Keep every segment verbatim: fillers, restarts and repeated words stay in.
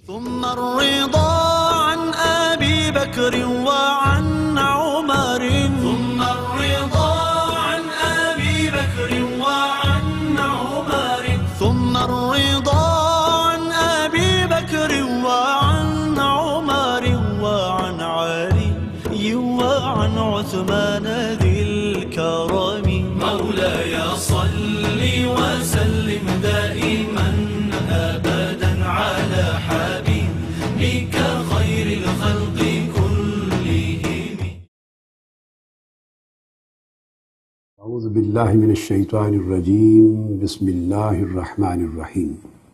ثم الرضا عن أبي بكر وعن عمر ثم الرضا عن أبي بكر وعن عمر ثم الرضا عن أبي بكر وعن عمر وعن علي وعن عثمان ذي الكرم مولاي صل وسلم دائما أبدا على حبيبك خير الخلق كلهم. اعوذ باللہ من الشیطان الرجیم. بسم اللہ الرحمن الرحیم.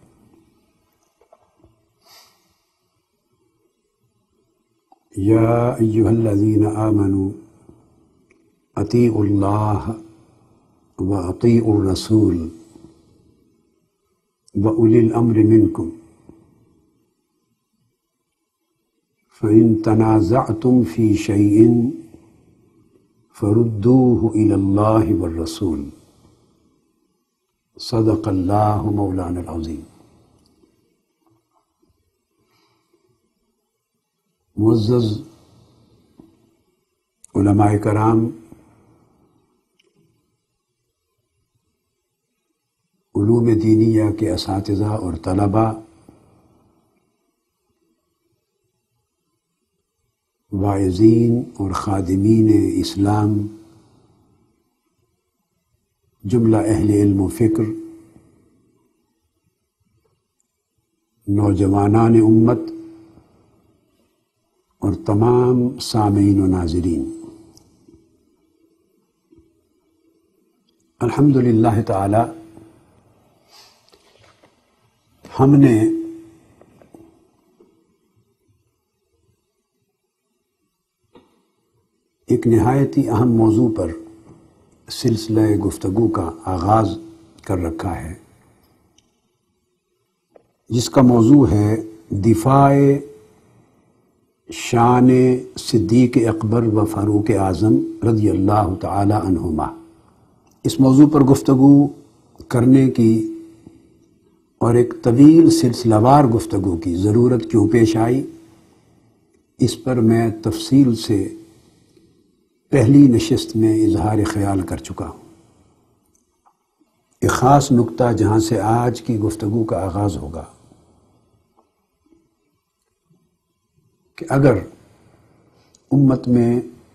یا ایہا الذین آمنوا اطیعوا اللہ واطیعوا الرسول وأولی الأمر منکم فإن تنازعتم في شيء فردوه إلى الله والرسول صدق اللہ مولانا العظیم. معزز علماء کرام، علوم دینیہ کے اساتذہ اور طلباء، واعظین اور خادمین اسلام، جملہ اہل علم و فکر، نوجوانان امت اور تمام سامعین و ناظرین، الحمدللہ تعالی ہم نے ایک نہایت ہی اہم موضوع پر سلسلہ گفتگو کا آغاز کر رکھا ہے، جس کا موضوع ہے دفاع شان صدیق اکبر و فاروق اعظم رضی اللہ تعالی عنہما. اس موضوع پر گفتگو کرنے کی اور ایک طویل سلسلہ وار گفتگو کی ضرورت کیوں پیش آئی، اس پر میں تفصیل سے پہلی نشست میں اظہار خیال کر چکا ہوں. ایک خاص نکتہ جہاں سے آج کی گفتگو کا آغاز ہوگا کہ اگر امت میں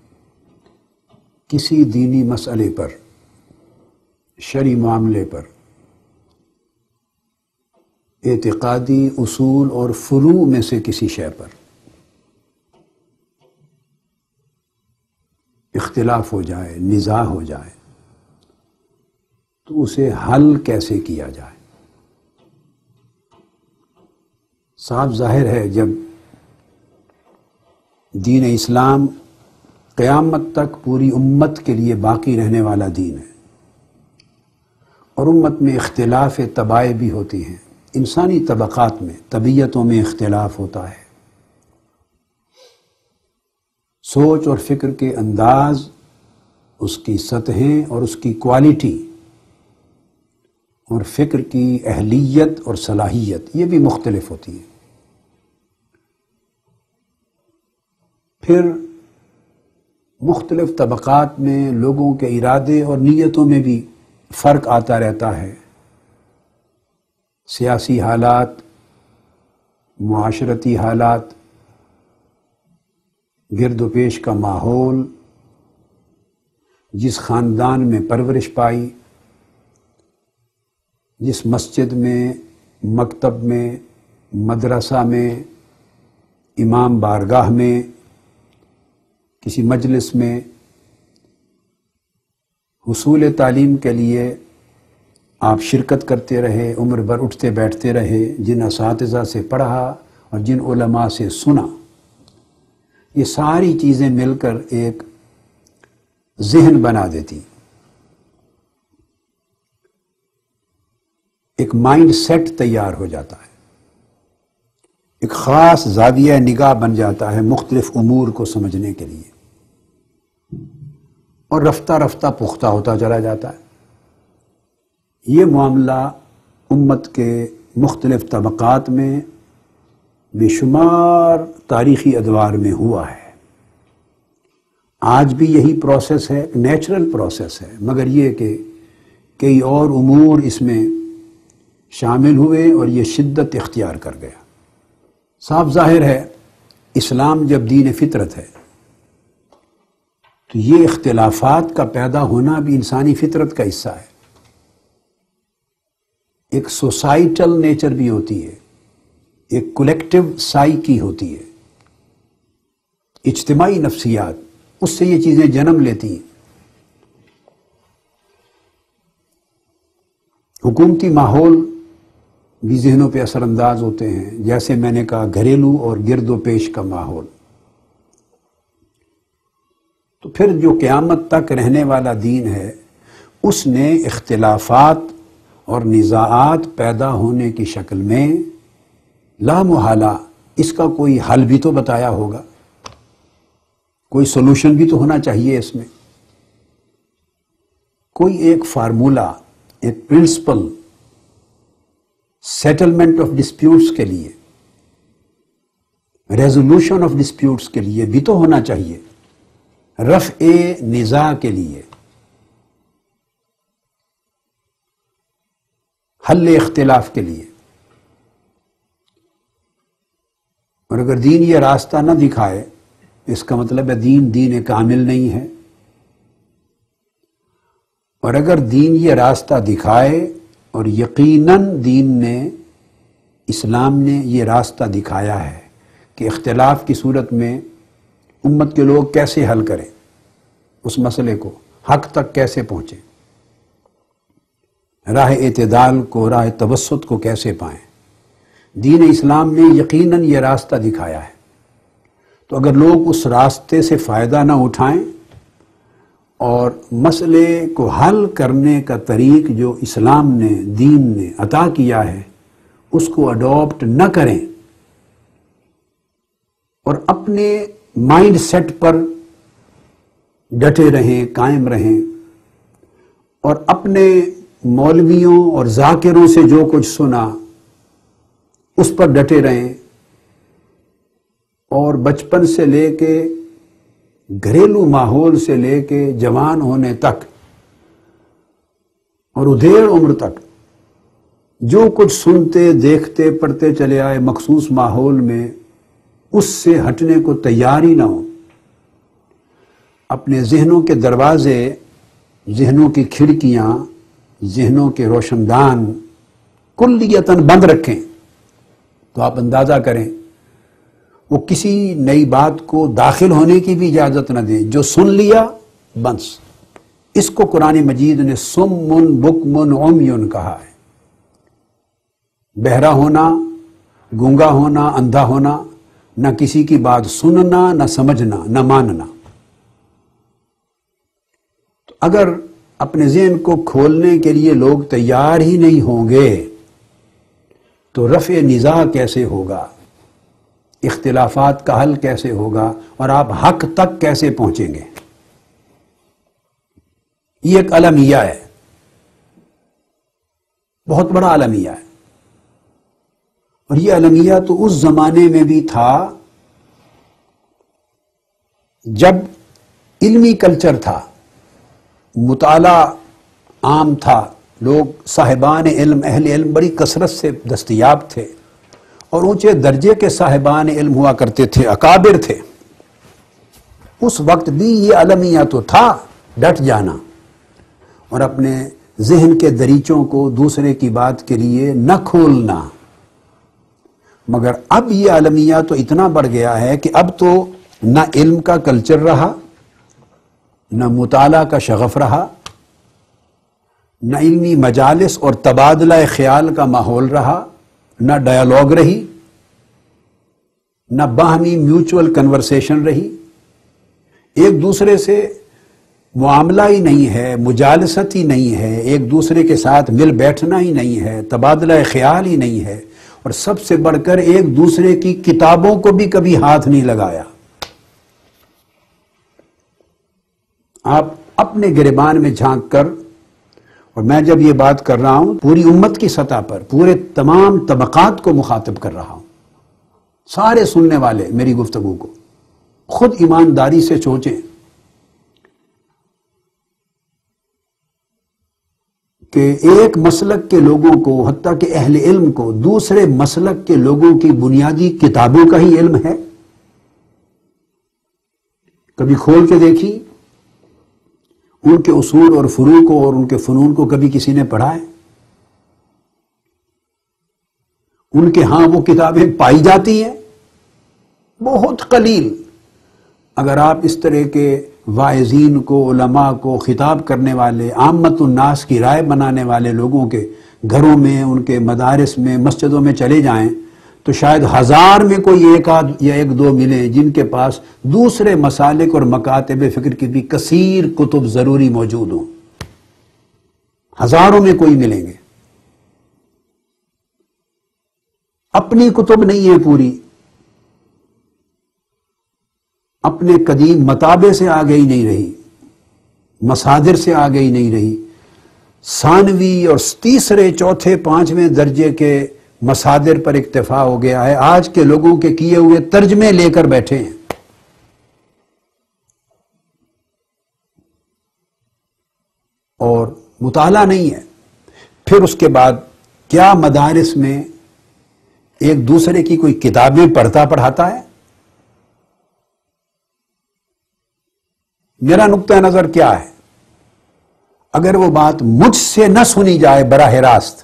کسی دینی مسئلے پر، شرعی معاملے پر، اعتقادی اصول اور فروع میں سے کسی شے پر اختلاف ہو جائے، نزاع ہو جائے، تو اسے حل کیسے کیا جائے؟ صاف ظاہر ہے جب دین اسلام قیامت تک پوری امت کے لیے باقی رہنے والا دین ہے، اور امت میں اختلاف طبائع بھی ہوتی ہیں، انسانی طبقات میں، طبیعتوں میں اختلاف ہوتا ہے، سوچ اور فکر کے انداز، اس کی سطحیں اور اس کی کوالٹی اور فکر کی اہلیت اور صلاحیت یہ بھی مختلف ہوتی ہے. پھر مختلف طبقات میں لوگوں کے ارادے اور نیتوں میں بھی فرق آتا رہتا ہے. سیاسی حالات، معاشرتی حالات، گرد و پیش کا ماحول، جس خاندان میں پرورش پائی، جس مسجد میں، مکتب میں، مدرسہ میں، امام بارگاہ میں، کسی مجلس میں حصول تعلیم کے لیے آپ شرکت کرتے رہے، عمر بھر اٹھتے بیٹھتے رہے، جن اساتذہ سے پڑھا اور جن علماء سے سنا، یہ ساری چیزیں مل کر ایک ذہن بنا دیتی، ایک مائنڈ سیٹ تیار ہو جاتا ہے، ایک خاص زاویہ نگاہ بن جاتا ہے مختلف امور کو سمجھنے کے لیے، اور رفتہ رفتہ پختہ ہوتا چلا جاتا ہے. یہ معاملہ امت کے مختلف طبقات میں بے شمار تاریخی ادوار میں ہوا ہے. آج بھی یہی پروسیس ہے، نیچرل پروسیس ہے، مگر یہ کہ کئی اور امور اس میں شامل ہوئے اور یہ شدت اختیار کر گیا. صاف ظاہر ہے اسلام جب دین فطرت ہے تو یہ اختلافات کا پیدا ہونا بھی انسانی فطرت کا حصہ ہے. ایک سوسائٹل نیچر بھی ہوتی ہے، ایک کولیکٹیو سائیکی ہوتی ہے، اجتماعی نفسیات، اس سے یہ چیزیں جنم لیتی ہیں. حکومتی ماحول بھی ذہنوں پہ اثر انداز ہوتے ہیں، جیسے میں نے کہا گھریلو اور گرد و پیش کا ماحول. تو پھر جو قیامت تک رہنے والا دین ہے اس نے اختلافات اور نزاعات پیدا ہونے کی شکل میں لا محالہ اس کا کوئی حل بھی تو بتایا ہوگا، کوئی سولوشن بھی تو ہونا چاہیے. اس میں کوئی ایک فارمولا، ایک پرنسپل سیٹلمنٹ آف ڈسپیوٹس کے لیے، ریزولوشن آف ڈسپیوٹس کے لیے بھی تو ہونا چاہیے، رفع نزاع کے لیے، حل اختلاف کے لیے. اور اگر دین یہ راستہ نہ دکھائے اس کا مطلب ہے دین دین کامل نہیں ہے. اور اگر دین یہ راستہ دکھائے، اور یقیناً دین نے، اسلام نے یہ راستہ دکھایا ہے کہ اختلاف کی صورت میں امت کے لوگ کیسے حل کریں، اس مسئلے کو حق تک کیسے پہنچیں، راہ اعتدال کو، راہ توسط کو کیسے پائیں. دین اسلام نے یقیناً یہ راستہ دکھایا ہے. تو اگر لوگ اس راستے سے فائدہ نہ اٹھائیں اور مسئلے کو حل کرنے کا طریق جو اسلام نے، دین نے عطا کیا ہے اس کو اڈاپٹ نہ کریں اور اپنے مائنڈ سیٹ پر ڈٹے رہیں، قائم رہیں، اور اپنے مولویوں اور ذاکروں سے جو کچھ سنا اس پر ڈٹے رہیں، اور بچپن سے لے کے گھریلو ماحول سے لے کے جوان ہونے تک اور ادھیڑ عمر تک جو کچھ سنتے، دیکھتے، پڑھتے چلے آئے مخصوص ماحول میں، اس سے ہٹنے کو تیار ہی نہ ہو. اپنے ذہنوں کے دروازے، ذہنوں کی کھڑکیاں، ذہنوں کے روشن دان کلیتاً بند رکھیں. تو آپ اندازہ کریں وہ کسی نئی بات کو داخل ہونے کی بھی اجازت نہ دیں. جو سن لیا بس. اس کو قرآن مجید نے سمن بکمن عمیٌ کہا ہے. بہرا ہونا، گونگا ہونا، اندھا ہونا، نہ کسی کی بات سننا، نہ سمجھنا، نہ ماننا. تو اگر اپنے ذہن کو کھولنے کے لیے لوگ تیار ہی نہیں ہوں گے تو رفع نزاع کیسے ہوگا، اختلافات کا حل کیسے ہوگا، اور آپ حق تک کیسے پہنچیں گے؟ یہ ایک المیہ ہے، بہت بڑا المیہ ہے. اور یہ المیہ تو اس زمانے میں بھی تھا جب علمی کلچر تھا، مطالعہ عام تھا، لوگ صاحبان علم، اہل علم بڑی کثرت سے دستیاب تھے، اور اونچے درجے کے صاحبان علم ہوا کرتے تھے، اکابر تھے. اس وقت بھی یہ المیہ تو تھا، ڈٹ جانا اور اپنے ذہن کے دریچوں کو دوسرے کی بات کے لیے نہ کھولنا. مگر اب یہ المیہ تو اتنا بڑھ گیا ہے کہ اب تو نہ علم کا کلچر رہا، نہ مطالعہ کا شغف رہا، نہ علمی مجالس اور تبادلہ خیال کا ماحول رہا، نہ ڈائیلاگ رہی، نہ باہمی میوچول کنورسیشن رہی. ایک دوسرے سے معاملہ ہی نہیں ہے، مجالست ہی نہیں ہے، ایک دوسرے کے ساتھ مل بیٹھنا ہی نہیں ہے، تبادلہ خیال ہی نہیں ہے، اور سب سے بڑھ کر ایک دوسرے کی کتابوں کو بھی کبھی ہاتھ نہیں لگایا. آپ اپنے گریبان میں جھانک کر، اور میں جب یہ بات کر رہا ہوں پوری امت کی سطح پر، پورے تمام طبقات کو مخاطب کر رہا ہوں، سارے سننے والے میری گفتگو کو خود ایمانداری سے سوچیں کہ ایک مسلک کے لوگوں کو، حتیٰ کہ اہل علم کو، دوسرے مسلک کے لوگوں کی بنیادی کتابوں کا ہی علم ہے؟ کبھی کھول کے دیکھی ان کے اصول اور فروع کو اور ان کے فنون کو کبھی کسی نے پڑھا ہے؟ ان کے ہاں وہ کتابیں پائی جاتی ہیں؟ بہت قلیل۔ اگر آپ اس طرح کے واعظین کو، علماء کو خطاب کرنے والے، عامت الناس کی رائے بنانے والے لوگوں کے گھروں میں، ان کے مدارس میں، مسجدوں میں چلے جائیں تو شاید ہزار میں کوئی ایک آدھ یا ایک دو ملیں جن کے پاس دوسرے مسالک اور مکاتب فکر کی بھی کثیر کتب ضروری موجود ہوں۔ ہزاروں میں کوئی ملیں گے۔ اپنی کتب نہیں ہے پوری، اپنے قدیم مطابع سے آگے ہی نہیں رہی، مصادر سے آگے ہی نہیں رہی، ثانوی اور تیسرے چوتھے پانچویں درجے کے مصادر پر اکتفا ہو گیا ہے۔ آج کے لوگوں کے کیے ہوئے ترجمے لے کر بیٹھے ہیں۔ اور مطالعہ نہیں ہے۔ پھر اس کے بعد کیا مدارس میں ایک دوسرے کی کوئی کتابیں پڑھتا پڑھاتا ہے؟ میرا نقطہ نظر کیا ہے؟ اگر وہ بات مجھ سے نہ سنی جائے براہ راست،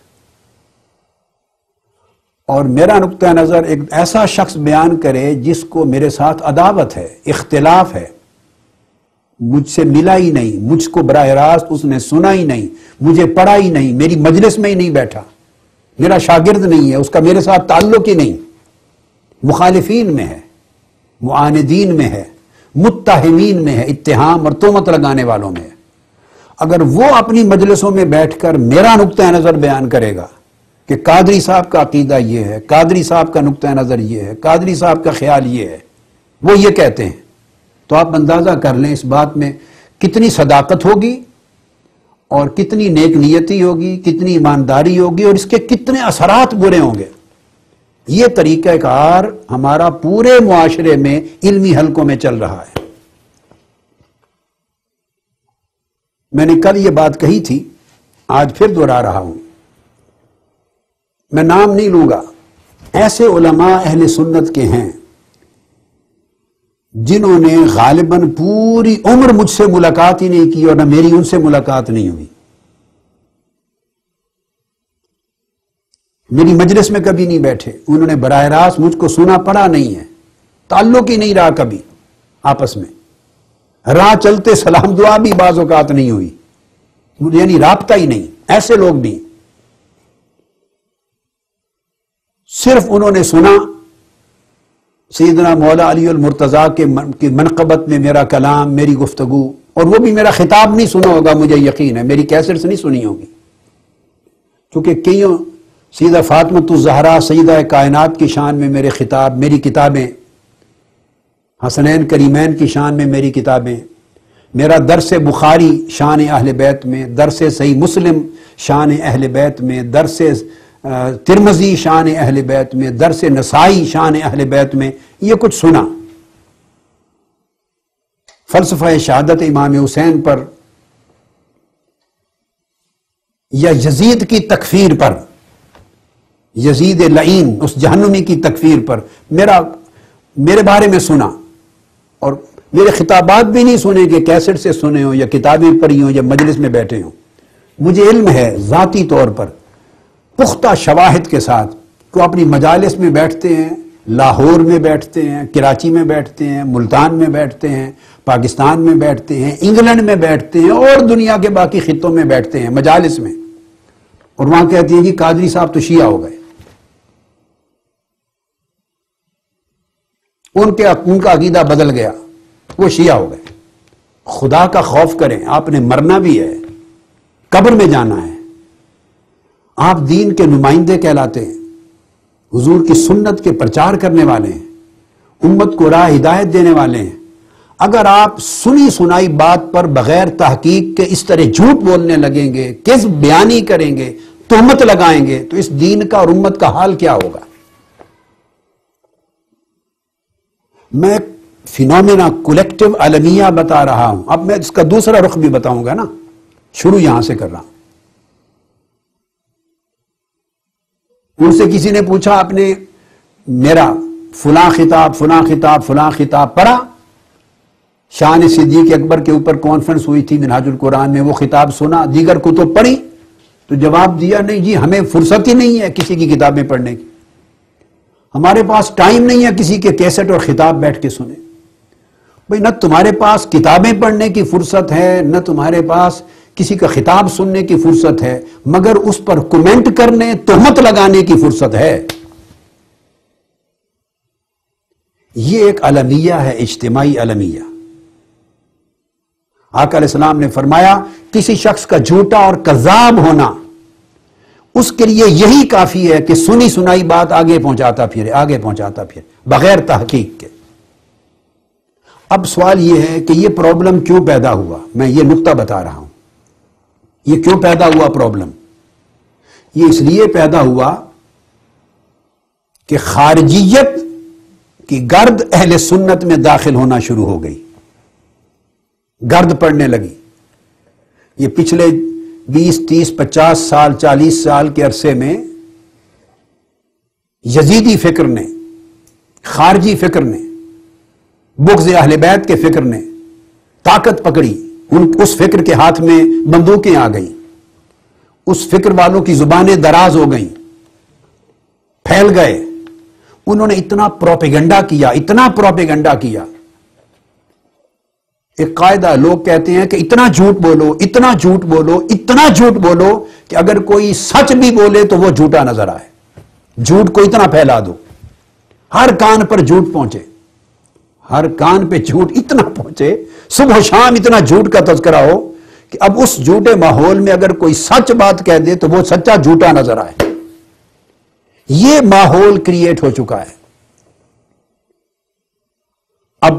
اور میرا نقطہ نظر ایک ایسا شخص بیان کرے جس کو میرے ساتھ عداوت ہے، اختلاف ہے، مجھ سے ملا ہی نہیں، مجھ کو براہ راست اس نے سنا ہی نہیں، مجھے پڑھا ہی نہیں، میری مجلس میں ہی نہیں بیٹھا، میرا شاگرد نہیں ہے، اس کا میرے ساتھ تعلق ہی نہیں، مخالفین میں ہے، معاندین میں ہے، متہمین میں ہے، اتہام اور تہمت لگانے والوں میں ہے۔ اگر وہ اپنی مجلسوں میں بیٹھ کر میرا نقطہ نظر بیان کرے گا کہ قادری صاحب کا عقیدہ یہ ہے، قادری صاحب کا نقطہ نظر یہ ہے، قادری صاحب کا خیال یہ ہے، وہ یہ کہتے ہیں، تو آپ اندازہ کر لیں اس بات میں کتنی صداقت ہوگی اور کتنی نیک نیتی ہوگی، کتنی ایمانداری ہوگی، اور اس کے کتنے اثرات برے ہوں گے۔ یہ طریقہ کار ہمارا پورے معاشرے میں علمی حلقوں میں چل رہا ہے۔ میں نے کل یہ بات کہی تھی، آج پھر دوہرا رہا ہوں، میں نام نہیں لوں گا، ایسے علماء اہل سنت کے ہیں جنہوں نے غالباً پوری عمر مجھ سے ملاقات ہی نہیں کی اور نہ میری ان سے ملاقات نہیں ہوئی، میری مجلس میں کبھی نہیں بیٹھے، انہوں نے براہ راست مجھ کو سنا پڑھا نہیں ہے، تعلق ہی نہیں رہا کبھی آپس میں، راہ چلتے سلام دعا بھی بعض اوقات نہیں ہوئی، یعنی رابطہ ہی نہیں۔ ایسے لوگ بھی صرف انہوں نے سنا سیدنا مولا علی المرتضیٰ کے منقبت میں میرا کلام، میری گفتگو، اور وہ بھی میرا خطاب نہیں سنا ہوگا، مجھے یقین ہے، میری کیسٹ سے نہیں سنی ہوگی، کیونکہ کئیوں سیدہ فاطمۃ الزہرا سیدہ کائنات کی شان میں میرے خطاب، میری کتابیں، حسنین کریمین کی شان میں میری کتابیں، میرا درس بخاری شان اہل بیت میں، درس صحیح مسلم شان اہل بیت میں، درس ترمذی شان اہل بیت میں، درس نسائی شان اہل بیت میں، یہ کچھ سنا۔ فلسفہ شہادت امام حسین پر یا یزید کی تکفیر پر، یزید لعین اس جہنمی کی تکفیر پر میرا میرے بارے میں سنا، اور میرے خطابات بھی نہیں سنے کہ کیسٹ سے سنے ہوں یا کتابیں پڑھی ہوں یا مجلس میں بیٹھے ہوں۔ مجھے علم ہے ذاتی طور پر پختہ شواہد کے ساتھ کہ اپنی مجالس میں بیٹھتے ہیں، لاہور میں بیٹھتے ہیں، کراچی میں بیٹھتے ہیں، ملتان میں بیٹھتے ہیں، پاکستان میں بیٹھتے ہیں، انگلینڈ میں بیٹھتے ہیں، اور دنیا کے باقی خطوں میں بیٹھتے ہیں مجالس میں، اور وہاں کہتے ہیں کہ قادری صاحب تو شیعہ ہو گئے، ان کے ان کا عقیدہ بدل گیا، وہ شیعہ ہو گئے۔ خدا کا خوف کریں، آپ نے مرنا بھی ہے، قبر میں جانا ہے، آپ دین کے نمائندے کہلاتے ہیں، حضور کی سنت کے پرچار کرنے والے ہیں، امت کو راہ ہدایت دینے والے ہیں۔ اگر آپ سنی سنائی بات پر بغیر تحقیق کے اس طرح جھوٹ بولنے لگیں گے، کذب بیانی کریں گے، تہمت لگائیں گے، تو اس دین کا اور امت کا حال کیا ہوگا؟ میں فینومینا کولیکٹیو عالمیہ بتا رہا ہوں. اب میں اس کا دوسرا رخ بھی بتاؤں گا نا، شروع یہاں سے کر رہا ہوں. ان سے کسی نے پوچھا آپ نے میرا فلاں خطاب فلاں خطاب فلاں خطاب پڑھا؟ شان صدیق اکبر کے اوپر کانفرنس ہوئی تھی منہاج القرآن میں، وہ خطاب سنا، دیگر کتب پڑھی؟ تو جواب دیا نہیں جی ہمیں فرصت ہی نہیں ہے کسی کی کتابیں پڑھنے کی، ہمارے پاس ٹائم نہیں ہے کسی کے کیسٹ اور خطاب بیٹھ کے سنیں. بھئی نہ تمہارے پاس کتابیں پڑھنے کی فرصت ہے، نہ تمہارے پاس کسی کا خطاب سننے کی فرصت ہے، مگر اس پر کمنٹ کرنے، تہمت لگانے کی فرصت ہے. یہ ایک المیہ ہے، اجتماعی المیہ. آقا علیہ السلام نے فرمایا کسی شخص کا جھوٹا اور کذاب ہونا اس کے لیے یہی کافی ہے کہ سنی سنائی بات آگے پہنچاتا پھرے آگے پہنچاتا پھرے بغیر تحقیق کے. اب سوال یہ ہے کہ یہ پرابلم کیوں پیدا ہوا؟ میں یہ نقطہ بتا رہا ہوں. یہ کیوں پیدا ہوا پرابلم؟ یہ اس لیے پیدا ہوا کہ خارجیت کی گرد اہل سنت میں داخل ہونا شروع ہو گئی، گرد پڑنے لگی. یہ پچھلے بیس تیس پچاس سال چالیس سال کے عرصے میں یزیدی فکر نے، خارجی فکر نے، بغض اہل بیت کے فکر نے طاقت پکڑی. ان اس فکر کے ہاتھ میں بندوقیں آ گئیں، اس فکر والوں کی زبانیں دراز ہو گئیں، پھیل گئے. انہوں نے اتنا پروپیگنڈا کیا، اتنا پروپیگنڈا کیا. ایک قاعدہ لوگ کہتے ہیں کہ اتنا جھوٹ بولو، اتنا جھوٹ بولو، اتنا جھوٹ بولو کہ اگر کوئی سچ بھی بولے تو وہ جھوٹا نظر آئے. جھوٹ کو اتنا پھیلا دو، ہر کان پر جھوٹ پہنچے، ہر کان پہ جھوٹ اتنا پہنچے، صبح و شام اتنا جھوٹ کا تذکرہ ہو کہ اب اس جھوٹے ماحول میں اگر کوئی سچ بات کہہ دے تو وہ سچا جھوٹا نظر آئے. یہ ماحول کریٹ ہو چکا ہے. اب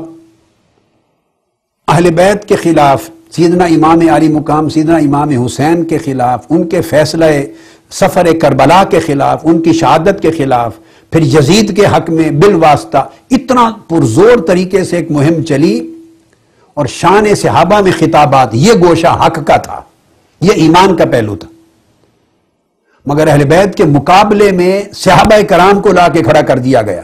اہل بیت کے خلاف، سیدنا امام علی مقام سیدنا امام حسین کے خلاف، ان کے فیصلہ سفر کربلا کے خلاف، ان کی شہادت کے خلاف، پھر یزید کے حق میں بالواسطہ اتنا پرزور طریقے سے ایک مہم چلی. اور شان صحابہ میں خطابات، یہ گوشہ حق کا تھا، یہ ایمان کا پہلو تھا. مگر اہل بیت کے مقابلے میں صحابہ کرام کو لا کے کھڑا کر دیا گیا.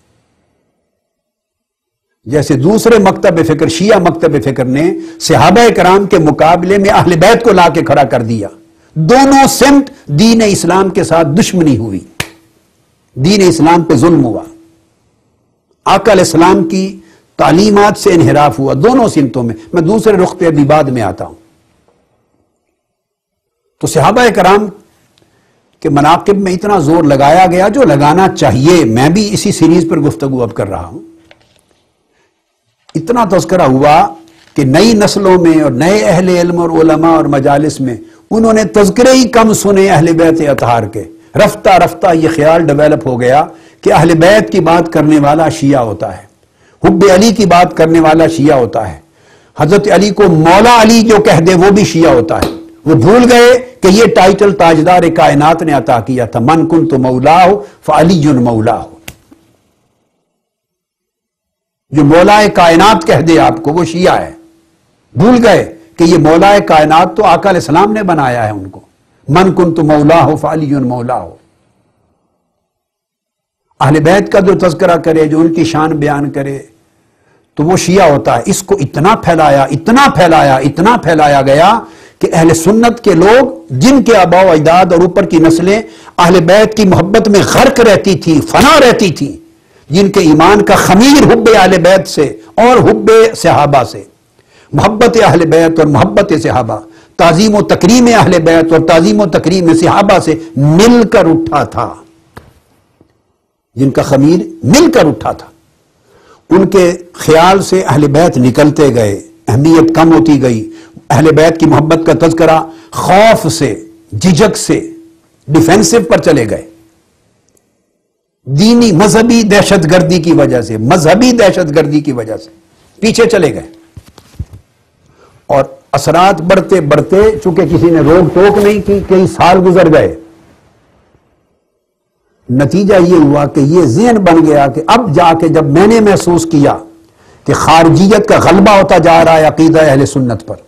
جیسے دوسرے مکتب فکر، شیعہ مکتب فکر نے صحابہ کرام کے مقابلے میں اہل بیت کو لا کے کھڑا کر دیا. دونوں سمت دین اسلام کے ساتھ دشمنی ہوئی، دین اسلام پہ ظلم ہوا، آقا علیہ السلام کی تعلیمات سے انحراف ہوا دونوں سمتوں میں. میں دوسرے رخ پہ ابھی بعد میں آتا ہوں. تو صحابہ کرام کے مناقب میں اتنا زور لگایا گیا جو لگانا چاہیے. میں بھی اسی سیریز پر گفتگو اب کر رہا ہوں. اتنا تذکرہ ہوا کہ نئی نسلوں میں اور نئے اہل علم اور علماء اور مجالس میں انہوں نے تذکرے ہی کم سنے اہل بیت اطہار کے. رفتہ رفتہ یہ خیال ڈیولپ ہو گیا کہ اہل بیت کی بات کرنے والا شیعہ ہوتا ہے، حب علی کی بات کرنے والا شیعہ ہوتا ہے، حضرت علی کو مولا علی جو کہہ دے وہ بھی شیعہ ہوتا ہے. وہ بھول گئے کہ یہ ٹائٹل تاجدار کائنات نے عطا کیا تھا، من کنت مولاہ فعلی مولاہ. جو مولا کائنات کہہ دے آپ کو وہ شیعہ ہے. بھول گئے کہ یہ مولا کائنات تو آقا علیہ السلام نے بنایا ہے ان کو. من کنت مولاہ فعلی مولاہ. اہل بیت کا جو تذکرہ کرے، جو ان کی شان بیان کرے تو وہ شیعہ ہوتا ہے. اس کو اتنا پھیلایا اتنا پھیلایا اتنا پھیلایا گیا کہ اہل سنت کے لوگ جن کے آباء و اجداد اور اوپر کی نسلیں اہل بیت کی محبت میں غرق رہتی تھی، فنا رہتی تھی، جن کے ایمان کا خمیر حب اہل بیت سے اور حب صحابہ سے، محبت اہل بیت اور محبت صحابہ، تعظیم و تکریم اہل بیت اور تعظیم و تکریم صحابہ سے مل کر اٹھا تھا، جن کا خمیر مل کر اٹھا تھا. ان کے خیال سے اہل بیت نکلتے گئے، اہمیت کم ہوتی گئی. اہل بیت کی محبت کا تذکرہ خوف سے، جھجک سے ڈیفینسو پر چلے گئے. دینی مذہبی دہشت گردی کی وجہ سے، مذہبی دہشت گردی کی وجہ سے پیچھے چلے گئے. اور اثرات بڑھتے بڑھتے چونکہ کسی نے روک ٹوک نہیں کی، کئی سال گزر گئے، نتیجہ یہ ہوا کہ یہ ذہن بن گیا کہ اب جا کے جب میں نے محسوس کیا کہ خارجیت کا غلبہ ہوتا جا رہا ہے عقیدہ اہل سنت پر،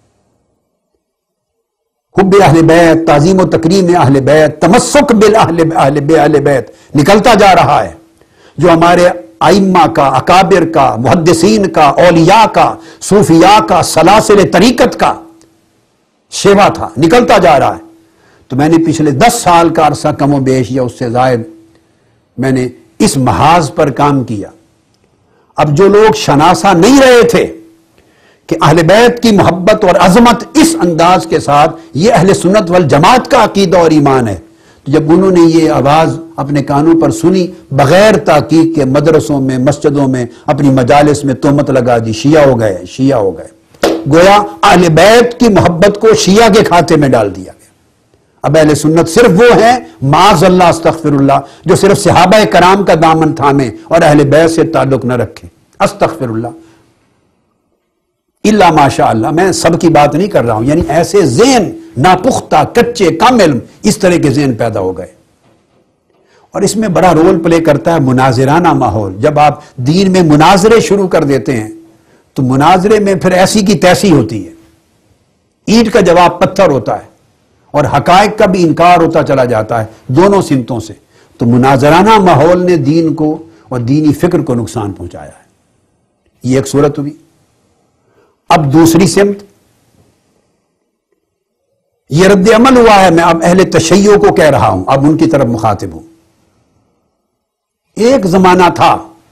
حب اہل بیت، تعظیم و تکریم اہل بیت، تمسک بالاہل اہل اہل بیت نکلتا جا رہا ہے، جو ہمارے ائمہ کا، اکابر کا، محدثین کا، اولیاء کا، صوفیاء کا، سلاسل طریقت کا شیوا تھا، نکلتا جا رہا ہے۔ تو میں نے پچھلے دس سال کا عرصہ کم و بیش یا اس سے زائد میں نے اس محاذ پر کام کیا۔ اب جو لوگ شناسا نہیں رہے تھے کہ اہل بیت کی محبت اور عظمت اس انداز کے ساتھ یہ اہل سنت والجماعت کا عقیدہ اور ایمان ہے، تو جب انہوں نے یہ آواز اپنے کانوں پر سنی، بغیر تحقیق کے مدرسوں میں، مسجدوں میں، اپنی مجالس میں تہمت لگا دی، شیعہ ہو گئے، شیعہ ہو گئے۔ گویا اہل بیت کی محبت کو شیعہ کے کھاتے میں ڈال دیا گیا۔ اب اہل سنت صرف وہ ہیں، معاذ اللہ استغفر اللہ، جو صرف صحابہ کرام کا دامن تھامیں اور اہل بیت سے تعلق نہ رکھیں، استغفر اللہ، الا ماشاء اللہ۔ میں سب کی بات نہیں کر رہا ہوں، یعنی ایسے ذہن ناپختہ، کچے، کم علم، اس طرح کے ذہن پیدا ہو گئے۔ اور اس میں بڑا رول پلے کرتا ہے مناظرانہ ماحول۔ جب آپ دین میں مناظرے شروع کر دیتے ہیں تو مناظرے میں پھر ایسی کی تیسی ہوتی ہے، اینٹ کا جواب پتھر ہوتا ہے اور حقائق کا بھی انکار ہوتا چلا جاتا ہے دونوں سمتوں سے۔ تو مناظرانہ ماحول نے دین کو اور دینی فکر کو نقصان پہنچایا ہے۔ یہ ایک صورت ہوئی۔ اب دوسری سمت، یہ رد عمل ہوا ہے، میں اب اہل تشیع کو کہہ رہا ہوں، اب ان کی طرف مخاطب ہوں۔ ایک زمانہ تھا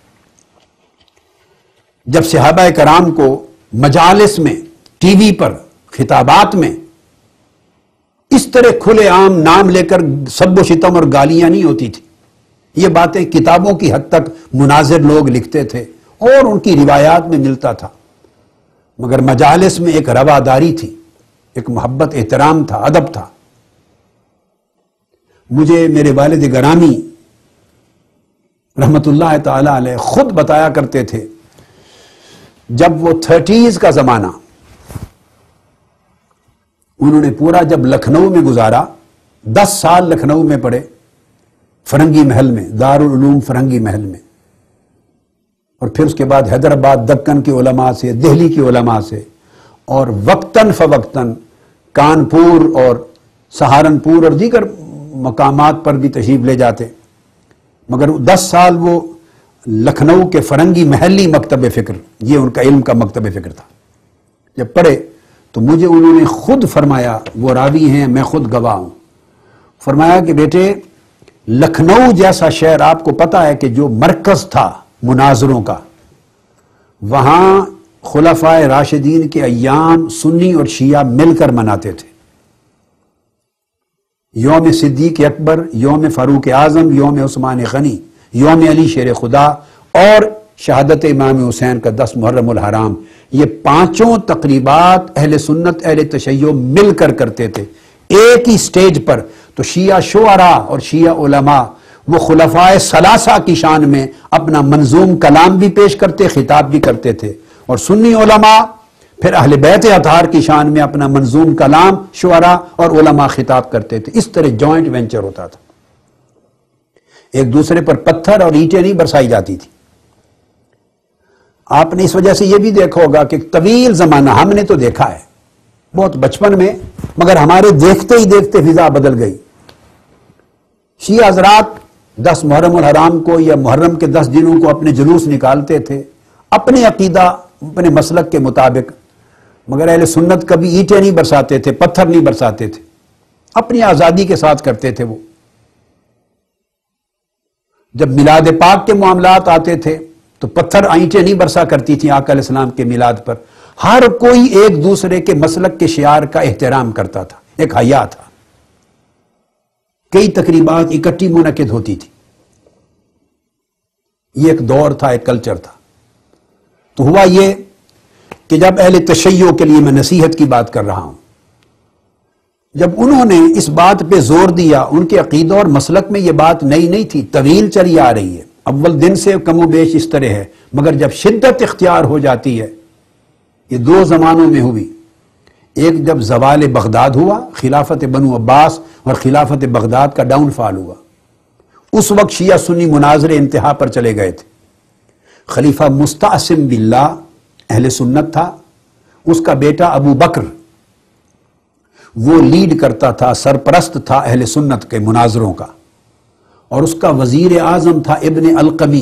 جب صحابہ کرام کو مجالس میں، ٹی وی پر، خطابات میں اس طرح کھلے عام نام لے کر سب و شتم اور گالیاں نہیں ہوتی تھی۔ یہ باتیں کتابوں کی حد تک مناظر لوگ لکھتے تھے اور ان کی روایات میں ملتا تھا، مگر مجالس میں ایک رواداری تھی، ایک محبت، احترام تھا، ادب تھا۔ مجھے میرے والد گرامی رحمت اللہ تعالی علیہ خود بتایا کرتے تھے، جب وہ تھرٹیز کا زمانہ انہوں نے پورا جب لکھنؤ میں گزارا، دس سال لکھنؤ میں پڑھے، فرنگی محل میں، دارالعلوم فرنگی محل میں، اور پھر اس کے بعد حیدرآباد دکن کے علماء سے، دہلی کے علماء سے، اور وقتاً فوقتاً کانپور اور سہارنپور اور دیگر مقامات پر بھی تشریف لے جاتے، مگر دس سال وہ لکھنؤ کے فرنگی محلی مکتب فکر، یہ ان کا علم کا مکتب فکر تھا۔ جب پڑھے تو مجھے انہوں نے خود فرمایا، وہ راوی ہیں، میں خود گواہ ہوں، فرمایا کہ بیٹے لکھنؤ جیسا شہر، آپ کو پتا ہے کہ جو مرکز تھا مناظروں کا، وہاں خلفائے راشدین کے ایام سنی اور شیعہ مل کر مناتے تھے۔ یوم صدیق اکبر، یوم فاروق اعظم، یوم عثمان غنی، یوم علی شیر خدا اور شہادت امام حسین کا دس محرم الحرام، یہ پانچوں تقریبات اہل سنت اہل تشیع مل کر کرتے تھے ایک ہی سٹیج پر۔ تو شیعہ شعراء اور شیعہ علماء وہ خلفائے ثلاثہ کی شان میں اپنا منظوم کلام بھی پیش کرتے، خطاب بھی کرتے تھے، اور سنی علماء پھر اہل بیت اطہار کی شان میں اپنا منظوم کلام شعراء اور علماء خطاب کرتے تھے۔ اس طرح جوائنٹ وینچر ہوتا تھا، ایک دوسرے پر پتھر اور اینٹیں نہیں برسائی جاتی تھی۔ آپ نے اس وجہ سے یہ بھی دیکھا ہوگا کہ طویل زمانہ ہم نے تو دیکھا ہے بہت بچپن میں، مگر ہمارے دیکھتے ہی دیکھتے فضا بدل گئی۔ شیعہ حضرات دس محرم الحرام کو یا محرم کے دس دنوں کو اپنے جلوس نکالتے تھے اپنے عقیدہ، اپنے مسلک کے مطابق، مگر اہل سنت کبھی اینٹیں نہیں برساتے تھے، پتھر نہیں برساتے تھے، اپنی آزادی کے ساتھ کرتے تھے۔ وہ جب میلاد پاک کے معاملات آتے تھے تو پتھر اینٹیں نہیں برسا کرتی تھیں آقا علیہ السلام کے میلاد پر، ہر کوئی ایک دوسرے کے مسلک کے شعار کا احترام کرتا تھا، ایک حیا تھا، کئی تقریبات اکٹھی منعقد ہوتی تھی، یہ ایک دور تھا، ایک کلچر تھا۔ تو ہوا یہ کہ جب اہل تشیع کے لیے میں نصیحت کی بات کر رہا ہوں، جب انہوں نے اس بات پہ زور دیا، ان کے عقیدہ اور مسلک میں یہ بات نئی نہیں تھی، طویل چلی آ رہی ہے، اول دن سے کم و بیش اس طرح ہے، مگر جب شدت اختیار ہو جاتی ہے، یہ دو زمانوں میں ہوئی، ایک جب زوال بغداد ہوا، خلافت بنو عباس اور خلافت بغداد کا ڈاؤن فال ہوا، اس وقت شیعہ سنی مناظرے انتہا پر چلے گئے تھے. خلیفہ مستعصم باللہ اہل سنت تھا، اس کا بیٹا ابو بکر وہ لیڈ کرتا تھا، سرپرست تھا اہل سنت کے مناظروں کا، اور اس کا وزیر اعظم تھا ابن القمی.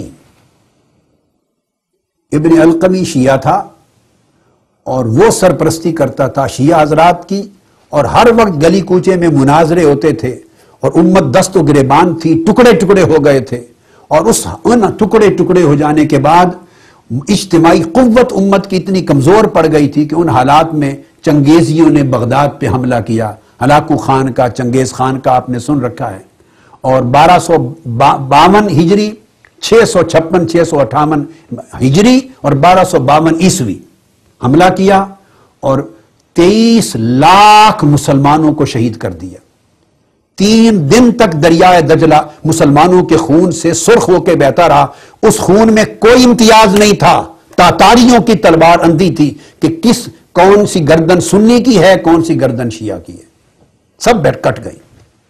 ابن القمی شیعہ تھا اور وہ سرپرستی کرتا تھا شیعہ حضرات کی، اور ہر وقت گلی کوچے میں مناظرے ہوتے تھے اور امت دست و گریبان تھی، ٹکڑے ٹکڑے ہو گئے تھے. اور اس ان ٹکڑے ٹکڑے ہو جانے کے بعد اجتماعی قوت امت کی اتنی کمزور پڑ گئی تھی کہ ان حالات میں چنگیزیوں نے بغداد پہ حملہ کیا. ہلاکو خان کا، چنگیز خان کا آپ نے سن رکھا ہے. اور بارہ سو باون ہجری، چھ سو چھپن چھ سو اٹھاون ہجری اور بارہ سو باون عیسوی حملہ کیا اور تیئیس لاکھ مسلمانوں کو شہید کر دیا. تین دن تک دریائے دجلہ مسلمانوں کے خون سے سرخ ہو کے بہتا رہا. اس خون میں کوئی امتیاز نہیں تھا. تاتاریوں کی تلوار اندھی تھی کہ کس کون سی گردن سنی کی ہے، کون سی گردن شیعہ کی ہے. سب بیٹھ کٹ گئی.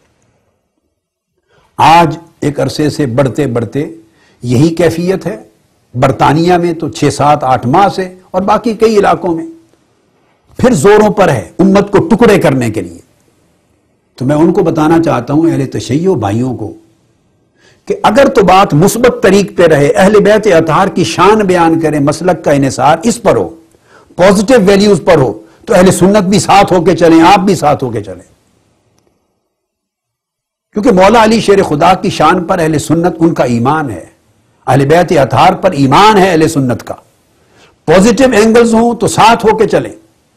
آج ایک عرصے سے بڑھتے بڑھتے یہی کیفیت ہے. برطانیہ میں تو چھ سات آٹھ ماہ سے، اور باقی کئی علاقوں میں پھر زوروں پر ہے امت کو ٹکڑے کرنے کے لیے. تو میں ان کو بتانا چاہتا ہوں، اہل تشیع بھائیوں کو، کہ اگر تو بات مثبت طریق پہ رہے، اہل بیت اطہار کی شان بیان کریں، مسلک کا انحصار اس پر ہو، پازیٹیو ویلیوز پر ہو، تو اہل سنت بھی ساتھ ہو کے چلیں، آپ بھی ساتھ ہو کے چلیں. کیونکہ مولا علی شیر خدا کی شان پر اہل سنت ان کا ایمان ہے، اہل بیت اطہار پر ایمان ہے اہل سنت کا. پازیٹیو اینگلز ہوں تو ساتھ ہو کے چلیں.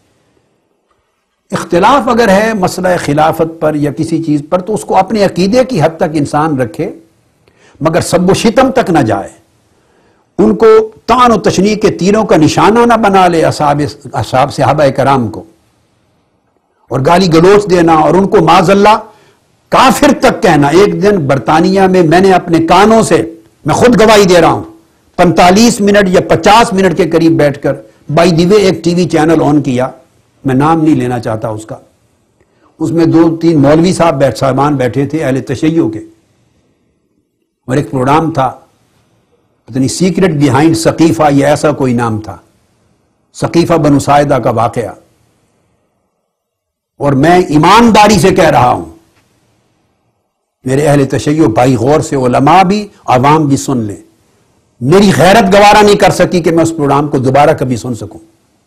اختلاف اگر ہے مسئلہ خلافت پر یا کسی چیز پر تو اس کو اپنے عقیدے کی حد تک انسان رکھے، مگر سب و شتم تک نہ جائے. ان کو طعن و تشنیع کے تیروں کا نشانہ نہ بنا لے اصحاب اصحاب صحابہ کرام کو، اور گالی گلوچ دینا اور ان کو معاذ اللہ کافر تک کہنا. ایک دن برطانیہ میں میں نے اپنے کانوں سے، میں خود گواہی دے رہا ہوں، پینتالیس منٹ یا پچاس منٹ کے قریب بیٹھ کر بائی دی وے ایک ٹی وی چینل آن کیا، میں نام نہیں لینا چاہتا اس کا. اس میں دو تین مولوی صاحب بیٹھ صاحبان بیٹھے تھے اہل تشیع کے، اور ایک پروگرام تھا پتہ نہیں سیکرٹ بیہائنڈ ثقیفہ یا ایسا کوئی نام تھا، ثقیفہ بنو ساعدہ کا واقعہ. اور میں ایمانداری سے کہہ رہا ہوں، میرے اہل تشیع بھائی غور سے، علماء بھی عوام بھی سن لیں، میری غیرت گوارا نہیں کر سکی کہ میں اس پروگرام کو دوبارہ کبھی سن سکوں.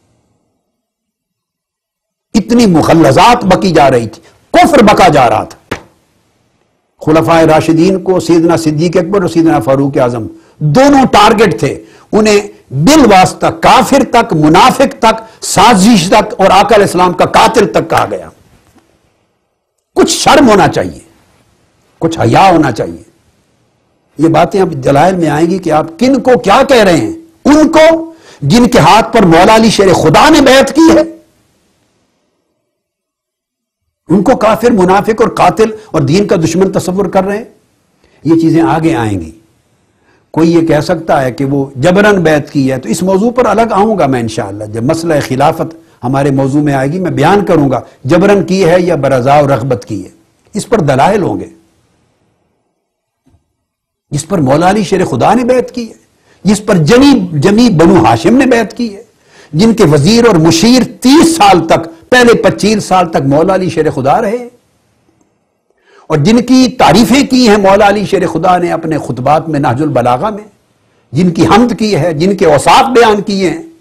اتنی مغلظات بکی جا رہی تھی، کفر بکا جا رہا تھا. خلفائے راشدین کو سیدنا صدیق اکبر اور سیدنا فاروق اعظم دونوں ٹارگٹ تھے. انہیں بالواسطہ کافر تک، منافق تک، سازش تک اور آقا علیہ السلام کا قاتل تک کہا گیا. کچھ شرم ہونا چاہیے، کچھ حیا ہونا چاہیے. یہ باتیں اب دلائل میں آئیں گی کہ آپ کن کو کیا کہہ رہے ہیں. ان کو جن کے ہاتھ پر مولا علی شیر خدا نے بیعت کی ہے، ان کو کافر، منافق اور قاتل اور دین کا دشمن تصور کر رہے ہیں. یہ چیزیں آگے آئیں گی. کوئی یہ کہہ سکتا ہے کہ وہ جبرن بیعت کی ہے، تو اس موضوع پر الگ آؤں گا میں انشاءاللہ. جب مسئلہ خلافت ہمارے موضوع میں آئے گی میں بیان کروں گا جبرن کی ہے یا برضا و رغبت کی ہے. اس پر دلائل ہوں گے. جس پر مولا علی شیر خدا نے بیعت کی ہے، جس پر جمی جمی بنو ہاشم نے بیعت کی ہے، جن کے وزیر اور مشیر تیس سال تک، پہلے پچیس سال تک مولا علی شیر خدا رہے، اور جن کی تعریفیں کی ہیں مولا علی شیر خدا نے اپنے خطبات میں نہج البلاغہ میں، جن کی حمد کی ہے، جن کے اوصاف بیان کیے ہیں.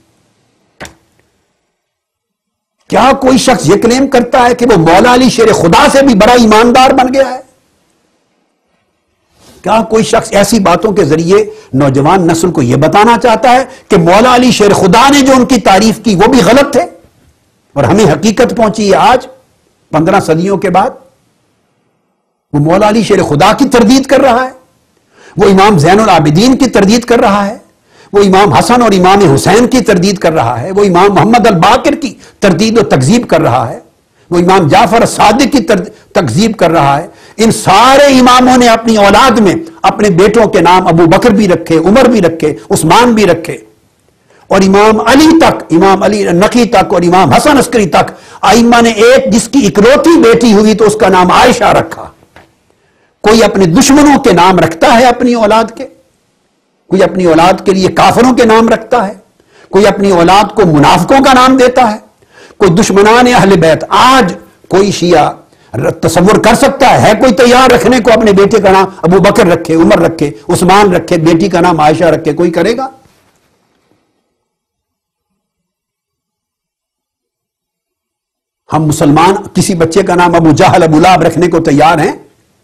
کیا کوئی شخص یہ کلیم کرتا ہے کہ وہ مولا علی شیر خدا سے بھی بڑا ایماندار بن گیا ہے؟ کیا کوئی شخص ایسی باتوں کے ذریعے نوجوان نسل کو یہ بتانا چاہتا ہے کہ مولا علی شیر خدا نے جو ان کی تعریف کی وہ بھی غلط تھے، اور ہمیں حقیقت پہنچی ہے آج پندرہ صدیوں کے بعد؟ وہ مولا علی شیر خدا کی تردید کر رہا ہے، وہ امام زین العابدین کی تردید کر رہا ہے، وہ امام حسن اور امام حسین کی تردید کر رہا ہے، وہ امام محمد الباقر کی تردید و تکذیب کر رہا ہے، وہ امام جعفر صادق کی تکذیب کر رہا ہے. ان سارے اماموں نے اپنی اولاد میں اپنے بیٹوں کے نام ابو بکر بھی رکھے، عمر بھی رکھے، عثمان بھی رکھے، اور امام علی تک، امام علی نقی تک اور امام حسن عسکری تک ائمہ نے ایک جس کی اکلوتی بیٹی ہوئی تو اس کا نام عائشہ رکھا. کوئی اپنے دشمنوں کے نام رکھتا ہے اپنی اولاد کے، کوئی اپنی اولاد کے لیے کافروں کے نام رکھتا ہے، کوئی اپنی اولاد کو منافقوں کا نام دیتا ہے، کوئی دشمنان اہل بیت۔ آج کوئی شیعہ تصور کر سکتا ہے کوئی تیار رکھنے کو اپنے بیٹے کا نام ابو بکر رکھے، عمر رکھے، عثمان رکھے، بیٹی کا نام عائشہ رکھے؟ کوئی کرے گا؟ ہم مسلمان کسی بچے کا نام ابو جہل، ابو لہب رکھنے کو تیار ہیں؟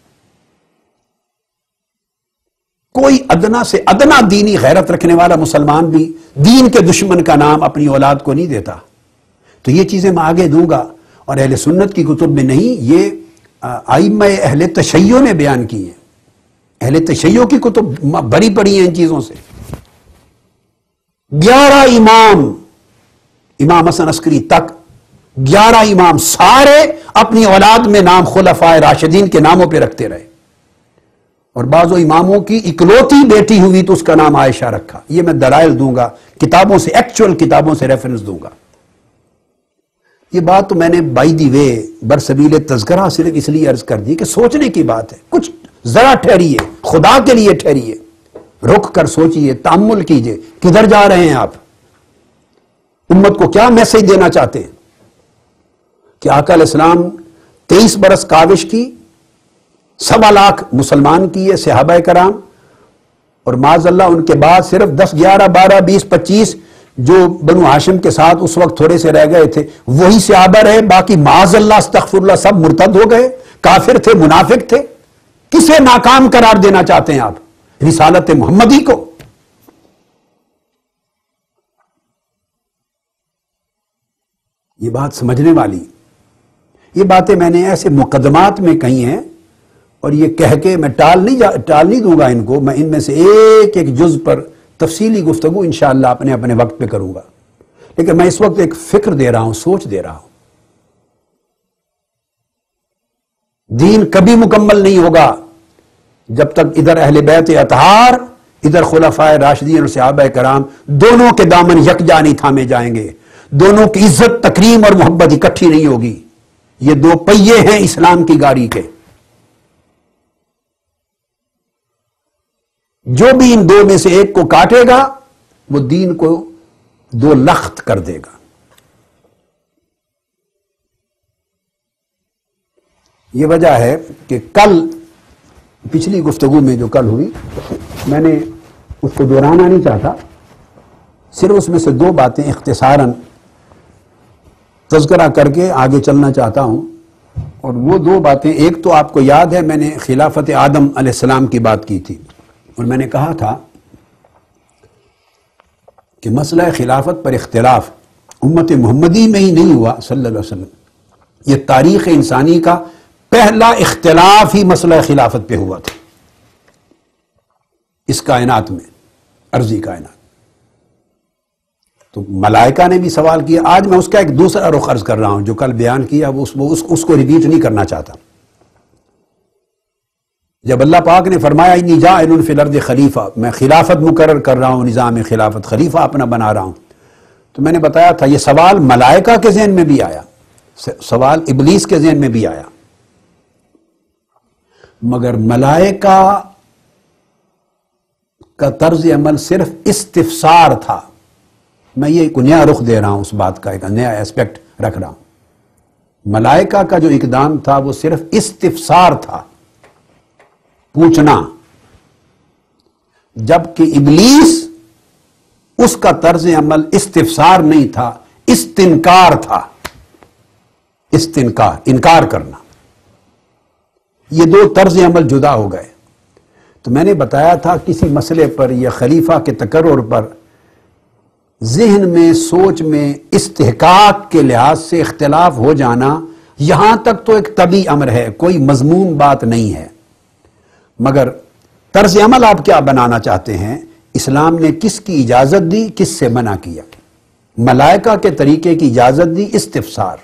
کوئی ادنا سے ادنا دینی غیرت رکھنے والا مسلمان بھی دین کے دشمن کا نام اپنی اولاد کو نہیں دیتا۔ تو یہ چیزیں میں آگے دوں گا، اور اہل سنت کی کتب میں نہیں، یہ ائمہ اہل تشیع نے بیان کی ہیں۔ اہل تشیع کی کتب بھری پڑی ہیں ان چیزوں سے۔ گیارہ امام، امام حسن عسکری تک گیارہ امام سارے اپنی اولاد میں نام خلفائے راشدین کے ناموں پہ رکھتے رہے، اور بعضوں اماموں کی اکلوتی بیٹی ہوئی تو اس کا نام عائشہ رکھا۔ یہ میں دلائل دوں گا، کتابوں سے، ایکچوئل کتابوں سے ریفرنس دوں گا۔ یہ بات تو میں نے بائی دی وے برسبیل تذکرہ صرف اس لیے عرض کر دی کہ سوچنے کی بات ہے، کچھ ذرا ٹھہریے، خدا کے لیے ٹھہریے، رک کر سوچئے، تأمل کیجئے، کدھر جا رہے ہیں آپ؟ امت کو کیا میسج دینا چاہتے ہیں؟ کہ آقا علیہ السلام تیئیس برس کاوش کی، سوا لاکھ مسلمان کیے صحابہ کرام، اور معاذ اللہ ان کے بعد صرف دس گیارہ بارہ بیس پچیس جو بنو ہاشم کے ساتھ اس وقت تھوڑے سے رہ گئے تھے وہی صحابہ رہے، باقی معاذ اللہ استغفر اللہ سب مرتد ہو گئے، کافر تھے، منافق تھے۔ کسے ناکام قرار دینا چاہتے ہیں آپ؟ رسالت محمدی کو۔ یہ بات سمجھنے والی، یہ باتیں میں نے ایسے مقدمات میں کہی ہیں، اور یہ کہہ کے میں ٹال نہیں جا ٹال نہیں دوں گا ان کو، میں ان میں سے ایک ایک جز پر تفصیلی گفتگو انشاءاللہ اپنے اپنے وقت پہ کروں گا، لیکن میں اس وقت ایک فکر دے رہا ہوں، سوچ دے رہا ہوں۔ دین کبھی مکمل نہیں ہوگا جب تک ادھر اہل بیت اطہار، ادھر خلفائے راشدین اور صحابہ کرام دونوں کے دامن یکجا نہیں تھامے جائیں گے، دونوں کی عزت، تکریم اور محبت اکٹھی نہیں ہوگی۔ یہ دو پہیے ہیں اسلام کی گاڑی کے، جو بھی ان دو میں سے ایک کو کاٹے گا وہ دین کو دو لخت کر دے گا۔ یہ وجہ ہے کہ کل پچھلی گفتگو میں جو کل ہوئی، میں نے اس کو دہرانا نہیں چاہتا، صرف اس میں سے دو باتیں اختصاراً تذکرہ کر کے آگے چلنا چاہتا ہوں، اور وہ دو باتیں، ایک تو آپ کو یاد ہے میں نے خلافت آدم علیہ السلام کی بات کی تھی، اور میں نے کہا تھا کہ مسئلہ خلافت پر اختلاف امت محمدی میں ہی نہیں ہوا صلی اللہ علیہ وسلم، یہ تاریخ انسانی کا پہلا اختلاف ہی مسئلہ خلافت پہ ہوا تھا اس کائنات میں، ارضی کائنات۔ تو ملائکہ نے بھی سوال کیا، آج میں اس کا ایک دوسرا رخ عرض کر رہا ہوں، جو کل بیان کیا وہ اس, اس, اس کو ریپیٹ نہیں کرنا چاہتا۔ جب اللہ پاک نے فرمایا انی جاعل فی الارض خلیفہ، میں خلافت مقرر کر رہا ہوں، نظام خلافت، خلیفہ اپنا بنا رہا ہوں، تو میں نے بتایا تھا یہ سوال ملائکہ کے ذہن میں بھی آیا، سوال ابلیس کے ذہن میں بھی آیا، مگر ملائکہ کا طرز عمل صرف استفسار تھا۔ میں یہ ایک نیا رخ دے رہا ہوں، اس بات کا ایک نیا ایسپیکٹ رکھ رہا ہوں۔ ملائکہ کا جو اقدام تھا وہ صرف استفسار تھا، پوچھنا، جبکہ ابلیس اس کا طرز عمل استفسار نہیں تھا، استنکار تھا، استنکار، انکار کرنا۔ یہ دو طرز عمل جدا ہو گئے۔ تو میں نے بتایا تھا کسی مسئلے پر یا خلیفہ کے تقرر پر ذہن میں، سوچ میں استحقاق کے لحاظ سے اختلاف ہو جانا یہاں تک تو ایک طبیعی امر ہے، کوئی مذموم بات نہیں ہے، مگر طرز عمل آپ کیا بنانا چاہتے ہیں؟ اسلام نے کس کی اجازت دی، کس سے منع کیا؟ ملائکہ کے طریقے کی اجازت دی، استفسار،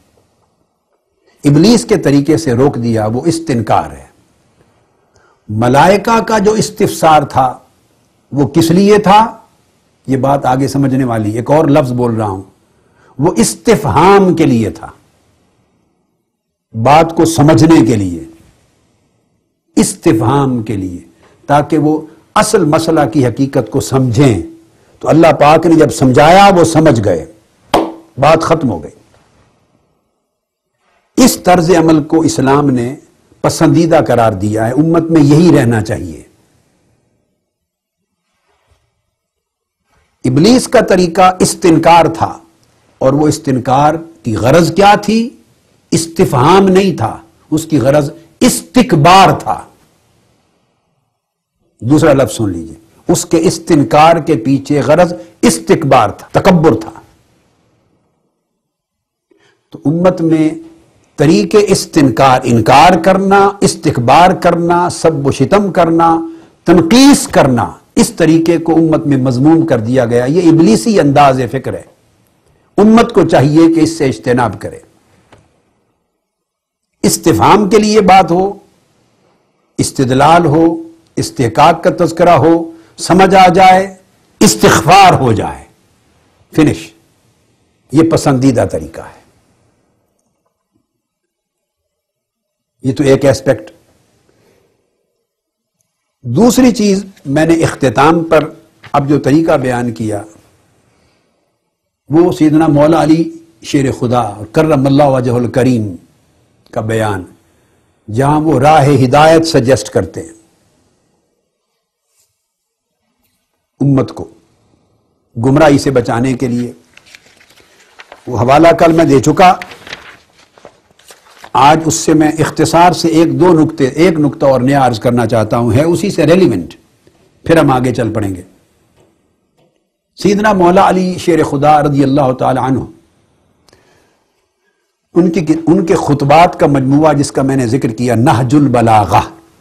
ابلیس کے طریقے سے روک دیا، وہ استنکار ہے۔ ملائکہ کا جو استفسار تھا وہ کس لیے تھا؟ یہ بات آگے سمجھنے والی، ایک اور لفظ بول رہا ہوں، وہ استفہام کے لیے تھا، بات کو سمجھنے کے لیے، استفہام کے لیے، تاکہ وہ اصل مسئلہ کی حقیقت کو سمجھیں. تو اللہ پاک نے جب سمجھایا وہ سمجھ گئے، بات ختم ہو گئی. اس طرز عمل کو اسلام نے پسندیدہ قرار دیا ہے، امت میں یہی رہنا چاہیے. ابلیس کا طریقہ استنکار تھا، اور وہ استنکار کی غرض کیا تھی؟ استفہام نہیں تھا، اس کی غرض استکبار تھا. دوسرا لفظ سن لیجئے، اس کے استنکار کے پیچھے غرض استکبار تھا، تکبر تھا. تو امت میں طریقے استنکار، انکار کرنا، استکبار کرنا، سب و شتم کرنا، تنقیص کرنا، اس طریقے کو امت میں مذموم کر دیا گیا. یہ ابلیسی انداز فکر ہے. امت کو چاہیے کہ اس سے اجتناب کرے. استفہام کے لیے بات ہو، استدلال ہو، استحقاق کا تذکرہ ہو، سمجھ آ جائے، استغفار ہو جائے، فنش. یہ پسندیدہ طریقہ ہے. یہ تو ایک ایسپیکٹ. دوسری چیز میں نے اختتام پر اب جو طریقہ بیان کیا وہ سیدنا مولا علی شیر خدا کرم اللہ وجہ الکریم کا بیان، جہاں وہ راہ ہدایت سجیسٹ کرتے ہیں امت کو گمراہی سے بچانے کے لیے. وہ حوالہ کل میں دے چکا، آج اس سے میں اختصار سے ایک دو نکتے ایک نکتہ اور نیا عرض کرنا چاہتا ہوں، ہے اسی سے ریلیونٹ، پھر ہم آگے چل پڑیں گے. سیدنا مولا علی شیر خدا رضی اللہ تعالی عنہ، ان کی ان کے خطبات کا مجموعہ جس کا میں نے ذکر کیا، نہج البلاغہ،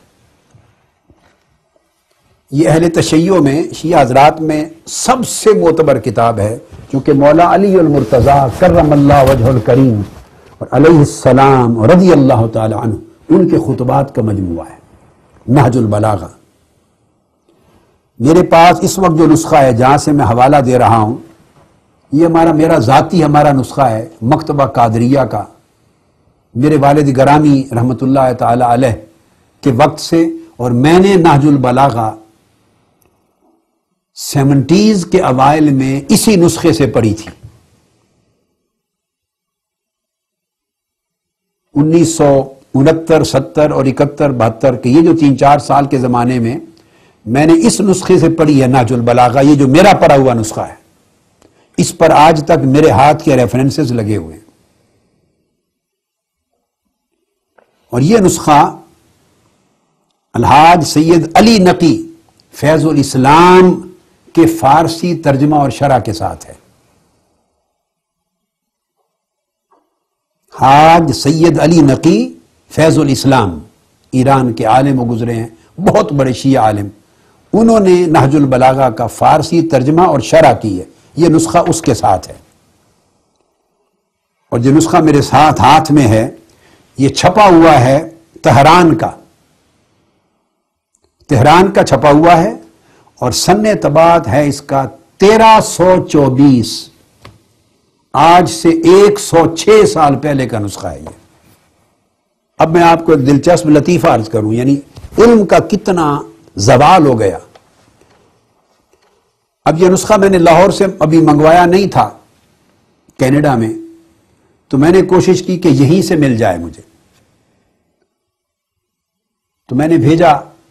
یہ اہل تشیع میں، شیعہ حضرات میں سب سے معتبر کتاب ہے، کیونکہ مولا علی المرتضی کرم اللہ وجہ الکریم اور علیہ السلام اور رضی اللہ تعالی عنہ، ان کے خطبات کا مجموعہ ہے نہج البلاغہ. میرے پاس اس وقت جو نسخہ ہے جہاں سے میں حوالہ دے رہا ہوں، یہ ہمارا میرا ذاتی ہمارا نسخہ ہے مکتبہ قادریہ کا، میرے والد گرامی رحمۃ اللہ تعالی علیہ کے وقت سے. اور میں نے نہج البلاغہ سیونٹیز کے اوائل میں اسی نسخے سے پڑھی تھی. انیس سو انہتر ستر اور اکہتر بہتر کے یہ جو تین چار سال کے زمانے میں میں نے اس نسخے سے پڑھی ہے نہج البلاغہ. یہ جو میرا پڑھا ہوا نسخہ ہے، اس پر آج تک میرے ہاتھ کے ریفرنسز لگے ہوئے ہیں. اور یہ نسخہ الحاج سید علی نقی فیض الاسلام کے فارسی ترجمہ اور شرح کے ساتھ ہے. حاج سید علی نقی فیض الاسلام ایران کے عالم و گزرے ہیں، بہت بڑے شیعہ عالم. انہوں نے نہج البلاغہ کا فارسی ترجمہ اور شرح کی ہے. یہ نسخہ اس کے ساتھ ہے. اور جو نسخہ میرے ساتھ ہاتھ میں ہے یہ چھپا ہوا ہے تہران کا تہران کا چھپا ہوا ہے، اور سن طباعت ہے اس کا تیرہ سو چوبیس، آج سے ایک سو چھ سال پہلے کا نسخہ ہے یہ. اب میں آپ کو ایک دلچسپ لطیفہ عرض کروں، یعنی علم کا کتنا زوال ہو گیا. اب یہ نسخہ میں نے لاہور سے ابھی منگوایا نہیں تھا کینیڈا میں، تو میں نے کوشش کی کہ یہیں سے مل جائے مجھے. تو میں نے بھیجا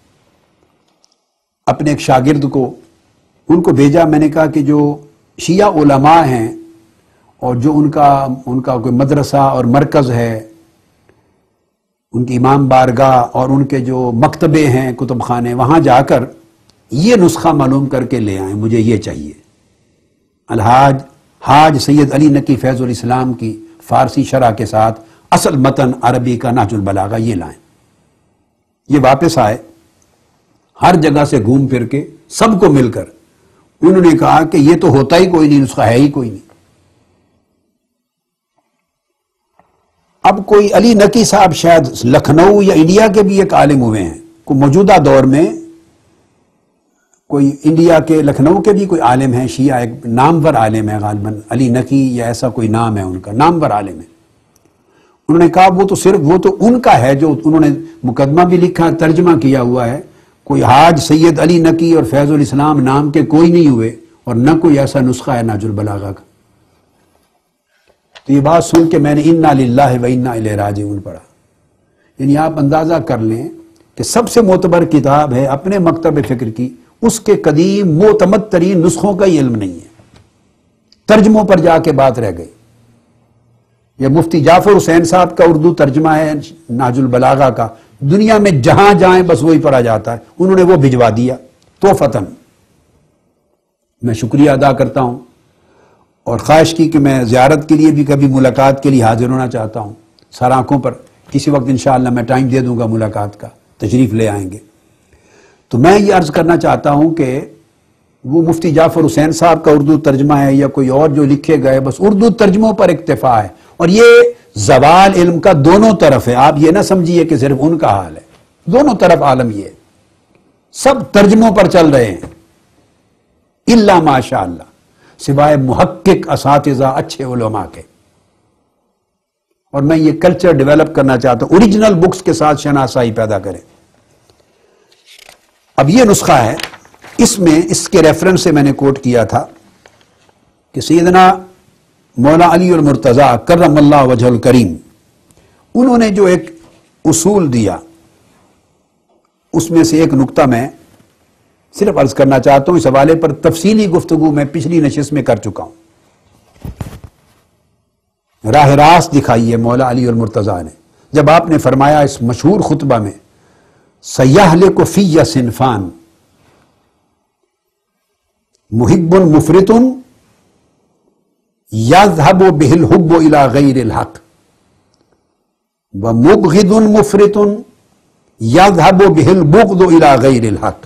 اپنے ایک شاگرد کو، ان کو بھیجا. میں نے کہا کہ جو شیعہ علماء ہیں اور جو ان کا ان کا کوئی مدرسہ اور مرکز ہے، ان کی امام بارگاہ اور ان کے جو مکتبے ہیں کتب خانے، وہاں جا کر یہ نسخہ معلوم کر کے لے آئیں، مجھے یہ چاہیے. الحاج حاج سید علی نقی فیض الاسلام کی فارسی شرح کے ساتھ اصل متن عربی کا نہج البلاغہ یہ لائیں. یہ واپس آئے، ہر جگہ سے گھوم پھر کے سب کو مل کر انہوں نے کہا کہ یہ تو ہوتا ہی کوئی نہیں، نسخہ ہے ہی کوئی نہیں. اب کوئی علی نقی صاحب شاید لکھنؤ یا انڈیا کے بھی ایک عالم ہوئے ہیں، کوئی موجودہ دور میں کوئی انڈیا کے لکھنؤ کے بھی کوئی عالم ہیں شیعہ، ایک نامور عالم ہے غالباً علی نقی یا ایسا کوئی نام ہے ان کا، نامور عالم ہے. انہوں نے کہا وہ تو صرف وہ تو ان کا ہے جو انہوں نے مقدمہ بھی لکھا، ترجمہ کیا ہوا ہے، کوئی حاج سید علی نقی اور فیض الاسلام نام کے کوئی نہیں ہوئے، اور نہ کوئی ایسا نسخہ ہے نہج البلاغہ کا۔ تو یہ بات سن کے میں نے انا للہ و انا الیہ راجعون پڑھا۔ یعنی آپ اندازہ کر لیں کہ سب سے معتبر کتاب ہے اپنے مکتب فکر کی، اس کے قدیم معتمد ترین نسخوں کا ہی علم نہیں ہے، ترجموں پر جا کے بات رہ گئی۔ یہ مفتی جعفر حسین صاحب کا اردو ترجمہ ہے نہج البلاغہ کا، دنیا میں جہاں جائیں بس وہی پڑھا جاتا ہے، انہوں نے وہ بھجوا دیا توفتاً۔ میں شکریہ ادا کرتا ہوں اور خواہش کی کہ میں زیارت کے لیے بھی کبھی ملاقات کے لیے حاضر ہونا چاہتا ہوں سر آنکھوں پر، کسی وقت انشاءاللہ میں ٹائم دے دوں گا ملاقات کا، تشریف لے آئیں گے۔ تو میں یہ عرض کرنا چاہتا ہوں کہ وہ مفتی جعفر حسین صاحب کا اردو ترجمہ ہے یا کوئی اور جو لکھے گئے، بس اردو ترجموں پر اکتفا ہے، اور یہ زوال علم کا دونوں طرف ہے۔ آپ یہ نہ سمجھیے کہ صرف ان کا حال ہے، دونوں طرف عالم یہ ہے، سب ترجموں پر چل رہے ہیں الا ماشاء اللہ، سوائے محقق اساتذہ اچھے علماء کے۔ اور میں یہ کلچر ڈیولپ کرنا چاہتا ہوں، اوریجنل بکس کے ساتھ شناسائی پیدا کریں۔ اب یہ نسخہ ہے، اس میں اس کے ریفرنس سے میں نے کوٹ کیا تھا کہ سیدنا مولا علی المرتضیٰ کرم اللہ وجہ الکریم، انہوں نے جو ایک اصول دیا، اس میں سے ایک نقطہ میں صرف عرض کرنا چاہتا ہوں، اس حوالے پر تفصیلی گفتگو میں پچھلی نشست میں کر چکا ہوں۔ راہ راست دکھائی ہے مولا علی المرتضیٰ نے، جب آپ نے فرمایا اس مشہور خطبہ میں سیہلک فی صنفان محب مفرط یذهب به الحب الى غیر الحق ومبغض مفرط یذهب به البغض الى غیر الحق۔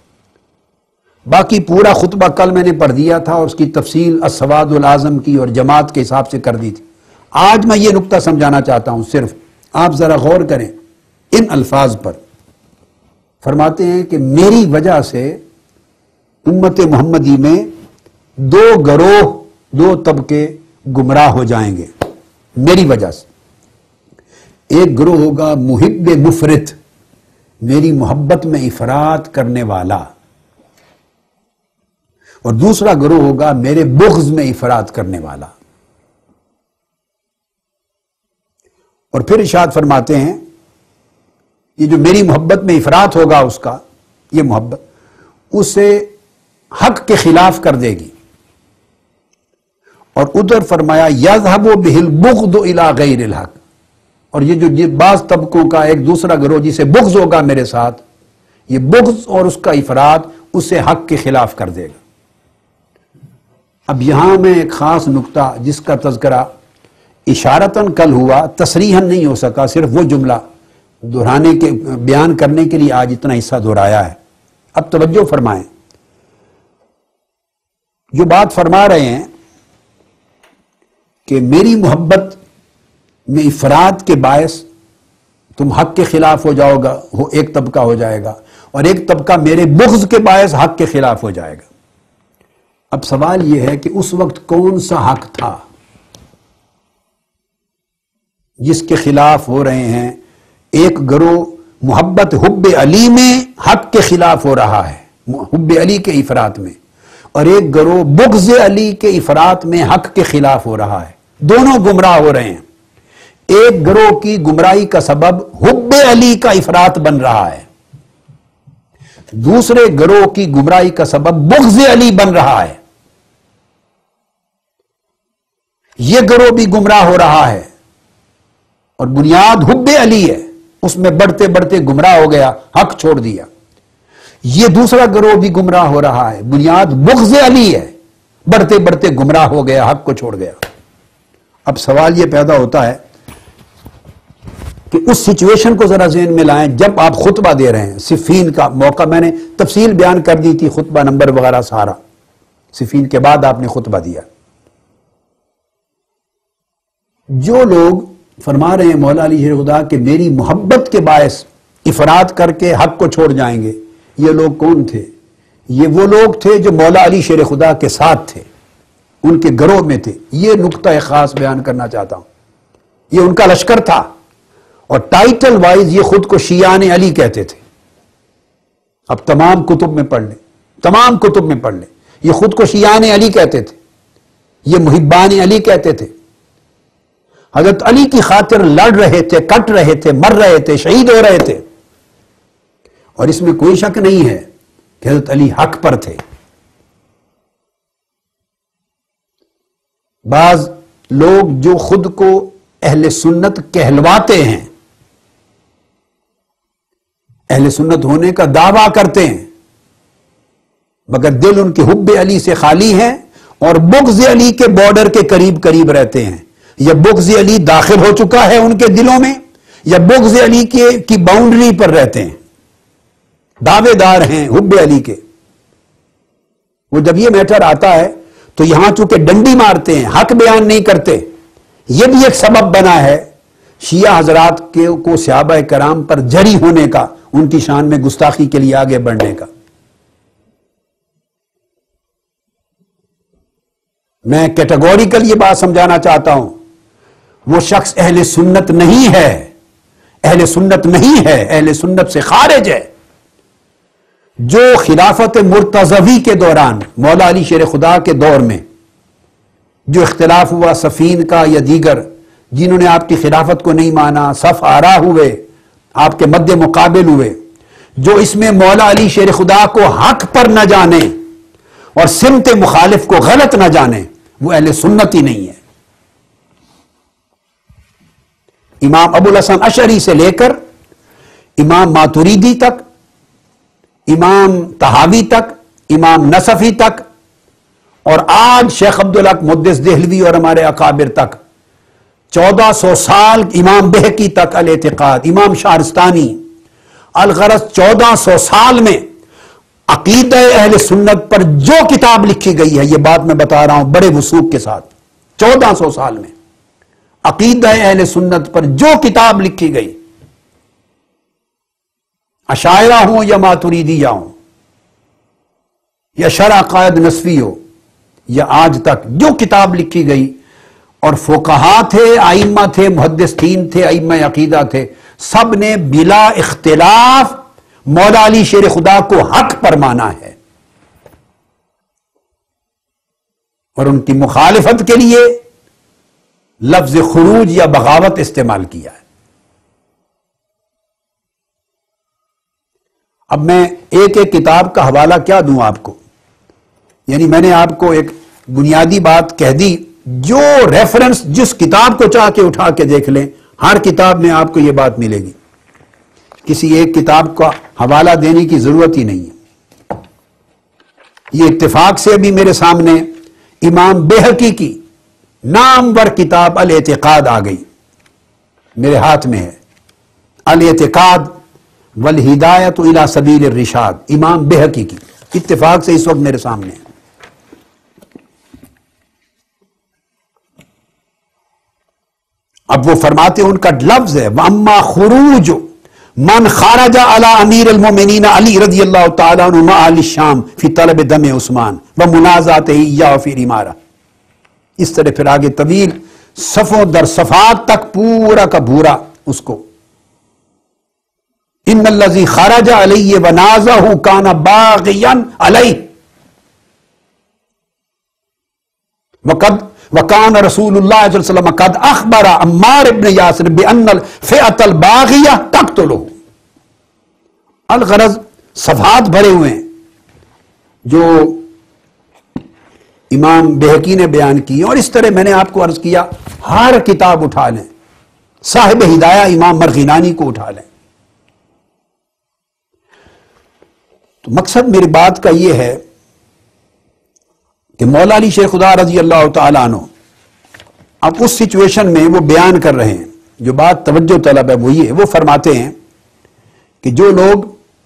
باقی پورا خطبہ کل میں نے پڑھ دیا تھا اور اس کی تفصیل السواد الاعظم کی اور جماعت کے حساب سے کر دی تھی۔ آج میں یہ نقطہ سمجھانا چاہتا ہوں، صرف آپ ذرا غور کریں ان الفاظ پر۔ فرماتے ہیں کہ میری وجہ سے امت محمدی میں دو گروہ، دو طبقے گمراہ ہو جائیں گے میری وجہ سے۔ ایک گروہ ہوگا محب مفرط، میری محبت میں افراط کرنے والا، اور دوسرا گروہ ہوگا میرے بغض میں افراط کرنے والا۔ اور پھر ارشاد فرماتے ہیں یہ جو میری محبت میں افراط ہوگا اس کا، یہ محبت اسے حق کے خلاف کر دے گی۔ اور ادھر فرمایا یذهب به البغض الى غیر الحق، اور یہ جو یہ بعض طبقوں کا ایک دوسرا گروہ جسے بغض ہوگا میرے ساتھ، یہ بغض اور اس کا افراط اسے حق کے خلاف کر دے گا۔ اب یہاں میں ایک خاص نقطہ جس کا تذکرہ اشارتاً کل ہوا، تصریحاً نہیں ہو سکا، صرف وہ جملہ دہرانے کے بیان کرنے کے لیے آج اتنا حصہ دہرایا ہے۔ اب توجہ فرمائیں، جو بات فرما رہے ہیں کہ میری محبت میں افراط کے باعث تم حق کے خلاف ہو جاؤ گا، ایک طبقہ ہو جائے گا، اور ایک طبقہ میرے بغض کے باعث حق کے خلاف ہو جائے گا۔ اب سوال یہ ہے کہ اس وقت کون سا حق تھا جس کے خلاف ہو رہے ہیں؟ ایک گروہ محبت حب علی میں حق کے خلاف ہو رہا ہے، حب علی کے افراط میں، اور ایک گروہ بغض علی کے افراط میں حق کے خلاف ہو رہا ہے۔ دونوں گمراہ ہو رہے ہیں۔ ایک گروہ کی گمراہی کا سبب حب علی کا افراط بن رہا ہے، دوسرے گروہ کی گمراہی کا سبب بغض علی بن رہا ہے۔ یہ گروہ بھی گمراہ ہو رہا ہے اور بنیاد حب علی ہے، اس میں بڑھتے بڑھتے گمراہ ہو گیا، حق چھوڑ دیا۔ یہ دوسرا گروہ بھی گمراہ ہو رہا ہے، بنیاد بغض علی ہے، بڑھتے بڑھتے گمراہ ہو گیا، حق کو چھوڑ گیا۔ اب سوال یہ پیدا ہوتا ہے کہ اس سچویشن کو ذرا ذہن میں لائیں جب آپ خطبہ دے رہے ہیں۔ صفین کا موقع میں نے تفصیل بیان کر دی تھی، خطبہ نمبر وغیرہ سارا، صفین کے بعد آپ نے خطبہ دیا۔ جو لوگ فرما رہے ہیں مولا علی شیر خدا کہ میری محبت کے باعث افراط کر کے حق کو چھوڑ جائیں گے، یہ لوگ کون تھے؟ یہ وہ لوگ تھے جو مولا علی شیر خدا کے ساتھ تھے، ان کے گروہ میں تھے۔ یہ نقطہ خاص بیان کرنا چاہتا ہوں۔ یہ ان کا لشکر تھا، اور ٹائٹل وائز یہ خود کو شیعان علی کہتے تھے. اب تمام کتب میں پڑھ لیں، تمام کتب میں پڑھ لیں، یہ خود کو شیعان علی کہتے تھے، یہ محبان علی کہتے تھے. حضرت علی کی خاطر لڑ رہے تھے، کٹ رہے تھے، مر رہے تھے، شہید ہو رہے تھے. اور اس میں کوئی شک نہیں ہے کہ حضرت علی حق پر تھے. بعض لوگ جو خود کو اہل سنت کہلواتے ہیں، اہل سنت ہونے کا دعویٰ کرتے ہیں، مگر دل ان کے حب علی سے خالی ہے اور بغض علی کے بارڈر کے قریب قریب رہتے ہیں. یا بغض علی داخل ہو چکا ہے ان کے دلوں میں، یا بغض علی کے کی باؤنڈری پر رہتے ہیں، دعوے دار ہیں حب علی کے. وہ جب یہ میٹر آتا ہے تو یہاں چونکہ ڈنڈی مارتے ہیں، حق بیان نہیں کرتے. یہ بھی ایک سبب بنا ہے شیعہ حضرات کے کو صحابہ کرام پر جری ہونے کا، ان کی شان میں گستاخی کے لیے آگے بڑھنے کا. میں کیٹیگوریکل یہ بات سمجھانا چاہتا ہوں، وہ شخص اہل سنت نہیں ہے، اہل سنت نہیں ہے، اہل سنت سے خارج ہے، جو خلافت مرتضوی کے دوران، مولا علی شیر خدا کے دور میں جو اختلاف ہوا صفین کا یا دیگر، جنہوں نے آپ کی خلافت کو نہیں مانا، صف آرا ہوئے، آپ کے مد مقابل ہوئے، جو اس میں مولا علی شیر خدا کو حق پر نہ جانے اور سمت مخالف کو غلط نہ جانے، وہ اہل سنت ہی نہیں ہے. امام ابو الحسن اشعری سے لے کر امام ماتریدی تک، امام طحاوی تک، امام نصفی تک، اور آج شیخ عبدالحق محدث دہلوی اور ہمارے اکابر تک، چودہ سو سال امام بہقی تک الاعتقاد، امام شہرستانی، الغرض چودہ سو سال میں عقیدہ اہل سنت پر جو کتاب لکھی گئی ہے، یہ بات میں بتا رہا ہوں بڑے وثوق کے ساتھ، چودہ سو سال میں عقیدہ اہل سنت پر جو کتاب لکھی گئی، اشاعرہ ہوں یا ماتریدیہ ہوں یا شرح عقائد نصفی ہو، یا آج تک جو کتاب لکھی گئی، اور فقہا تھے، ائمہ تھے، محدثین تھے، ائمہ عقیدہ تھے، سب نے بلا اختلاف مولا علی شیر خدا کو حق پر مانا ہے، اور ان کی مخالفت کے لیے لفظ خروج یا بغاوت استعمال کیا ہے. اب میں ایک ایک کتاب کا حوالہ کیا دوں آپ کو، یعنی میں نے آپ کو ایک بنیادی بات کہہ دی، جو ریفرنس جس کتاب کو چاہ کے اٹھا کے دیکھ لیں، ہر کتاب میں آپ کو یہ بات ملے گی، کسی ایک کتاب کا حوالہ دینے کی ضرورت ہی نہیں ہے. یہ اتفاق سے ابھی میرے سامنے امام بہقی کی نامور کتاب الاعتقاد آ گئی، میرے ہاتھ میں ہے، الاعتقاد والہدایۃ الی سبیل الرشاد، امام بہقی کی، اتفاق سے اس وقت میرے سامنے ہے. اب وہ فرماتے ہیں، ان کا لفظ ہے وَأَمَّا خُرُوجُ مَنْ خَرَجَ عَلَىٰ أَمِيرِ الْمُؤْمِنِينَ عَلِي رضی اللہ تعالیٰ عنہ مع اہل الشام فی طلب دم عثمان ومنازعتہ ایہ فی الامارہ. اس طرح پھر آگے طویل صفوں در صفات تک پورا کا پورا اس کو، ان الذی خرج علیہ ونازعہ کان باغیا علیہ وقد وکان رسول اللہ صلی اللہ علیہ وسلم قد اخبر عمار ابن یاسر بان الفئۃ الباغیہ تقتلہ. الغرض صفحات بھرے ہوئے ہیں جو امام بہقی نے بیان کی، اور اس طرح میں نے آپ کو عرض کیا ہر کتاب اٹھا لیں، صاحب ہدایہ امام مرغینانی کو اٹھا لیں. تو مقصد میری بات کا یہ ہے کہ مولا علی شیخ خدا رضی اللہ تعالیٰ عنہ اب اس سچویشن میں وہ بیان کر رہے ہیں، جو بات توجہ طلب ہے وہ یہ، وہ فرماتے ہیں کہ جو لوگ،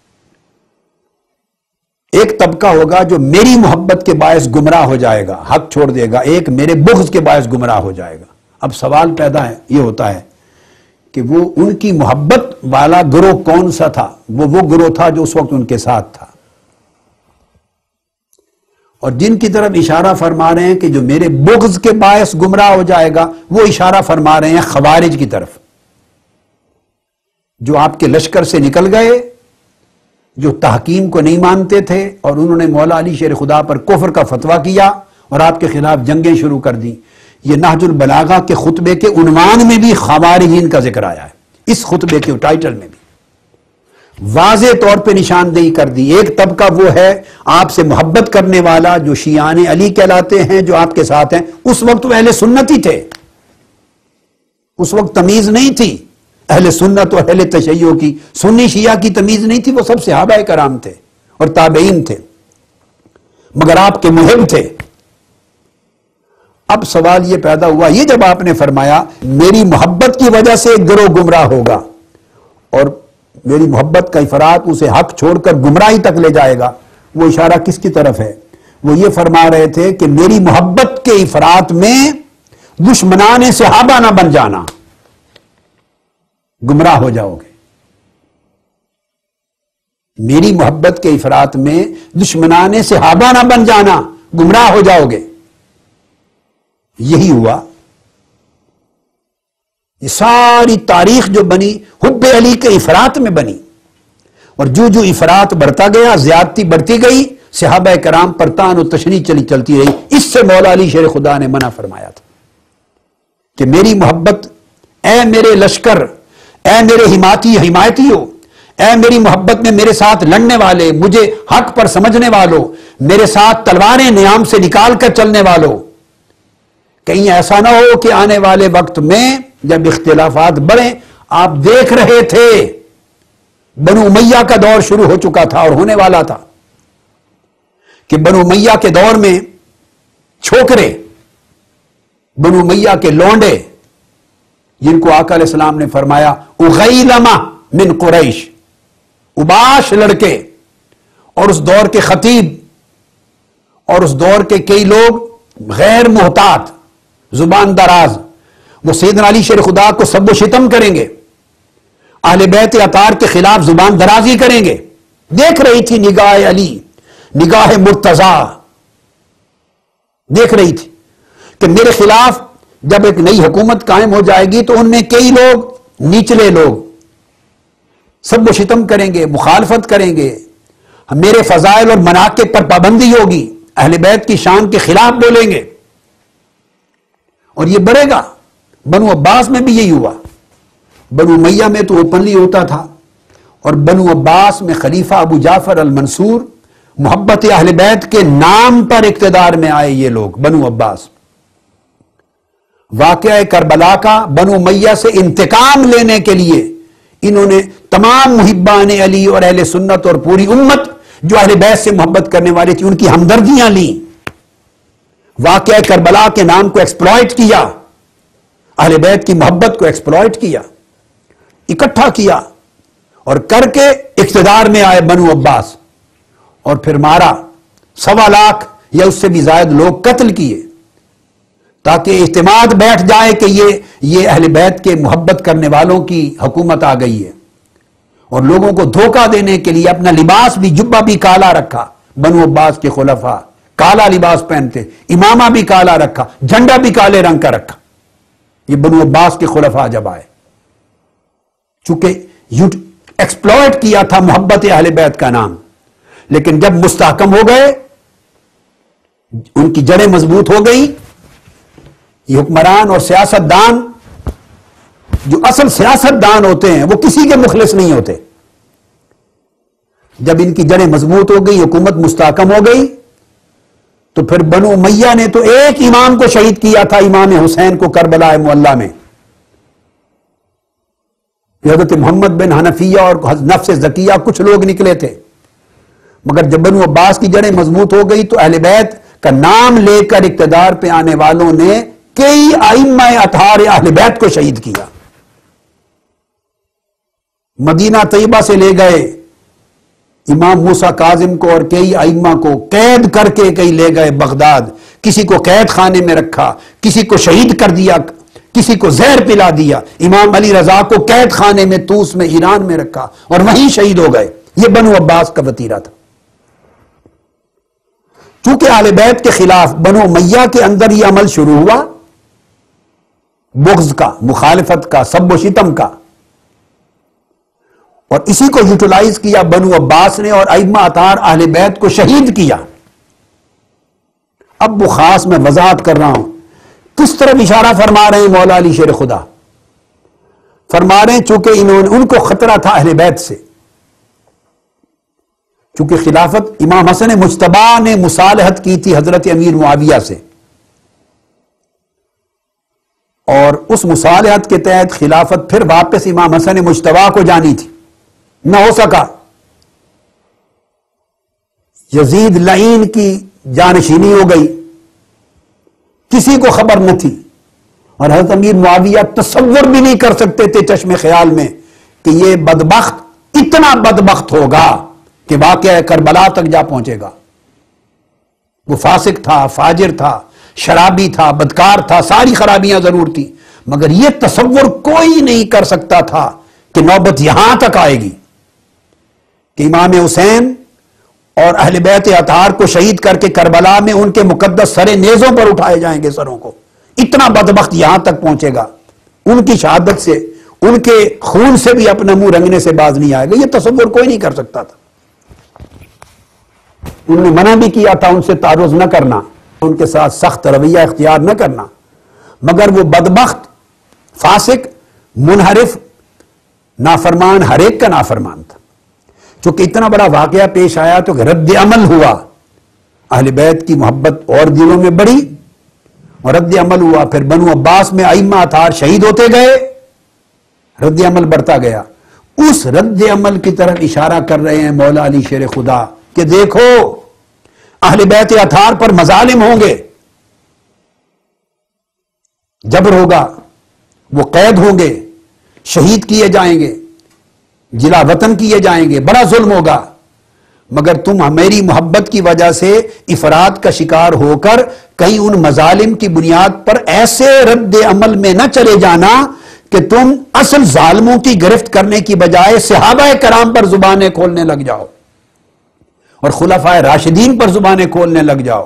ایک طبقہ ہوگا جو میری محبت کے باعث گمراہ ہو جائے گا، حق چھوڑ دے گا، ایک میرے بغض کے باعث گمراہ ہو جائے گا. اب سوال پیدا ہے، یہ ہوتا ہے کہ وہ ان کی محبت والا گروہ کون سا تھا؟ وہ وہ گروہ تھا جو اس وقت ان کے ساتھ تھا، اور جن کی طرف اشارہ فرما رہے ہیں کہ جو میرے بغض کے باعث گمراہ ہو جائے گا، وہ اشارہ فرما رہے ہیں خوارج کی طرف، جو آپ کے لشکر سے نکل گئے، جو تحکیم کو نہیں مانتے تھے اور انہوں نے مولا علی شیر خدا پر کفر کا فتویٰ کیا اور آپ کے خلاف جنگیں شروع کر دی۔ یہ نہج البلاغہ کے خطبے کے عنوان میں بھی خوارجین کا ذکر آیا ہے، اس خطبے کے ٹائٹل میں بھی واضح طور پہ نشاندہی کر دی۔ ایک طبقہ وہ ہے آپ سے محبت کرنے والا جو شیعان علی کہلاتے ہیں، جو آپ کے ساتھ ہیں، اس وقت وہ اہل سنت ہی تھے، اس وقت تمیز نہیں تھی اہل سنت اور اہل تشیع کی، سنی شیعہ کی تمیز نہیں تھی، وہ سب صحابہ کرام تھے اور تابعین تھے، مگر آپ کے محب تھے۔ اب سوال یہ پیدا ہوا، یہ جب آپ نے فرمایا میری محبت کی وجہ سے ایک گروہ گمراہ ہوگا اور میری محبت کا افراط اسے حق چھوڑ کر گمراہی تک لے جائے گا، وہ اشارہ کس کی طرف ہے؟ وہ یہ فرما رہے تھے کہ میری محبت کے افراط میں دشمنان صحابہ نہ بن جانا، گمراہ ہو جاؤ گے۔ میری محبت کے افراط میں دشمنان صحابہ نہ بن جانا، گمراہ ہو جاؤ گے۔ یہی ہوا، یہ ساری تاریخ جو بنی حب علی کے افراط میں بنی، اور جو جو افراط بڑھتا گیا، زیادتی بڑھتی گئی، صحابہ کرام پر طعن و تشنیع چلی چلتی رہی۔ اس سے مولا علی شیر خدا نے منع فرمایا تھا کہ میری محبت، اے میرے لشکر، اے میرے حمایتی حمایتی ہو، اے میری محبت میں میرے ساتھ لڑنے والے، مجھے حق پر سمجھنے والوں، میرے ساتھ تلواریں نیام سے نکال کر چلنے والوں، کہیں ایسا نہ ہو کہ آنے والے وقت میں جب اختلافات بڑھیں، آپ دیکھ رہے تھے بنو امیہ کا دور شروع ہو چکا تھا اور ہونے والا تھا کہ بنو امیہ کے دور میں چھوکرے، بنو امیہ کے لونڈے، جن کو آقا علیہ السلام نے فرمایا اغیلمہ من قریش، اباش لڑکے، اور اس دور کے خطیب اور اس دور کے کئی لوگ غیر محتاط، زبان دراز، وہ سیدنا علی شیر خدا کو سب و شتم کریں گے، اہل بیت اطہار کے خلاف زبان درازی کریں گے۔ دیکھ رہی تھی نگاہ علی، نگاہ مرتضیٰ دیکھ رہی تھی کہ میرے خلاف جب ایک نئی حکومت قائم ہو جائے گی تو ان میں کئی لوگ، نیچلے لوگ، سب و شتم کریں گے، مخالفت کریں گے، میرے فضائل اور مناقب پر پابندی ہوگی، اہل بیت کی شان کے خلاف بولیں گے، اور یہ بڑھے گا۔ بنو عباس میں بھی یہی ہوا۔ بنو امیہ میں تو اوپنلی ہوتا تھا، اور بنو عباس میں خلیفہ ابو جعفر المنصور محبت اہل بیت کے نام پر اقتدار میں آئے یہ لوگ، بنو عباس۔ واقعہ کربلا کا بنو امیہ سے انتقام لینے کے لیے انہوں نے تمام محبان علی اور اہل سنت اور پوری امت جو اہل بیت سے محبت کرنے والی تھی ان کی ہمدردیاں لیں، واقعہ کربلا کے نام کو ایکسپلائٹ کیا، اہل بیت کی محبت کو ایکسپلائٹ کیا، اکٹھا کیا، اور کر کے اقتدار میں آئے بنو عباس، اور پھر مارا، سوا لاکھ یا اس سے بھی زائد لوگ قتل کیے، تاکہ اعتماد بیٹھ جائے کہ یہ یہ اہل بیت کے محبت کرنے والوں کی حکومت آ گئی ہے، اور لوگوں کو دھوکہ دینے کے لیے اپنا لباس بھی، جبہ بھی کالا رکھا۔ بنو عباس کے خلفاء کالا لباس پہنتے، امامہ بھی کالا رکھا، جھنڈا بھی کالے رنگ کا رکھا۔ یہ بنو عباس کے خلفاء جب آئے، چونکہ ایکسپلوئٹ کیا تھا محبت اہل بیت کا نام، لیکن جب مستحکم ہو گئے، ان کی جڑیں مضبوط ہو گئی، یہ حکمران اور سیاست دان جو اصل سیاست دان ہوتے ہیں وہ کسی کے مخلص نہیں ہوتے، جب ان کی جڑیں مضبوط ہو گئی، حکومت مستحکم ہو گئی، تو پھر بنو امیہ نے تو ایک امام کو شہید کیا تھا، امام حسین کو کربلا معلی میں۔ حضرت محمد بن حنفیہ اور نفس زکیہ کچھ لوگ نکلے تھے، مگر جب بنو عباس کی جڑیں مضبوط ہو گئی تو اہل بیت کا نام لے کر اقتدار پہ آنے والوں نے کئی ائمہ اطہار اہل بیت کو شہید کیا۔ مدینہ طیبہ سے لے گئے امام موسیٰ کاظم کو اور کئی ائمہ کو، قید کر کے کئی لے گئے بغداد، کسی کو قید خانے میں رکھا، کسی کو شہید کر دیا، کسی کو زہر پلا دیا۔ امام علی رضا کو قید خانے میں طوس میں ایران میں رکھا اور وہیں شہید ہو گئے۔ یہ بنو عباس کا وتیرہ تھا۔ چونکہ اہل بیت کے خلاف بنو امیہ کے اندر یہ عمل شروع ہوا، بغض کا، مخالفت کا، سب و شتم کا، اور اسی کو یوٹیلائز کیا بنو عباس نے، اور ائمہ اطہار اہل بیت کو شہید کیا۔ اب وہ خاص میں وضاحت کر رہا ہوں کس طرح اشارہ فرما رہے ہیں مولا علی شیر خدا۔ فرما رہے ہیں چونکہ انہوں نے ان کو خطرہ تھا اہل بیت سے، چونکہ خلافت امام حسن مجتبی نے مصالحت کی تھی حضرت امیر معاویہ سے، اور اس مصالحت کے تحت خلافت پھر واپس امام حسن مجتبی کو جانی تھی، نہ ہو سکا۔ یزید لعین کی جانشینی ہو گئی، کسی کو خبر نہ تھی، اور حضرت امیر معاویہ تصور بھی نہیں کر سکتے تھے چشم خیال میں کہ یہ بدبخت اتنا بدبخت ہوگا کہ واقعہ کربلا تک جا پہنچے گا۔ وہ فاسق تھا، فاجر تھا، شرابی تھا، بدکار تھا، ساری خرابیاں ضرور تھی، مگر یہ تصور کوئی نہیں کر سکتا تھا کہ نوبت یہاں تک آئے گی کہ امام حسین اور اہل بیت اطہار کو شہید کر کے کربلا میں ان کے مقدس سر نیزوں پر اٹھائے جائیں گے سروں کو۔ اتنا بدبخت یہاں تک پہنچے گا، ان کی شہادت سے، ان کے خون سے بھی اپنا منہ رنگنے سے باز نہیں آئے گا، یہ تصور کوئی نہیں کر سکتا تھا۔ انہوں نے منع بھی کیا تھا ان سے تعرض نہ کرنا، ان کے ساتھ سخت رویہ اختیار نہ کرنا، مگر وہ بدبخت، فاسق، منحرف، نافرمان، ہر ایک کا نافرمان تھا۔ چونکہ اتنا بڑا واقعہ پیش آیا تو رد عمل ہوا، اہل بیت کی محبت اور دلوں میں بڑھی اور رد عمل ہوا۔ پھر بنو عباس میں ائمہ اطہار شہید ہوتے گئے، رد عمل بڑھتا گیا۔ اس رد عمل کی طرف اشارہ کر رہے ہیں مولا علی شیر خدا کہ دیکھو اہل بیت اطہار پر مظالم ہوں گے، جبر ہوگا، وہ قید ہوں گے، شہید کیے جائیں گے، جلا وطن کیے جائیں گے، بڑا ظلم ہوگا، مگر تم میری محبت کی وجہ سے افراد کا شکار ہو کر کہیں ان مظالم کی بنیاد پر ایسے رد عمل میں نہ چلے جانا کہ تم اصل ظالموں کی گرفت کرنے کی بجائے صحابہ کرام پر زبانیں کھولنے لگ جاؤ اور خلفائے راشدین پر زبانیں کھولنے لگ جاؤ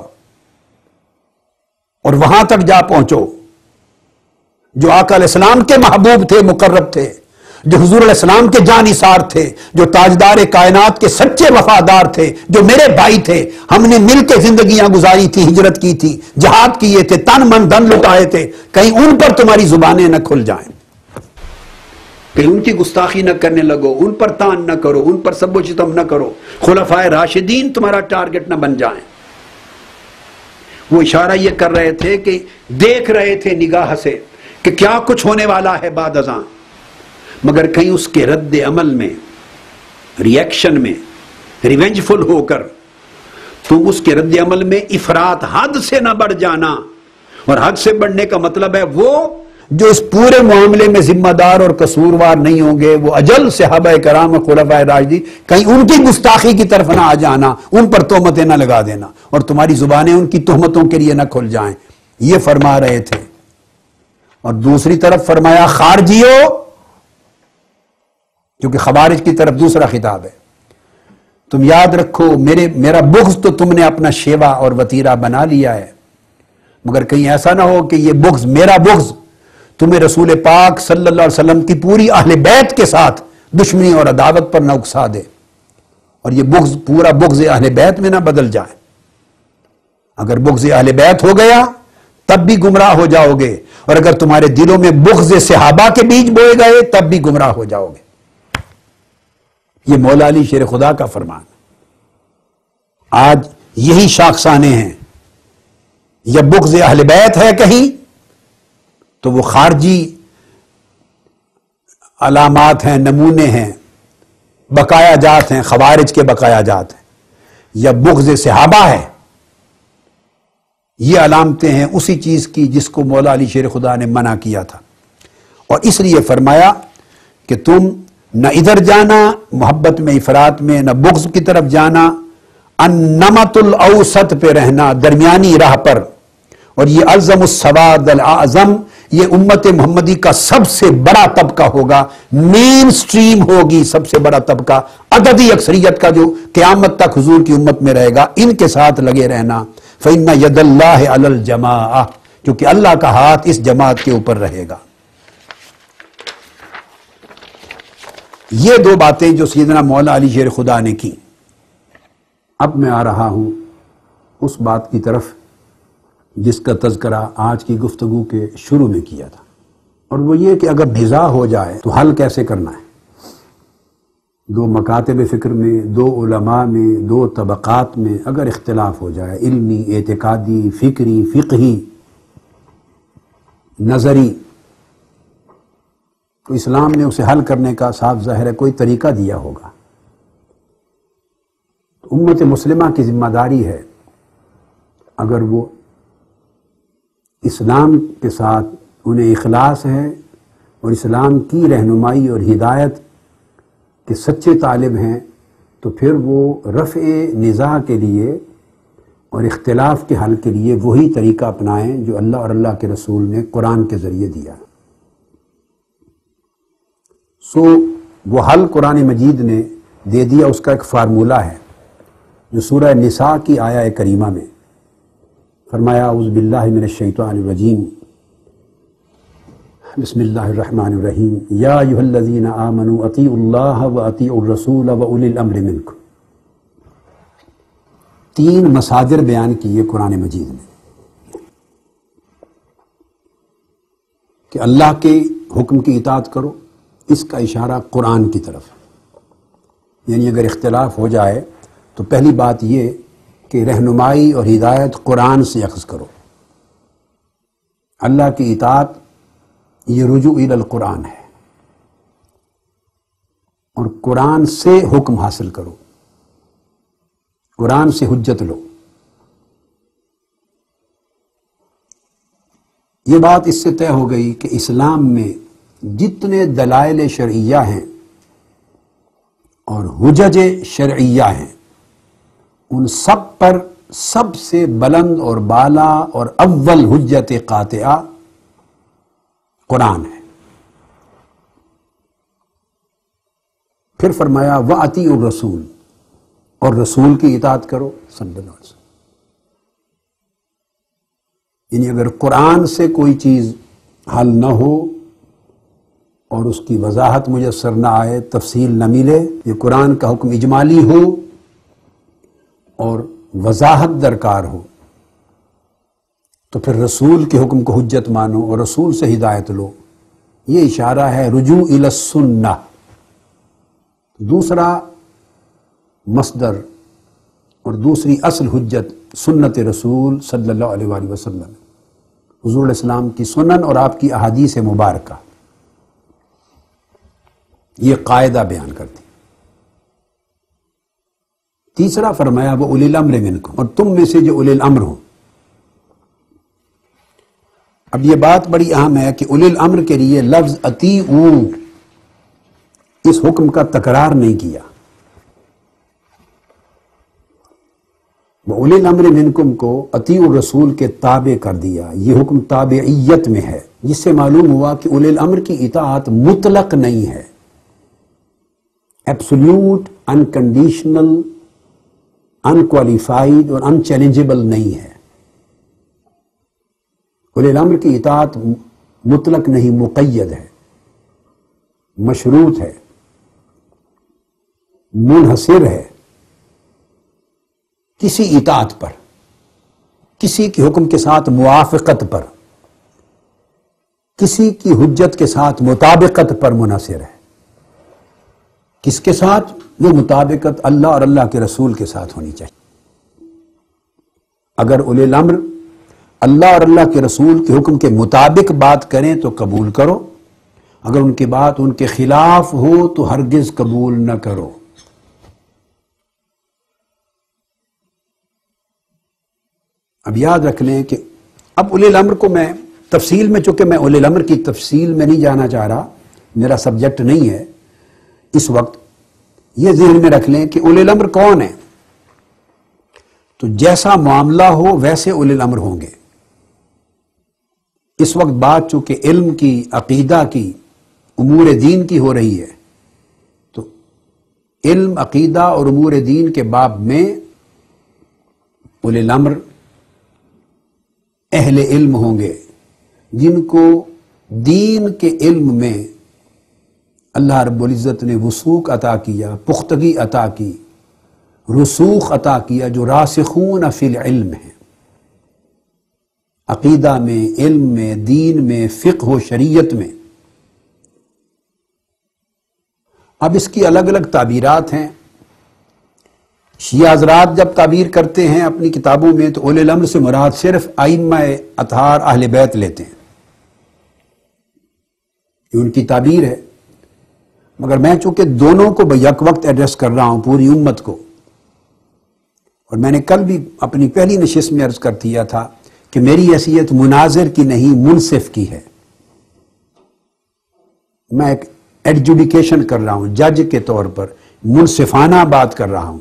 اور وہاں تک جا پہنچو جو آقا علیہ السلام کے محبوب تھے، مقرب تھے، جو حضور علیہ السلام کے جانثار تھے، جو تاجدار کائنات کے سچے وفادار تھے، جو میرے بھائی تھے، ہم نے مل کے زندگیاں گزاری تھی، ہجرت کی تھی، جہاد کیے تھے، تن من دھن لٹائے تھے، کہیں ان پر تمہاری زبانیں نہ کھل جائیں، کہیں ان کی گستاخی نہ کرنے لگو، ان پر تان نہ کرو، ان پر سب و شتم نہ کرو، خلفائے راشدین تمہارا ٹارگٹ نہ بن جائیں۔ وہ اشارہ یہ کر رہے تھے کہ دیکھ رہے تھے نگاہ سے کہ کیا کچھ ہونے والا ہے بعد ازاں، مگر کہیں اس کے رد عمل میں، ریئیکشن میں، ریونج فل ہو کر تم اس کے رد عمل میں افراط حد سے نہ بڑھ جانا۔ اور حد سے بڑھنے کا مطلب ہے وہ جو اس پورے معاملے میں ذمہ دار اور قصوروار نہیں ہوں گے، وہ اجل صحابہ کرام اور خلفائے راشدین، کہیں ان کی گستاخی کی طرف نہ آ جانا، ان پر تہمتیں نہ لگا دینا اور تمہاری زبانیں ان کی تہمتوں کے لیے نہ کھل جائیں، یہ فرما رہے تھے۔ اور دوسری طرف فرمایا خارجیو، کیونکہ خوارج کی طرف دوسرا خطاب ہے، تم یاد رکھو میرے میرا بغض تو تم نے اپنا شیوا اور وتیرہ بنا لیا ہے، مگر کہیں ایسا نہ ہو کہ یہ بغض، میرا بغض تمہیں رسول پاک صلی اللہ علیہ وسلم کی پوری اہل بیت کے ساتھ دشمنی اور عداوت پر نہ اکسا دے اور یہ بغض پورا بغض اہل بیت میں نہ بدل جائے۔ اگر بغض اہل بیت ہو گیا تب بھی گمراہ ہو جاؤ گے، اور اگر تمہارے دلوں میں بغض صحابہ کے بیج بوئے گئے تب بھی گمراہ ہو جاؤ گے۔ یہ مولا علی شیر خدا کا فرمان۔ آج یہی شاخسانے ہیں، یا بغض اہل بیت ہے کہیں تو وہ خارجی علامات ہیں، نمونے ہیں، بقایا جات ہیں، خوارج کے بقایا جات ہیں، یا بغض صحابہ ہے، یہ علامتیں ہیں اسی چیز کی جس کو مولا علی شیر خدا نے منع کیا تھا۔ اور اس لیے فرمایا کہ تم نہ ادھر جانا محبت میں افراط میں، نہ بغض کی طرف جانا، النمط الاوسط پہ رہنا، درمیانی راہ پر، اور یہ الزم السواد الاعظم، یہ امت محمدی کا سب سے بڑا طبقہ ہوگا، مین سٹریم ہوگی، سب سے بڑا طبقہ، عددی اکثریت کا جو قیامت تک حضور کی امت میں رہے گا، ان کے ساتھ لگے رہنا۔ فَإِنَّ يَدَ اللَّهِ عَلَى الْجَمَاعَةِ، کیونکہ اللہ کا ہاتھ اس جماعت کے اوپر رہے گا۔ یہ دو باتیں جو سیدنا مولا علی شیر خدا نے کی۔ اب میں آ رہا ہوں اس بات کی طرف جس کا تذکرہ آج کی گفتگو کے شروع میں کیا تھا، اور وہ یہ کہ اگر نزاع ہو جائے تو حل کیسے کرنا ہے۔ دو مکاتب فکر میں، دو علماء میں، دو طبقات میں اگر اختلاف ہو جائے، علمی، اعتقادی، فکری، فقہی، نظری، تو اسلام نے اسے حل کرنے کا صاف ظاہر ہے کوئی طریقہ دیا ہوگا۔ تو امت مسلمہ کی ذمہ داری ہے، اگر وہ اسلام کے ساتھ انہیں اخلاص ہے اور اسلام کی رہنمائی اور ہدایت کے سچے طالب ہیں، تو پھر وہ رفع نزاع کے لیے اور اختلاف کے حل کے لیے وہی طریقہ اپنائیں جو اللہ اور اللہ کے رسول نے قرآن کے ذریعے دیا۔ سو وہ حل قرآن مجید نے دے دیا، اس کا ایک فارمولہ ہے جو سورہ نساء کی آیہ کریمہ میں فرمایا، اعوذ باللہ من الشیطان الرجیم، بسم اللہ الرحمن الرحیم، یا ایھا الذین آمنوا اطیعوا اللہ واطیعوا الرسول واولی الامر منکم۔ تین مصادر بیان کیے قرآن مجید نے کہ اللہ کے حکم کی اطاعت کرو، اس کا اشارہ قرآن کی طرف، یعنی اگر اختلاف ہو جائے تو پہلی بات یہ کہ رہنمائی اور ہدایت قرآن سے اخذ کرو۔ اللہ کی اطاعت یہ رجوع الی القرآن ہے، اور قرآن سے حکم حاصل کرو، قرآن سے حجت لو۔ یہ بات اس سے طے ہو گئی کہ اسلام میں جتنے دلائل شرعیہ ہیں اور حجج شرعیہ ہیں، ان سب پر سب سے بلند اور بالا اور اول حجت قاطعہ قرآن ہے۔ پھر فرمایا وَأَطِیعُوا الرَّسُولَ، اور رسول کی اطاعت کرو صلی اللہ علیہ وسلم۔ یعنی اگر قرآن سے کوئی چیز حل نہ ہو اور اس کی وضاحت میسر نہ آئے، تفصیل نہ ملے، یہ قرآن کا حکم اجمالی ہو اور وضاحت درکار ہو، تو پھر رسول کے حکم کو حجت مانو اور رسول سے ہدایت لو۔ یہ اشارہ ہے رجوع الی السنہ۔ دوسرا مصدر اور دوسری اصل حجت سنت رسول صلی اللہ علیہ وآلہ وسلم، حضور علیہ السلام کی سنن اور آپ کی احادیث مبارکہ، یہ قاعدہ بیان کرتی۔ تیسرا فرمایا وہ اولی الامر منکم، اور تم میں سے جو اولی الامر ہو۔ اب یہ بات بڑی اہم ہے کہ اولی الامر کے لیے لفظ اطیعوا اس حکم کا تکرار نہیں کیا۔ وہ اولی الامر منکم کو اطیعوا الرسول کے تابع کر دیا۔ یہ حکم تابعیت میں ہے، جس سے معلوم ہوا کہ اولی الامر کی اطاعت مطلق نہیں ہے، ایبسولوٹ، انکنڈیشنل، انکوالیفائڈ اور انچیلنجبل نہیں ہے۔ اولی الامر کی اطاعت مطلق نہیں، مقید ہے، مشروط ہے، منحصر ہے کسی اطاعت پر، کسی کے حکم کے ساتھ موافقت پر، کسی کی حجت کے ساتھ مطابقت پر منحصر ہے۔ کس کے ساتھ؟ وہ مطابقت اللہ اور اللہ کے رسول کے ساتھ ہونی چاہیے۔ اگر اولی الامر اللہ اور اللہ کے رسول کے حکم کے مطابق بات کریں تو قبول کرو، اگر ان کی بات ان کے خلاف ہو تو ہرگز قبول نہ کرو۔ اب یاد رکھ لیں کہ اب اولی الامر کو میں تفصیل میں، چونکہ میں اولی الامر کی تفصیل میں نہیں جانا چاہ رہا، میرا سبجیکٹ نہیں ہے اس وقت، یہ ذہن میں رکھ لیں کہ اولی الامر کون ہے، تو جیسا معاملہ ہو ویسے اولی الامر ہوں گے۔ اس وقت بات چونکہ علم کی، عقیدہ کی، امور دین کی ہو رہی ہے، تو علم، عقیدہ اور امور دین کے باب میں اولی الامر اہل علم ہوں گے، جن کو دین کے علم میں اللہ رب العزت نے وثوق عطا کیا، پختگی عطا کی، رسوخ عطا کیا، جو راسخون فی العلم ہیں، عقیدہ میں، علم میں، دین میں، فقہ و شریعت میں۔ اب اس کی الگ الگ تعبیرات ہیں۔ شیعہ حضرات جب تعبیر کرتے ہیں اپنی کتابوں میں تو اولی الامر سے مراد صرف ائمہ اطہار اہل بیت لیتے ہیں، یہ ان کی تعبیر ہے۔ مگر میں چونکہ دونوں کو بیک وقت ایڈریس کر رہا ہوں، پوری امت کو، اور میں نے کل بھی اپنی پہلی نشست میں عرض کر دیا تھا کہ میری حیثیت مناظر کی نہیں، منصف کی ہے۔ میں ایک ایڈجوڈیکیشن کر رہا ہوں، جج کے طور پر منصفانہ بات کر رہا ہوں۔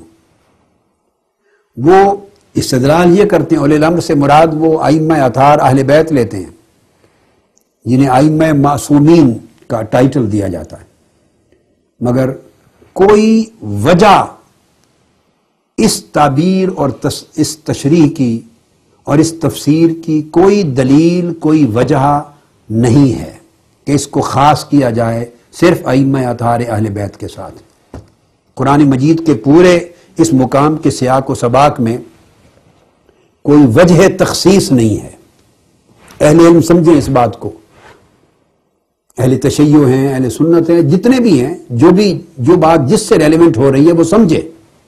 وہ استدلال یہ کرتے ہیں اولی الامر سے مراد وہ ائمہ اطہار اہل بیت لیتے ہیں، جنہیں ائمہ معصومین کا ٹائٹل دیا جاتا ہے، مگر کوئی وجہ اس تعبیر اور اس تشریح کی اور اس تفسیر کی کوئی دلیل، کوئی وجہ نہیں ہے کہ اس کو خاص کیا جائے صرف ائمہ اطہار اہل بیت کے ساتھ۔ قرآن مجید کے پورے اس مقام کے سیاق و سباق میں کوئی وجہ تخصیص نہیں ہے۔ اہل علم سمجھیں اس بات کو، اہل تشیع ہیں، اہل سنت ہیں، جتنے بھی ہیں، جو بھی جو بات جس سے ریلیونٹ ہو رہی ہے وہ سمجھے۔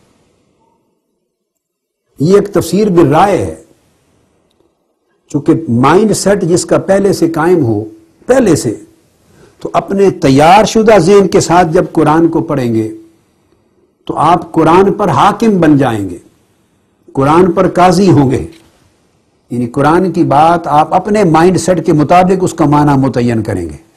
یہ ایک تفسیر بالرائے ہے، چونکہ مائنڈ سیٹ جس کا پہلے سے قائم ہو، پہلے سے، تو اپنے تیار شدہ ذہن کے ساتھ جب قرآن کو پڑھیں گے تو آپ قرآن پر حاکم بن جائیں گے، قرآن پر قاضی ہوں گے، یعنی قرآن کی بات آپ اپنے مائنڈ سیٹ کے مطابق اس کا معنی متعین کریں گے۔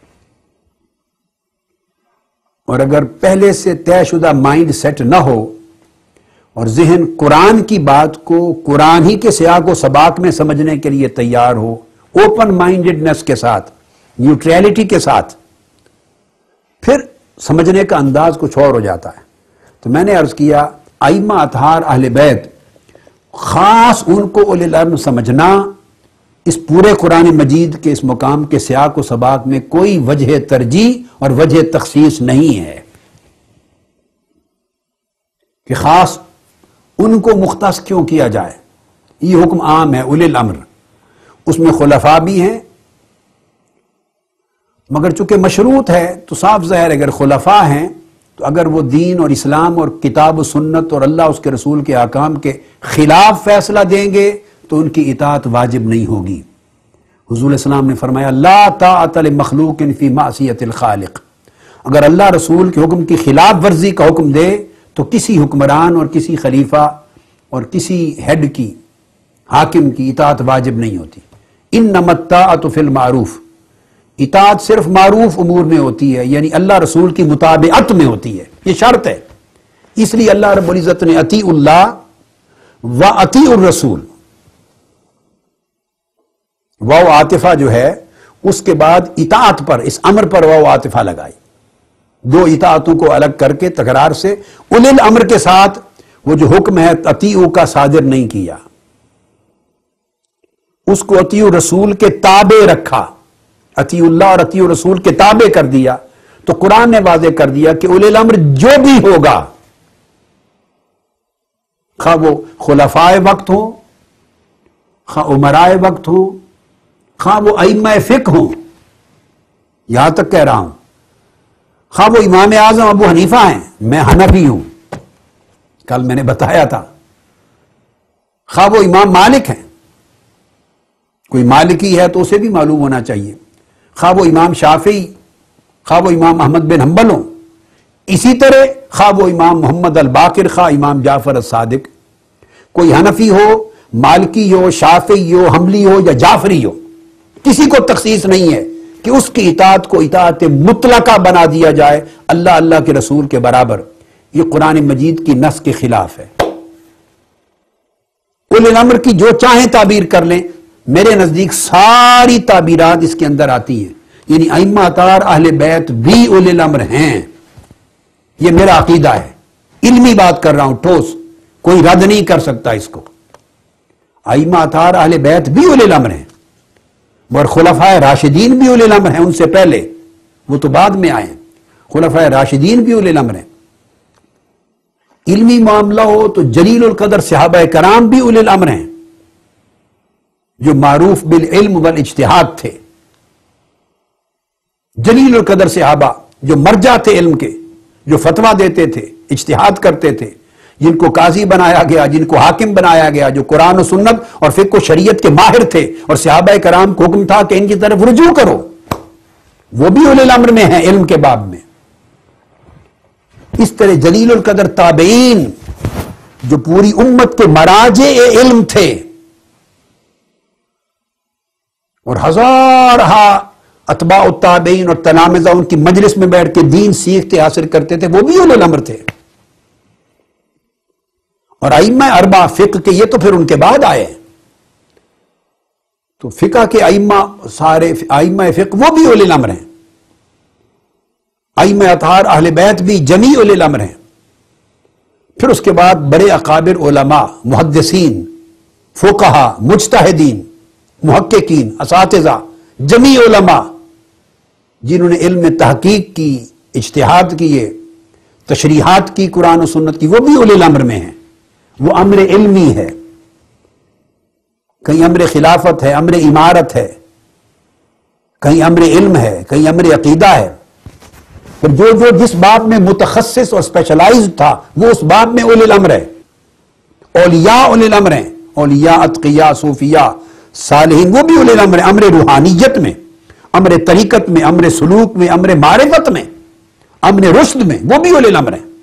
اور اگر پہلے سے طے شدہ مائنڈ سیٹ نہ ہو اور ذہن قرآن کی بات کو قرآن ہی کے سیاق و سباق میں سمجھنے کے لیے تیار ہو، اوپن مائنڈڈنس کے ساتھ، نیوٹریلٹی کے ساتھ، پھر سمجھنے کا انداز کچھ اور ہو جاتا ہے۔ تو میں نے عرض کیا ائمہ اطہار اہل بیت، خاص ان کو اولی الامر سمجھنا اس پورے قرآن مجید کے اس مقام کے سیاق و سباق میں کوئی وجہ ترجیح اور وجہ تخصیص نہیں ہے کہ خاص ان کو مختص کیوں کیا جائے۔ یہ حکم عام ہے اولی الامر، اس میں خلفاء بھی ہیں، مگر چونکہ مشروط ہے تو صاف ظاہر اگر خلفاء ہیں تو اگر وہ دین اور اسلام اور کتاب و سنت اور اللہ اس کے رسول کے احکام کے خلاف فیصلہ دیں گے تو ان کی اطاعت واجب نہیں ہوگی۔ حضور علیہ السلام نے فرمایا لا طاعت لمخلوق فی معصیت الخالق، اگر اللہ رسول کے حکم کی خلاف ورزی کا حکم دے تو کسی حکمران اور کسی خلیفہ اور کسی ہیڈ کی، حاکم کی اطاعت واجب نہیں ہوتی۔ انما الطاعۃ فی المعروف، اطاعت صرف معروف امور میں ہوتی ہے، یعنی اللہ رسول کی مطابعت میں ہوتی ہے، یہ شرط ہے۔ اس لیے اللہ رب العزت نے اطیعوا اللہ و اطیعوا الرسول، واو عاطفہ جو ہے اس کے بعد اطاعت پر، اس امر پر واو عاطفہ لگائی، دو اطاعتوں کو الگ کر کے تکرار سے اولی الامر کے ساتھ وہ جو حکم ہے اطیعوا کا صادر نہیں کیا، اس کو اطیعوا الرسول کے تابع رکھا، اطیعوا اللہ اور اطیعوا الرسول کے تابع کر دیا۔ تو قرآن نے واضح کر دیا کہ اولی الامر جو بھی ہوگا، خواہ وہ خلفائے وقت ہوں، خواہ امرائے وقت ہوں، خواہ وہ ائمہ فقہ ہوں، یہاں تک کہہ رہا ہوں، خواہ وہ امام اعظم ابو حنیفہ ہیں، میں حنفی ہوں، کل میں نے بتایا تھا، خواہ وہ امام مالک ہیں، کوئی مالکی ہے تو اسے بھی معلوم ہونا چاہیے، خواہ وہ امام شافعی، خواہ وہ امام احمد بن حنبل ہوں، اسی طرح خواہ وہ امام محمد الباقر، خواہ امام جعفر الصادق، کوئی حنفی ہو، مالکی ہو، شافعی ہو، حنبلی ہو یا جعفری ہو، کسی کو تخصیص نہیں ہے کہ اس کی اطاعت کو اطاعت مطلقہ بنا دیا جائے اللہ اللہ کے رسول کے برابر۔ یہ قرآن مجید کی نص کے خلاف ہے۔ اولی الامر کی جو چاہیں تعبیر کر لیں، میرے نزدیک ساری تعبیرات اس کے اندر آتی ہیں، یعنی ائمہ اطہار اہل بیت بھی اولی الامر ہیں، یہ میرا عقیدہ ہے، علمی بات کر رہا ہوں، ٹھوس، کوئی رد نہیں کر سکتا اس کو۔ ائمہ اطہار اہل بیت بھی اولی الامر ہیں، اور خلفائے راشدین بھی اولی الامر ہیں، ان سے پہلے، وہ تو بعد میں آئے ہیں، خلفائے راشدین بھی اولی الامر ہیں۔ علمی معاملہ ہو تو جلیل القدر صحابہ کرام بھی اولی الامر ہیں، جو معروف بالعلم والاجتہاد تھے، جلیل القدر صحابہ جو مرجع تھے علم کے، جو فتویٰ دیتے تھے، اجتہاد کرتے تھے، جن کو قاضی بنایا گیا، جن کو حاکم بنایا گیا، جو قرآن و سنت اور فقہ و شریعت کے ماہر تھے، اور صحابہ کرام کو حکم تھا کہ ان کی طرف رجوع کرو، وہ بھی اولی الامر میں ہیں علم کے باب میں۔ اس طرح جلیل القدر تابعین جو پوری امت کے مراجع علم تھے، اور ہزارہا اتباع التابعین اور تلامذہ ان کی مجلس میں بیٹھ کے دین سیکھتے حاصل کرتے تھے، وہ بھی اولی الامر تھے۔ اور ائمہ اربعہ فقہ کے، یہ تو پھر ان کے بعد آئے، تو فقہ کے ائمہ سارے ائمہ فقہ وہ بھی اولی الامر ہیں، ائمہ اطہار اہل بیت بھی جمیع اولی الامر ہیں۔ پھر اس کے بعد بڑے اکابر علماء، محدثین، فقہاء، مجتہدین، محققین، اساتذہ، جمیع علماء جنہوں نے علم میں تحقیق کی، اجتہاد کیے، تشریحات کی قرآن و سنت کی، وہ بھی اولی الامر میں ہیں۔ وہ امر علمی ہے، کہیں امر خلافت ہے، امر امارت ہے، کہیں امر علم ہے، کہیں امر عقیدہ ہے۔ پھر جو جو جس باب میں متخصص اور اسپیشلائزڈ تھا وہ اس باب میں اولی الامر ہے۔ اولیاء اولی الامر ہیں، اولیاء، اتقیاء، صوفیاء، صالحین، وہ بھی اولی الامر ہیں، امر روحانیت میں، امر طریقت میں، امر سلوک میں، امر معرفت میں، امر رشد میں، وہ بھی اولی الامر ہیں۔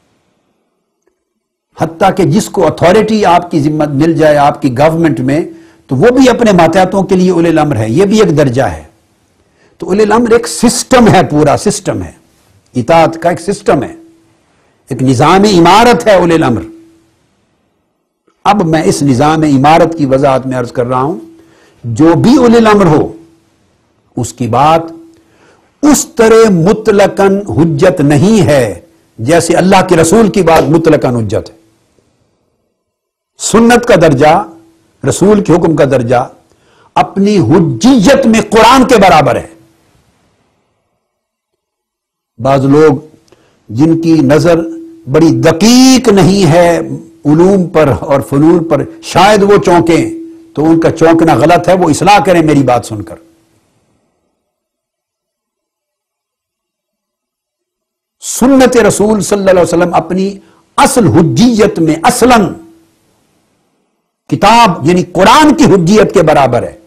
حتیٰ کہ جس کو اتھارٹی آپ کی ذمت مل جائے آپ کی گورنمنٹ میں، تو وہ بھی اپنے ماتحتوں کے لیے اولی الامر ہے، یہ بھی ایک درجہ ہے۔ تو اولی الامر ایک سسٹم ہے، پورا سسٹم ہے، اطاعت کا ایک سسٹم ہے، ایک نظام امارت ہے اولی الامر۔ اب میں اس نظام امارت کی وضاحت میں عرض کر رہا ہوں، جو بھی اولی الامر ہو اس کی بات اس طرح مطلقاً حجت نہیں ہے جیسے اللہ کے رسول کی بات مطلقاً حجت ہے۔ سنت کا درجہ، رسول کے حکم کا درجہ اپنی حجیت میں قرآن کے برابر ہے۔ بعض لوگ جن کی نظر بڑی دقیق نہیں ہے علوم پر اور فنون پر، شاید وہ چونکیں، تو ان کا چونکنا غلط ہے، وہ اصلاح کریں میری بات سن کر۔ سنت رسول صلی اللہ علیہ وسلم اپنی اصل حجیت میں اصلاً کتاب یعنی قرآن کی حجیت کے برابر ہے۔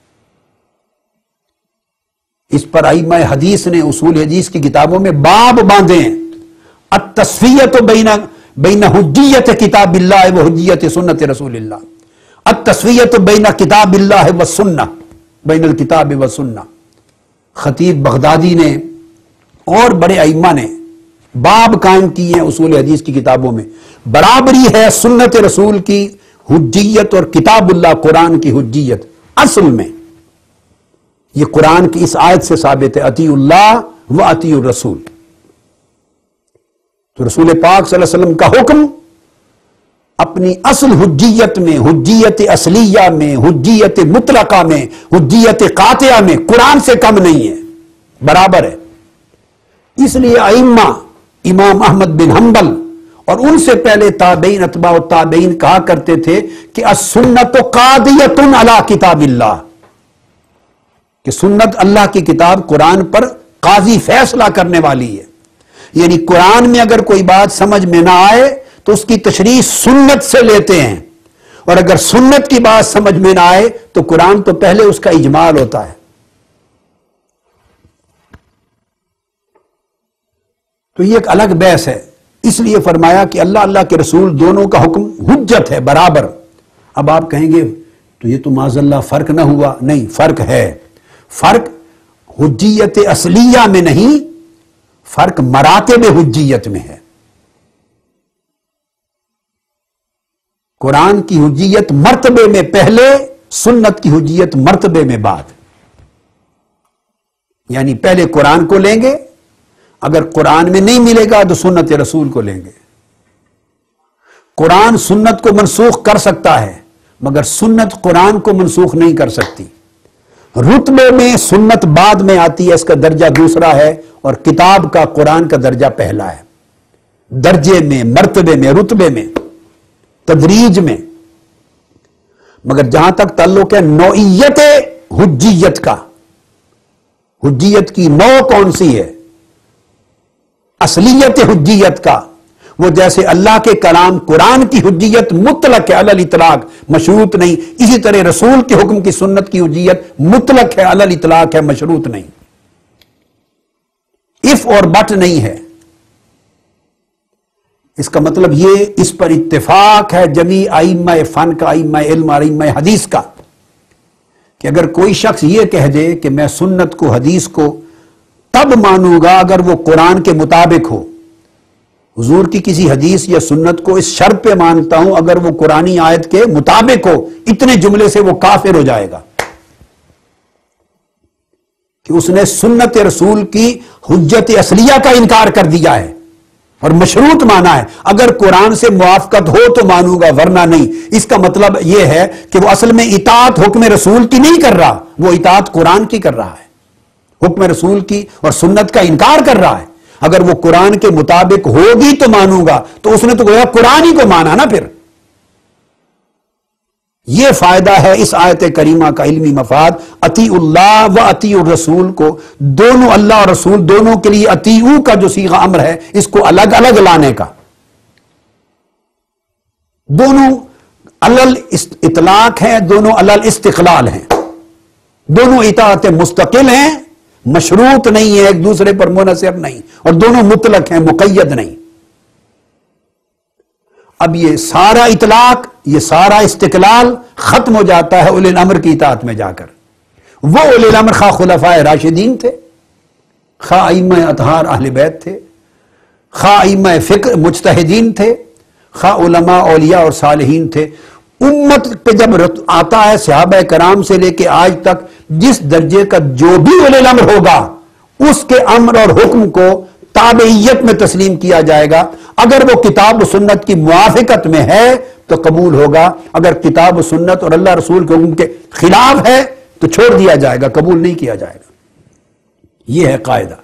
اس پر ائمہ حدیث نے اصول حدیث کی کتابوں میں باب باندھے ہیں، التسویۃ بین بین حجیت کتاب اللہ و حجیت سنت رسول اللہ، التسویۃ بین کتاب اللہ و سنہ، بین الکتاب و سنہ۔ خطیب بغدادی نے اور بڑے ائمہ نے باب قائم کیے ہیں اصول حدیث کی کتابوں میں، برابری ہے سنت رسول کی حجیت اور کتاب اللہ قرآن کی حجیت۔ اصل میں یہ قرآن کی اس آیت سے ثابت ہے، اطیعوا اللہ و اطیعوا الرسول۔ تو رسول پاک صلی اللہ علیہ وسلم کا حکم اپنی اصل حجیت میں، حجیت اصلیہ میں، حجیت مطلقہ میں، حجیت قاطعہ میں قرآن سے کم نہیں ہے، برابر ہے۔ اس لیے ائمہ امام احمد بن حنبل اور ان سے پہلے تابعین، اتباع التابعین کہا کرتے تھے کہ السنت قاضیۃ علی کتاب اللہ، کہ سنت اللہ کی کتاب قرآن پر قاضی فیصلہ کرنے والی ہے۔ یعنی قرآن میں اگر کوئی بات سمجھ میں نہ آئے تو اس کی تشریح سنت سے لیتے ہیں، اور اگر سنت کی بات سمجھ میں نہ آئے تو قرآن تو پہلے اس کا اجمال ہوتا ہے۔ تو یہ ایک الگ بحث ہے، اس لیے فرمایا کہ اللہ اللہ کے رسول دونوں کا حکم حجت ہے، برابر۔ اب آپ کہیں گے تو یہ تو معاذ اللہ فرق نہ ہوا؟ نہیں، فرق ہے۔ فرق حجیت اصلیہ میں نہیں، فرق مراتب حجیت میں ہے۔ قرآن کی حجیت مرتبے میں پہلے، سنت کی حجیت مرتبے میں بعد، یعنی پہلے قرآن کو لیں گے، اگر قرآن میں نہیں ملے گا تو سنت رسول کو لیں گے۔ قرآن سنت کو منسوخ کر سکتا ہے مگر سنت قرآن کو منسوخ نہیں کر سکتی۔ رتبے میں سنت بعد میں آتی ہے، اس کا درجہ دوسرا ہے، اور کتاب کا قرآن کا درجہ پہلا ہے، درجے میں، مرتبے میں، رتبے میں، تدریج میں۔ مگر جہاں تک تعلق ہے نوعیت حجیت کا، حجیت کی نوع کون سی ہے، اصلیت حجیت کا، وہ جیسے اللہ کے کلام قرآن کی حجیت مطلق ہے علی الاطلاق، مشروط نہیں، اسی طرح رسول کے حکم کی سنت کی حجیت مطلق ہے علی الاطلاق ہے، مشروط نہیں، اف اور بٹ نہیں ہے۔ اس کا مطلب یہ، اس پر اتفاق ہے جمیع ائمہ فن کا، ائمہ علم اور ائمہ حدیث کا، کہ اگر کوئی شخص یہ کہہ دے کہ میں سنت کو، حدیث کو تب مانوں گا اگر وہ قرآن کے مطابق ہو، حضور کی کسی حدیث یا سنت کو اس شرط پہ مانتا ہوں اگر وہ قرآنی آیت کے مطابق ہو، اتنے جملے سے وہ کافر ہو جائے گا کہ اس نے سنت رسول کی حجت اصلیہ کا انکار کر دیا ہے اور مشروط مانا ہے۔ اگر قرآن سے موافقت ہو تو مانوں گا ورنہ نہیں۔ اس کا مطلب یہ ہے کہ وہ اصل میں اطاعت حکم رسول کی نہیں کر رہا، وہ اطاعت قرآن کی کر رہا ہے، حکم رسول کی اور سنت کا انکار کر رہا ہے۔ اگر وہ قرآن کے مطابق ہوگی تو مانوں گا، تو اس نے تو گویا قرآن ہی کو مانا نا۔ پھر یہ فائدہ ہے اس آیت کریمہ کا، علمی مفاد، اطیعوا اللہ و اطیعوا الرسول کو، دونوں اللہ اور رسول دونوں کے لیے اطیعوا کا جو صیغہ امر ہے اس کو الگ الگ لانے کا، دونوں علل اطلاق ہیں، دونوں علل استقلال ہیں، دونوں اطاعت مستقل ہیں، مشروط نہیں ہے، ایک دوسرے پر منحصر نہیں، اور دونوں مطلق ہیں، مقید نہیں۔ اب یہ سارا اطلاق، یہ سارا استقلال ختم ہو جاتا ہے اولی الامر کی اطاعت میں جا کر۔ وہ اولی الامر خواہ خلفائے راشدین تھے، خواہ ائمہ اطہار اہل بیت تھے، خواہ ائمہ فقہ مجتہدین تھے، خواہ علماء اولیاء اور صالحین تھے۔ امت پہ جب آتا ہے صحابہ کرام سے لے کے آج تک جس درجے کا جو بھی اولی الامر ہوگا اس کے امر اور حکم کو تابعیت میں تسلیم کیا جائے گا۔ اگر وہ کتاب و سنت کی موافقت میں ہے تو قبول ہوگا، اگر کتاب و سنت اور اللہ رسول کے حکم کے خلاف ہے تو چھوڑ دیا جائے گا، قبول نہیں کیا جائے گا۔ یہ ہے قاعدہ۔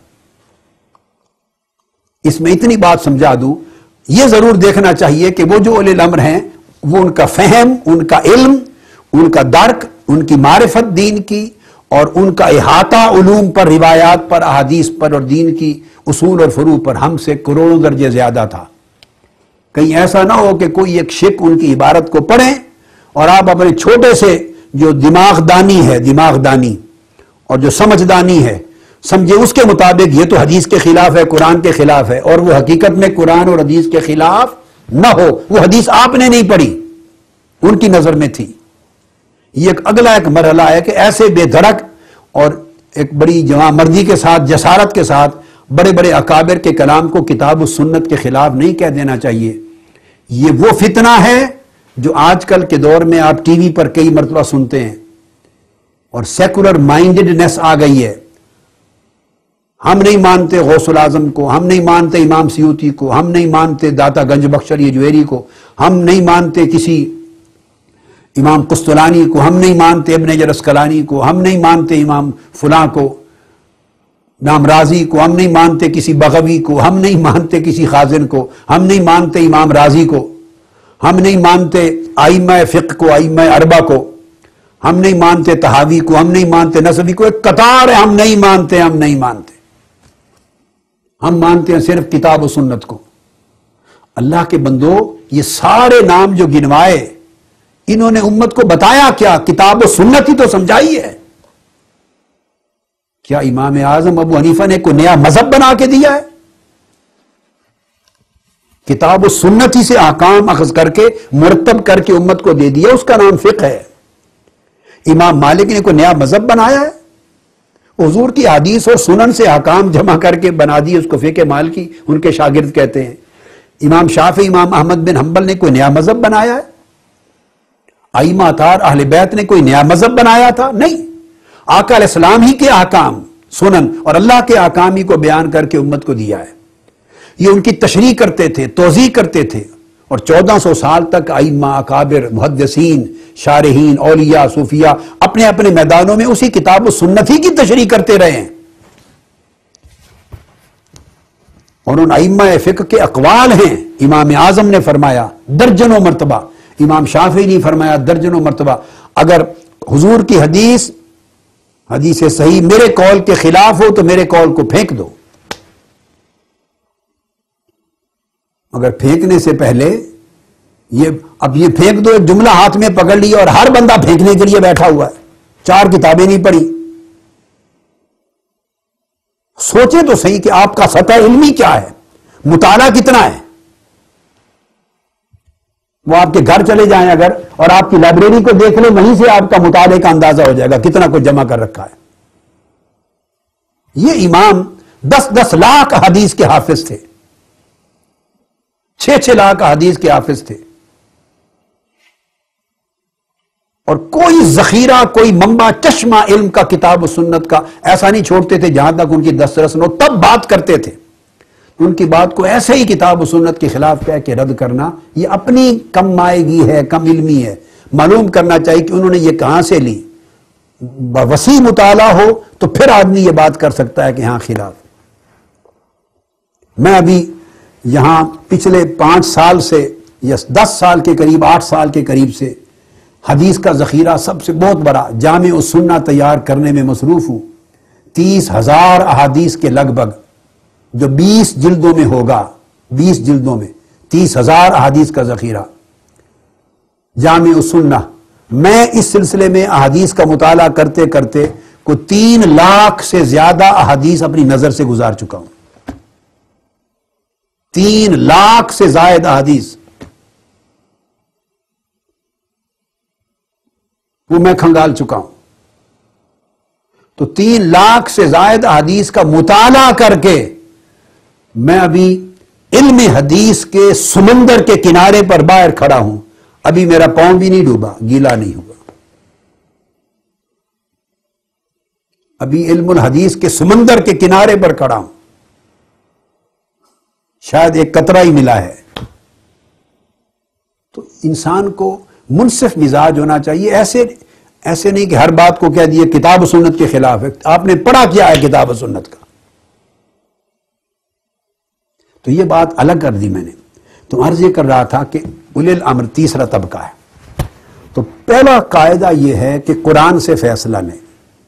اس میں اتنی بات سمجھا دوں، یہ ضرور دیکھنا چاہیے کہ وہ جو اولی الامر ہیں وہ ان کا فہم، ان کا علم، ان کا درک، ان کی معرفت دین کی اور ان کا احاطہ علوم پر، روایات پر، احادیث پر اور دین کی اصول اور فروع پر ہم سے کروڑوں درجے زیادہ تھا۔ کہیں ایسا نہ ہو کہ کوئی ایک شک ان کی عبارت کو پڑھیں اور آپ اپنے چھوٹے سے جو دماغ دانی ہے، دماغ دانی اور جو سمجھدانی ہے، سمجھے اس کے مطابق یہ تو حدیث کے خلاف ہے، قرآن کے خلاف ہے، اور وہ حقیقت میں قرآن اور حدیث کے خلاف نہ ہو، وہ حدیث آپ نے نہیں پڑھی، ان کی نظر میں تھی۔ یہ ایک اگلا ایک مرحلہ ہے کہ ایسے بے دھڑک اور ایک بڑی جوان مردی کے ساتھ، جسارت کے ساتھ بڑے بڑے اکابر کے کلام کو کتاب و سنت کے خلاف نہیں کہہ دینا چاہیے۔ یہ وہ فتنہ ہے جو آج کل کے دور میں آپ ٹی وی پر کئی مرتبہ سنتے ہیں، اور سیکولر مائنڈڈنس آ گئی ہے۔ ہم نہیں مانتے غوث الاعظم کو، ہم نہیں مانتے امام سیوطی کو، ہم نہیں مانتے داتا گنج بخش علی جویری کو، ہم نہیں مانتے کسی امام قسطلانی کو، ہم نہیں مانتے ابن حجر عسقلانی کو، ہم نہیں مانتے امام فلاں کو، امام رازی کو، ہم نہیں مانتے کسی بغوی کو، ہم نہیں مانتے کسی خازن کو، ہم نہیں مانتے امام رازی کو، ہم نہیں مانتے ائمہ فقہ کو، ائمہ اربعہ کو، ہم نہیں مانتے طحاوی کو، ہم نہیں مانتے نسبی کو، ایک قطار ہے ہم نہیں مانتے، ہم نہیں مانتے، ہم مانتے ہیں صرف کتاب و سنت کو۔ اللہ کے بندو، یہ سارے نام جو گنوائے انہوں نے امت کو بتایا کیا؟ کتاب و سنت ہی تو سمجھائی ہے۔ کیا امام اعظم ابو حنیفہ نے کوئی نیا مذہب بنا کے دیا ہے؟ کتاب و سنت ہی سے احکام اخذ کر کے مرتب کر کے امت کو دے دیا، اس کا نام فقہ ہے۔ امام مالک نے کوئی نیا مذہب بنایا ہے؟ حضور کی حدیث اور سنن سے احکام جمع کر کے بنا دی، اس کو فقہ مالکی ان کے شاگرد کہتے ہیں۔ امام شافعی، امام احمد بن حنبل نے کوئی نیا مذہب بنایا ہے؟ ائمہ اطہار اہل بیت نے کوئی نیا مذہب بنایا تھا؟ نہیں، آقا علیہ السلام ہی کے احکام، سنن اور اللہ کے احکام ہی کو بیان کر کے امت کو دیا ہے۔ یہ ان کی تشریح کرتے تھے، توضیح کرتے تھے، اور چودہ سو سال تک ائمہ، اکابر، محدثین، شارحین، اولیاء، صوفیاء اپنے اپنے میدانوں میں اسی کتاب و سنت ہی کی تشریح کرتے رہے ہیں۔ اور ان ائمہ فقہ کے اقوال ہیں، امام اعظم نے فرمایا درجنوں مرتبہ، امام شافعی نے فرمایا درجنوں مرتبہ، اگر حضور کی حدیث حدیث صحیح میرے قول کے خلاف ہو تو میرے قول کو پھینک دو، مگر پھینکنے سے پہلے یہ اب یہ پھینک دو، ایک جملہ ہاتھ میں پکڑ لیا اور ہر بندہ پھینکنے کے لیے بیٹھا ہوا ہے، چار کتابیں نہیں پڑھی۔ سوچیں تو صحیح کہ آپ کا سطح علمی کیا ہے، مطالعہ کتنا ہے۔ وہ آپ کے گھر چلے جائیں اگر اور آپ کی لائبریری کو دیکھ لیں، وہیں سے آپ کا مطالعے کا اندازہ ہو جائے گا کتنا کچھ جمع کر رکھا ہے۔ یہ امام دس دس لاکھ حدیث کے حافظ تھے، چھ چھ لاکھ حدیث کے حافظ تھے، اور کوئی ذخیرہ، کوئی منبع، چشمہ علم کا، کتاب و سنت کا ایسا نہیں چھوڑتے تھے جہاں تک ان کی دسترس نہ ہو، تب بات کرتے تھے۔ ان کی بات کو ایسے ہی کتاب و سنت کے خلاف کہہ کے رد کرنا یہ اپنی کم مائگی ہے، کم علمی ہے۔ معلوم کرنا چاہیے کہ انہوں نے یہ کہاں سے لی۔ وسیع مطالعہ ہو تو پھر آدمی یہ بات کر سکتا ہے کہ ہاں خلاف۔ میں ابھی یہاں پچھلے پانچ سال سے یا دس سال کے قریب، آٹھ سال کے قریب سے حدیث کا ذخیرہ سب سے بہت بڑا جامع السنہ تیار کرنے میں مصروف ہوں۔ تیس ہزار احادیث کے لگ بھگ، جو بیس جلدوں میں ہوگا، بیس جلدوں میں تیس ہزار احادیث کا ذخیرہ جامع السنہ۔ میں اس سلسلے میں احادیث کا مطالعہ کرتے کرتے کو تین لاکھ سے زیادہ احادیث اپنی نظر سے گزار چکا ہوں، تین لاکھ سے زائد احادیث وہ میں کھنگال چکا ہوں۔ تو تین لاکھ سے زائد احادیث کا مطالعہ کر کے میں ابھی علم حدیث کے سمندر کے کنارے پر باہر کھڑا ہوں، ابھی میرا پاؤں بھی نہیں ڈوبا، گیلا نہیں ہوا، ابھی علم الحدیث کے سمندر کے کنارے پر کھڑا ہوں، شاید ایک قطرہ ہی ملا ہے۔ تو انسان کو منصف مزاج ہونا چاہیے، ایسے ایسے نہیں کہ ہر بات کو کہہ دیے کتاب و سنت کے خلاف ہے۔ آپ نے پڑھا کیا ہے کتاب و سنت کا؟ تو یہ بات الگ کر دی میں نے۔ تو عرض یہ کر رہا تھا کہ اولی الامر تیسرا طبقہ ہے۔ تو پہلا قاعدہ یہ ہے کہ قرآن سے فیصلہ لیں،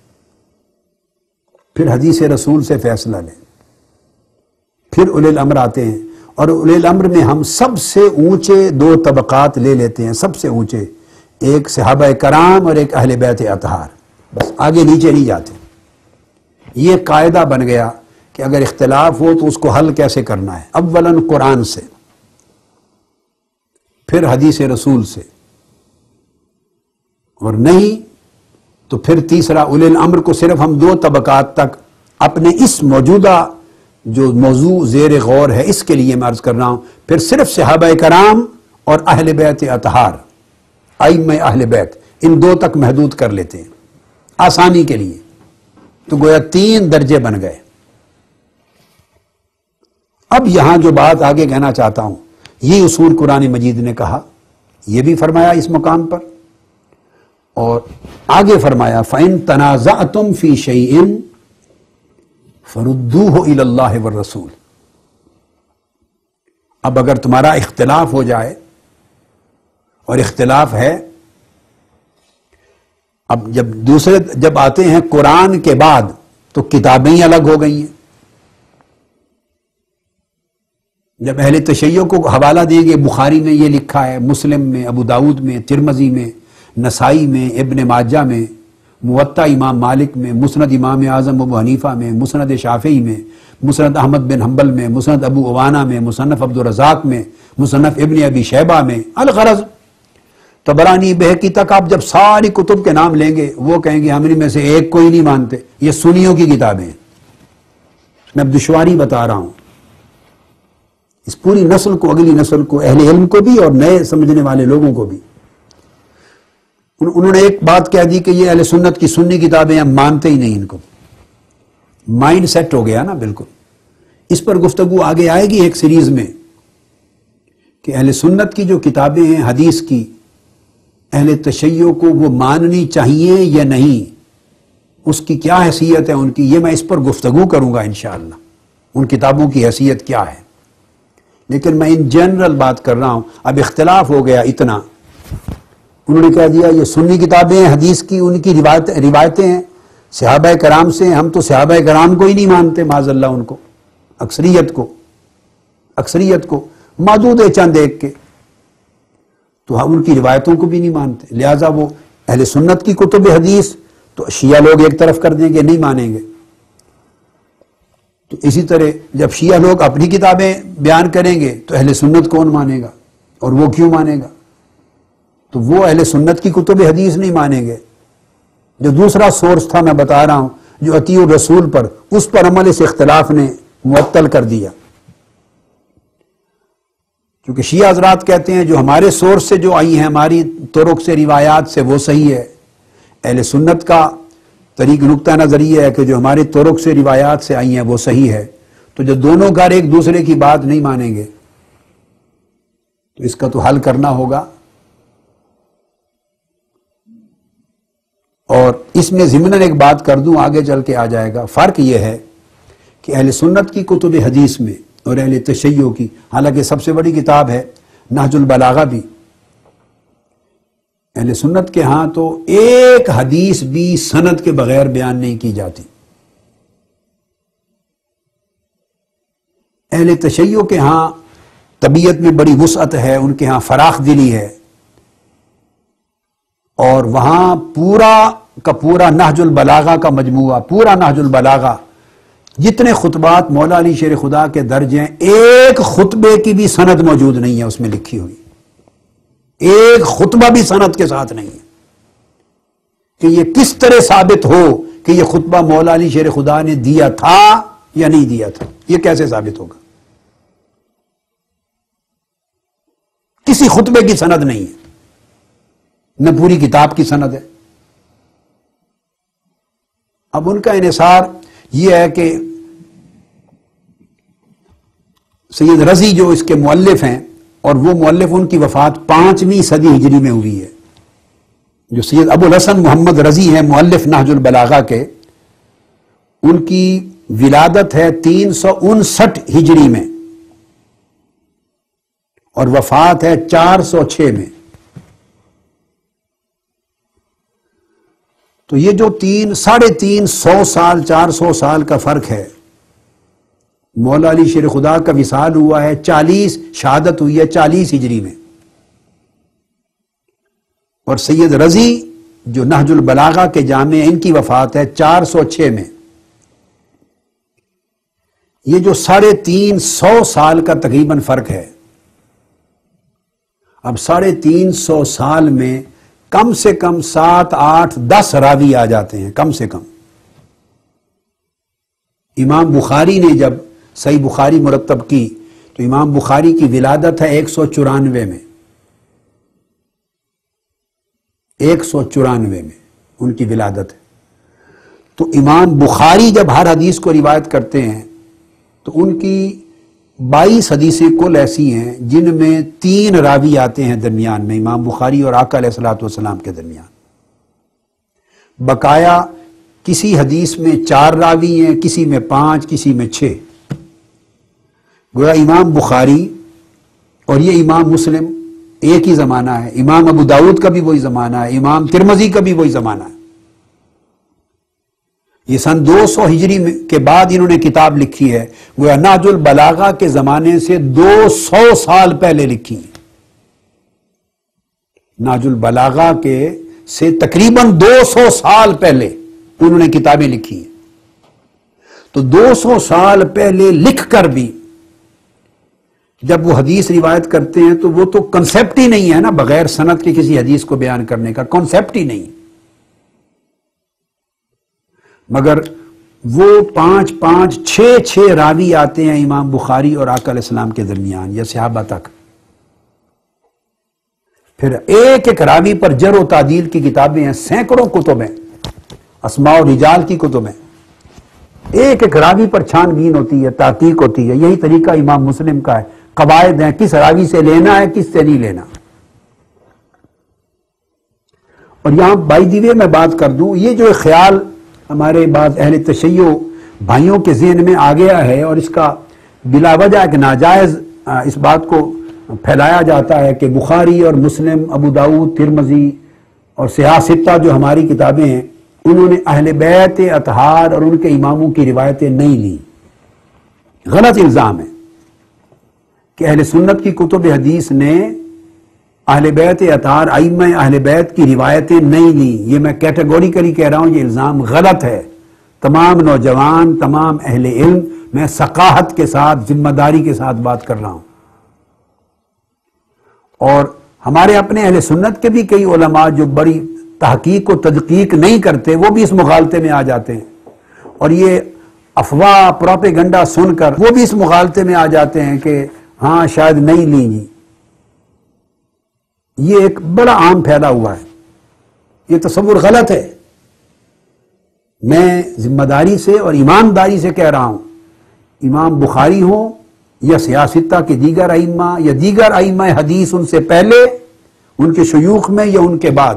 پھر حدیث رسول سے فیصلہ لیں، پھر اولی الامر آتے ہیں۔ اور اولی الامر میں ہم سب سے اونچے دو طبقات لے لیتے ہیں، سب سے اونچے، ایک صحابہ کرام اور ایک اہل بیت اطہار، بس آگے نیچے نہیں جاتے۔ یہ قاعدہ بن گیا کہ اگر اختلاف ہو تو اس کو حل کیسے کرنا ہے، اولاً قرآن سے، پھر حدیث رسول سے، اور نہیں تو پھر تیسرا اولی الامر کو صرف ہم دو طبقات تک اپنے اس موجودہ جو موضوع زیر غور ہے اس کے لیے میں عرض کر رہا ہوں، پھر صرف صحابہ کرام اور اہل بیت اطہار، ائمہ اہل بیت، ان دو تک محدود کر لیتے ہیں آسانی کے لیے۔ تو گویا تین درجے بن گئے۔ اب یہاں جو بات آگے کہنا چاہتا ہوں، یہ اصول قرآن مجید نے کہا، یہ بھی فرمایا اس مقام پر، اور آگے فرمایا فَإِن تَنَازَعْتُمْ فِي شَيْءٍ فَرُدُّوهُ إِلَى اللَّهِ وَالرَّسُولِ۔ اب اگر تمہارا اختلاف ہو جائے، اور اختلاف ہے، اب جب دوسرے جب آتے ہیں قرآن کے بعد تو کتابیں ہی الگ ہو گئی ہیں۔ جب اہل تشیع کو حوالہ دیں گے، بخاری میں یہ لکھا ہے، مسلم میں، ابو داؤد میں، ترمذی میں، نسائی میں، ابن ماجہ میں، موطا امام مالک میں، مسند امام اعظم ابو حنیفہ میں، مسند شافعی میں، مسند احمد بن حنبل میں، مسند ابو عوانہ میں، مصنف عبد الرزاق میں، مصنف ابن ابی شیبہ میں، الغرض طبرانی بہقی تک آپ جب ساری کتب کے نام لیں گے، وہ کہیں گے ہم ان میں سے ایک کوئی نہیں مانتے، یہ سنیوں کی کتابیں ہیں۔ میں اب دشواری بتا رہا ہوں اس پوری نسل کو، اگلی نسل کو، اہل علم کو بھی اور نئے سمجھنے والے لوگوں کو بھی۔ انہوں نے ایک بات کہہ دی کہ یہ اہل سنت کی سنی کتابیں ہم مانتے ہی نہیں ان کو. مائنڈ سیٹ ہو گیا نا بالکل. اس پر گفتگو آگے آئے گی ایک سیریز میں کہ اہل سنت کی جو کتابیں ہیں حدیث کی، اہل تشیع کو وہ ماننی چاہیے یا نہیں، اس کی کیا حیثیت ہے ان کی، یہ میں اس پر گفتگو کروں گا انشاءاللہ. ان کتابوں کی حیثیت کیا ہے. لیکن میں ان جنرل بات کر رہا ہوں. اب اختلاف ہو گیا اتنا، انہوں نے کہہ دیا یہ سنی کتابیں ہیں حدیث کی، ان کی روایت روایتیں ہیں صحابہ کرام سے، ہم تو صحابہ کرام کو ہی نہیں مانتے معاذ اللہ، ان کو اکثریت کو اکثریت کو معدود ہے چند ایک کے، تو ہم ان کی روایتوں کو بھی نہیں مانتے. لہٰذا وہ اہل سنت کی کتب حدیث تو شیعہ لوگ ایک طرف کر دیں گے، نہیں مانیں گے. تو اسی طرح جب شیعہ لوگ اپنی کتابیں بیان کریں گے تو اہل سنت کون مانے گا، اور وہ کیوں مانے گا؟ تو وہ اہل سنت کی کتب حدیث نہیں مانیں گے. جو دوسرا سورس تھا میں بتا رہا ہوں، جو اطیع الرسول پر، اس پر عمل اس اختلاف نے معطل کر دیا. کیونکہ شیعہ حضرات کہتے ہیں جو ہمارے سورس سے جو آئی ہیں، ہماری طرق سے روایات سے، وہ صحیح ہے. اہل سنت کا طریق نقطہ نظر یہ ہے کہ جو ہماری طرق سے روایات سے آئی ہیں وہ صحیح ہے. تو جو دونوں گھر ایک دوسرے کی بات نہیں مانیں گے تو اس کا تو حل کرنا ہوگا. اور اس میں ضمناً ایک بات کر دوں، آگے چل کے آ جائے گا. فرق یہ ہے کہ اہل سنت کی کتب حدیث میں اور اہل تشیع کی، حالانکہ سب سے بڑی کتاب ہے نہج البلاغہ بھی، اہل سنت کے ہاں تو ایک حدیث بھی سند کے بغیر بیان نہیں کی جاتی. اہل تشیع کے ہاں طبیعت میں بڑی وسعت ہے، ان کے ہاں فراخ دلی ہے، اور وہاں پورا کا پورا نہج البلاغہ کا مجموعہ، پورا نہج البلاغہ، جتنے خطبات مولا علی شیر خدا کے درج ہیں، ایک خطبے کی بھی سند موجود نہیں ہے اس میں لکھی ہوئی. ایک خطبہ بھی سند کے ساتھ نہیں ہے کہ یہ کس طرح ثابت ہو کہ یہ خطبہ مولا علی شیر خدا نے دیا تھا یا نہیں دیا تھا. یہ کیسے ثابت ہوگا؟ کسی خطبے کی سند نہیں ہے، نہ پوری کتاب کی سند ہے. اب ان کا انحصار یہ ہے کہ سید رضی جو اس کے مؤلف ہیں، اور وہ مؤلف ان کی وفات پانچویں صدی ہجری میں ہوئی ہے. جو سید ابو الحسن محمد رضی ہیں مؤلف نہج البلاغہ کے، ان کی ولادت ہے تین سو انسٹھ ہجری میں اور وفات ہے چار سو چھ میں. تو یہ جو تین ساڑھے تین سو سال چار سو سال کا فرق ہے. مولا علی شیر خدا کا وصال ہوا ہے چالیس، شہادت ہوئی ہے چالیس ہجری میں، اور سید رضی جو نہج البلاغہ کے جامع، ان کی وفات ہے چار سو چھ میں. یہ جو ساڑھے تین سو سال کا تقریباً فرق ہے. اب ساڑھے تین سو سال میں کم سے کم سات آٹھ دس راوی آ جاتے ہیں کم سے کم. امام بخاری نے جب صحیح بخاری مرتب کی تو امام بخاری کی ولادت ہے ایک سو چورانوے میں، ایک سو چورانوے میں ان کی ولادت ہے. تو امام بخاری جب ہر حدیث کو روایت کرتے ہیں تو ان کی بائیس حدیثیں کل ایسی ہیں جن میں تین راوی آتے ہیں درمیان میں، امام بخاری اور آقا علیہ الصلوۃ والسلام کے درمیان. بقایا کسی حدیث میں چار راوی ہیں، کسی میں پانچ، کسی میں چھ. گویا امام بخاری اور یہ امام مسلم ایک ہی زمانہ ہے. امام ابو داؤد کا بھی وہی زمانہ ہے، امام ترمذی کا بھی وہی زمانہ ہے. یہ سن دو سو ہجری کے بعد انہوں نے کتاب لکھی ہے، گویا نہج البلاغہ کے زمانے سے دو سو سال پہلے لکھی ہے. نہج البلاغہ کے سے تقریباً دو سو سال پہلے انہوں نے کتابیں لکھی ہیں. تو دو سو سال پہلے لکھ کر بھی جب وہ حدیث روایت کرتے ہیں تو وہ تو کنسیپٹ ہی نہیں ہے نا، بغیر سند کے کسی حدیث کو بیان کرنے کا کنسیپٹ ہی نہیں. مگر وہ پانچ پانچ چھ چھ راوی آتے ہیں امام بخاری اور آقا علیہ السلام کے درمیان یا صحابہ تک. پھر ایک ایک راوی پر جر و تعدیل کی کتابیں ہیں، سینکڑوں کتب ہیں، اسماء و رجال کی کتب ہیں، ایک ایک راوی پر چھان بین ہوتی ہے، تحقیق ہوتی ہے۔ یہی طریقہ امام مسلم کا ہے، قواعد ہیں، کس راوی سے لینا ہے، کس سے نہیں لینا۔ اور یہاں بائی دی وے میں بات کر دوں، یہ جو خیال ہمارے بعض اہل تشیع بھائیوں کے ذہن میں آ گیا ہے اور اس کا بلا وجہ ایک ناجائز اس بات کو پھیلایا جاتا ہے کہ بخاری اور مسلم، ابو داؤد، ترمذی اور صحاح ستہ جو ہماری کتابیں ہیں، انہوں نے اہل بیت اطہار اور ان کے اماموں کی روایتیں نہیں لیں۔ غلط الزام ہے کہ اہل سنت کی کتب حدیث نے اہل بیت اطہار، ائمہ اہل بیت کی روایتیں نہیں لیں۔ یہ میں کیٹیگوریکلی کہہ رہا ہوں، یہ الزام غلط ہے۔ تمام نوجوان، تمام اہل علم، میں ثقافت کے ساتھ، ذمہ داری کے ساتھ بات کر رہا ہوں۔ اور ہمارے اپنے اہل سنت کے بھی کئی علماء جو بڑی تحقیق و تدقیق نہیں کرتے، وہ بھی اس مغالطے میں آ جاتے ہیں، اور یہ افواہ پروپیگنڈا سن کر وہ بھی اس مغالطے میں آ جاتے ہیں کہ ہاں شاید نہیں لیں گی۔ یہ ایک بڑا عام پھیلا ہوا ہے، یہ تصور غلط ہے۔ میں ذمہ داری سے اور ایمانداری سے کہہ رہا ہوں، امام بخاری ہوں یا صحاح ستہ کے دیگر ائمہ یا دیگر ائمہ حدیث ان سے پہلے، ان کے شیوخ میں یا ان کے بعد،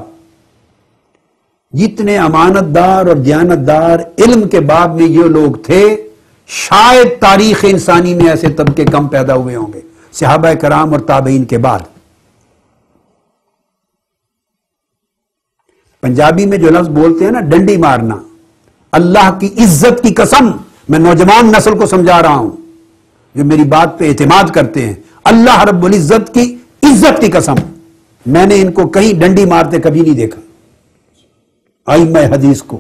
جتنے امانت دار اور دیانت دار علم کے باب میں یہ لوگ تھے، شاید تاریخ انسانی میں ایسے طبقے کم پیدا ہوئے ہوں گے صحابہ کرام اور تابعین کے بعد۔ پنجابی میں جو لفظ بولتے ہیں نا، ڈنڈی مارنا، اللہ کی عزت کی قسم، میں نوجوان نسل کو سمجھا رہا ہوں جو میری بات پہ اعتماد کرتے ہیں، اللہ رب العزت کی عزت کی قسم، میں نے ان کو کہیں ڈنڈی مارتے کبھی نہیں دیکھا۔ ائمہ حدیث کو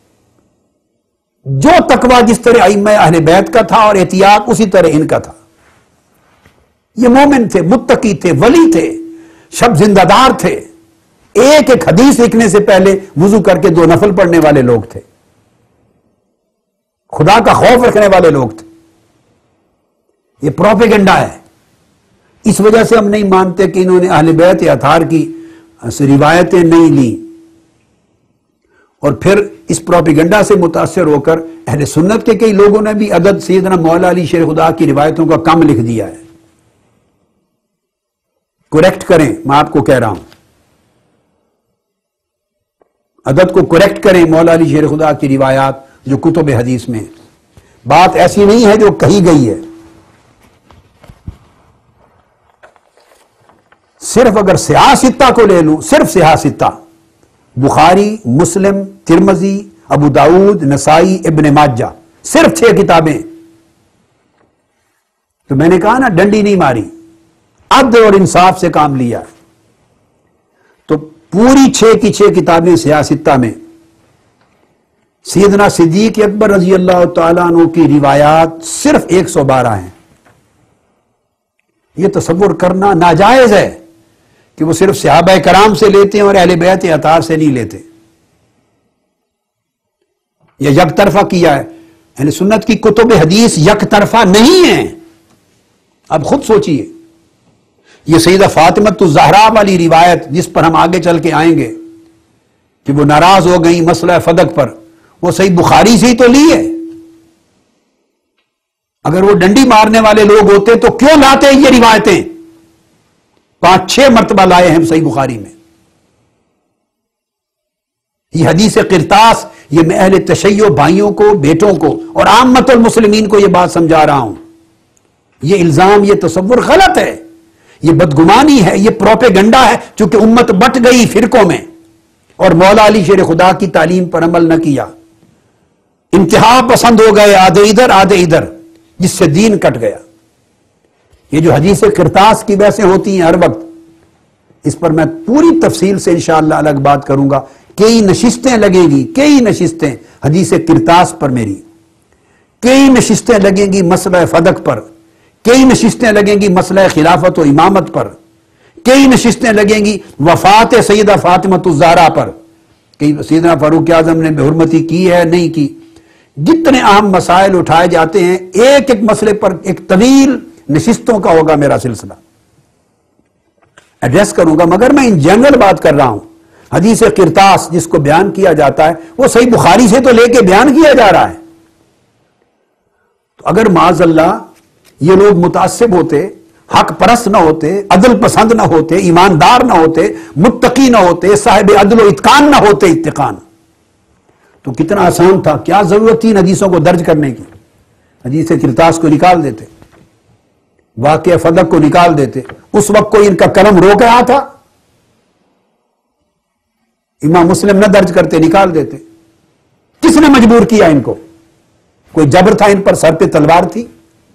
جو تقویٰ جس طرح ائمہ اہل بیت کا تھا اور احتیاط اسی طرح ان کا تھا، یہ مومن تھے، متقی تھے، ولی تھے، شب زندہ دار تھے، ایک ایک حدیث لکھنے سے پہلے وضو کر کے دو نفل پڑھنے والے لوگ تھے، خدا کا خوف رکھنے والے لوگ تھے۔ یہ پروپیگنڈا ہے، اس وجہ سے ہم نہیں مانتے کہ انہوں نے اہل بیت اطہار کی روایتیں نہیں لیں، اور پھر اس پروپیگنڈا سے متاثر ہو کر اہل سنت کے کئی لوگوں نے بھی عدد سیدنا مولا علی شیر خدا کی روایتوں کا کم لکھ دیا ہے۔ کریکٹ کریں، میں آپ کو کہہ رہا ہوں، عدد کو کریکٹ کریں، مولا علی شیر خدا کی روایات جو کتب حدیث میں، بات ایسی نہیں ہے جو کہی گئی ہے۔ صرف اگر صحاح ستہ کو لے لوں، صرف صحاح ستہ، بخاری، مسلم، ترمذی، ابو داؤد، نسائی، ابن ماجہ، صرف چھ کتابیں، تو میں نے کہا نا ڈنڈی نہیں ماری، عدل اور انصاف سے کام لیا۔ تو پوری چھ کی چھ کتابیں صحاح ستہ میں سیدنا صدیق اکبر رضی اللہ تعالیٰ عنہ کی روایات صرف ایک سو بارہ ہیں۔ یہ تصور کرنا ناجائز ہے کہ وہ صرف صحابہ کرام سے لیتے ہیں اور اہل بیت اطہار سے نہیں لیتے، یا یک طرفہ کیا ہے۔ اہل سنت کی کتب حدیث یک طرفہ نہیں ہیں۔ اب خود سوچئے، یہ سیدہ فاطمہ الزہرا والی روایت جس پر ہم آگے چل کے آئیں گے کہ وہ ناراض ہو گئیں مسئلہ فدق پر، وہ صحیح بخاری سے ہی تو لی ہے۔ اگر وہ ڈنڈی مارنے والے لوگ ہوتے تو کیوں لاتے یہ روایتیں؟ پانچ چھ مرتبہ لائے ہیں صحیح بخاری میں۔ یہ حدیث قرطاس، یہ میں اہل تشیع بھائیوں کو، بیٹوں کو اور عامت المسلمین کو یہ بات سمجھا رہا ہوں، یہ الزام، یہ تصور غلط ہے، یہ بدگمانی ہے، یہ پروپیگنڈا ہے، چونکہ امت بٹ گئی فرقوں میں اور مولا علی شیر خدا کی تعلیم پر عمل نہ کیا، انتہا پسند ہو گئے، آدھے ادھر آدھے ادھر، جس سے دین کٹ گیا۔ یہ جو حدیث قرطاس کی بحثیں ہوتی ہیں ہر وقت، اس پر میں پوری تفصیل سے انشاءاللہ الگ بات کروں گا، کئی نشستیں لگیں گی، کئی نشستیں حدیث قرطاس پر میری، کئی نشستیں لگیں گی مسئلہ فدق پر، کئی نشستیں لگیں گی مسئلہ خلافت و امامت پر، کئی نشستیں لگیں گی وفات سیدہ فاطمہ الزہرا پر، کہ سیدنا فاروق اعظم نے بے حرمتی کی ہے نہیں کی۔ جتنے اہم مسائل اٹھائے جاتے ہیں، ایک ایک مسئلے پر ایک طویل نشستوں کا ہوگا میرا سلسلہ۔ ایڈریس کروں گا، مگر میں ان جنرل بات کر رہا ہوں۔ حدیث قرطاس جس کو بیان کیا جاتا ہے وہ صحیح بخاری سے تو لے کے بیان کیا جا رہا ہے۔ تو اگر معاذ اللہ یہ لوگ متعصب ہوتے، حق پرست نہ ہوتے، عدل پسند نہ ہوتے، ایماندار نہ ہوتے، متقی نہ ہوتے، صاحب عدل و اتقان نہ ہوتے، اتقان، تو کتنا آسان تھا، کیا ضرورت تھی ان حدیثوں کو درج کرنے کی؟ حدیث قرطاس کو نکال دیتے، واقعہ فدق کو نکال دیتے، اس وقت کوئی ان کا قلم روک رہا تھا؟ امام مسلم نہ درج کرتے، نکال دیتے۔ کس نے مجبور کیا ان کو؟ کوئی جبر تھا ان پر؟ سر پہ تلوار تھی؟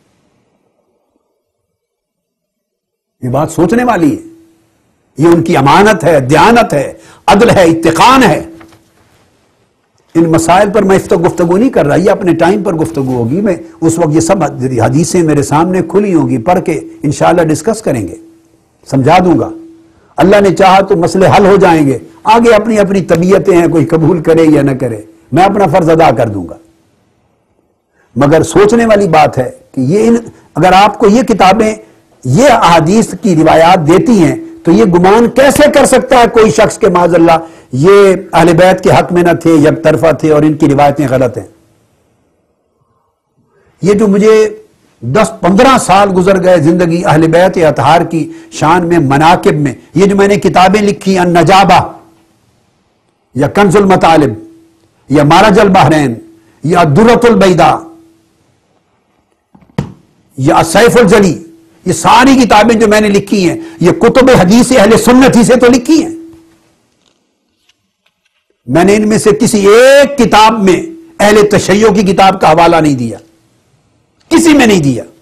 یہ بات سوچنے والی ہے، یہ ان کی امانت ہے، دیانت ہے، عدل ہے، اتقان ہے۔ ان مسائل پر میں گفتگو نہیں کر رہا، یہ اپنے ٹائم پر گفتگو ہوگی، میں اس وقت یہ سب حدیثیں میرے سامنے کھلی ہوگی، پڑھ کے انشاءاللہ ڈسکس کریں گے، سمجھا دوں گا۔ اللہ نے چاہا تو مسئلے حل ہو جائیں گے، آگے اپنی اپنی طبیعتیں ہیں، کوئی قبول کرے یا نہ کرے، میں اپنا فرض ادا کر دوں گا۔ مگر سوچنے والی بات ہے کہ یہ ان اگر آپ کو یہ کتابیں یہ احادیث کی روایات دیتی ہیں تو یہ گمان کیسے کر سکتا ہے کوئی شخص کہ معاذ اللہ یہ اہل بیت کے حق میں نہ تھے، یک طرفہ تھے اور ان کی روایتیں غلط ہیں؟ یہ جو مجھے دس پندرہ سال گزر گئے زندگی اہل بیت اطہار کی شان میں، مناقب میں، یہ جو میں نے کتابیں لکھی، النجابہ یا کنز المطالب یا مارج البحرین یا درۃ البیضاء یا سیف الجلی، یہ ساری کتابیں جو میں نے لکھی ہیں یہ کتب حدیث اہل سنت ہی سے تو لکھی ہیں۔ میں نے ان میں سے کسی ایک کتاب میں اہل تشیع کی کتاب کا حوالہ نہیں دیا، کسی میں نہیں دیا۔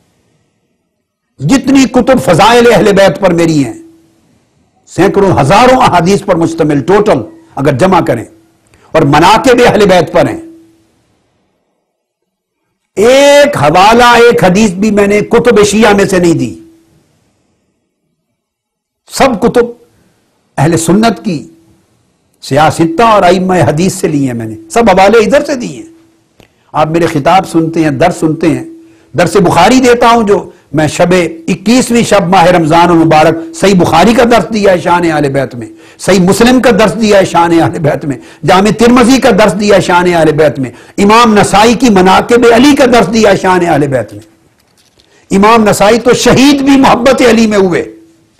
جتنی کتب فضائل اہل بیت پر میری ہیں، سینکڑوں ہزاروں احادیث پر مشتمل ٹوٹل اگر جمع کریں، اور مناقب اہل بیت پر ہیں، ایک حوالہ ایک حدیث بھی میں نے کتب شیعہ میں سے نہیں دی۔ سب کتب اہل سنت کی سیاستہ اور ائمہ حدیث سے لی ہیں، میں نے سب حوالے ادھر سے دی ہیں۔ آپ میرے خطاب سنتے ہیں، درس سنتے ہیں، درس بخاری دیتا ہوں جو میں شب اکیسویں شب ماہ رمضان المبارک صحیح بخاری کا درس دیا ہے شان اہل بیت میں، صحیح مسلم کا درس دیا ہے شان اہل بیت میں، جامع ترمذی کا درس دیا ہے شان اہل بیت میں، امام نسائی کی مناقب علی کا درس دیا ہے شان اہل بیت میں۔ امام نسائی تو شہید بھی محبت علی میں ہوئے،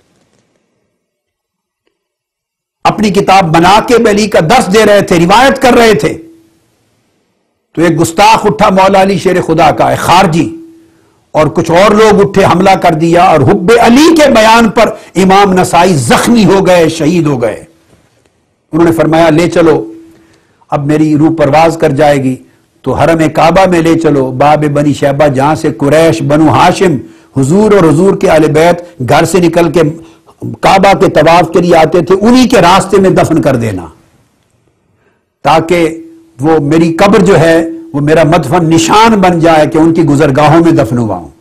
اپنی کتاب مناقب علی کا درس دے رہے تھے، روایت کر رہے تھے، تو ایک گستاخ اٹھا مولا علی شیر خدا کا ہے خارجی، اور کچھ اور لوگ اٹھے، حملہ کر دیا، اور حب علی کے بیان پر امام نسائی زخمی ہو گئے، شہید ہو گئے۔ انہوں نے فرمایا لے چلو، اب میری روح پرواز کر جائے گی تو حرم کعبہ میں لے چلو، باب بنی شیبہ جہاں سے قریش بنو ہاشم حضور اور حضور کے اہل بیت گھر سے نکل کے کعبہ کے طواف کے لیے آتے تھے، انہی کے راستے میں دفن کر دینا، تاکہ وہ میری قبر جو ہے وہ میرا مدفن نشان بن جائے کہ ان کی گزرگاہوں میں دفن ہوا ہوں۔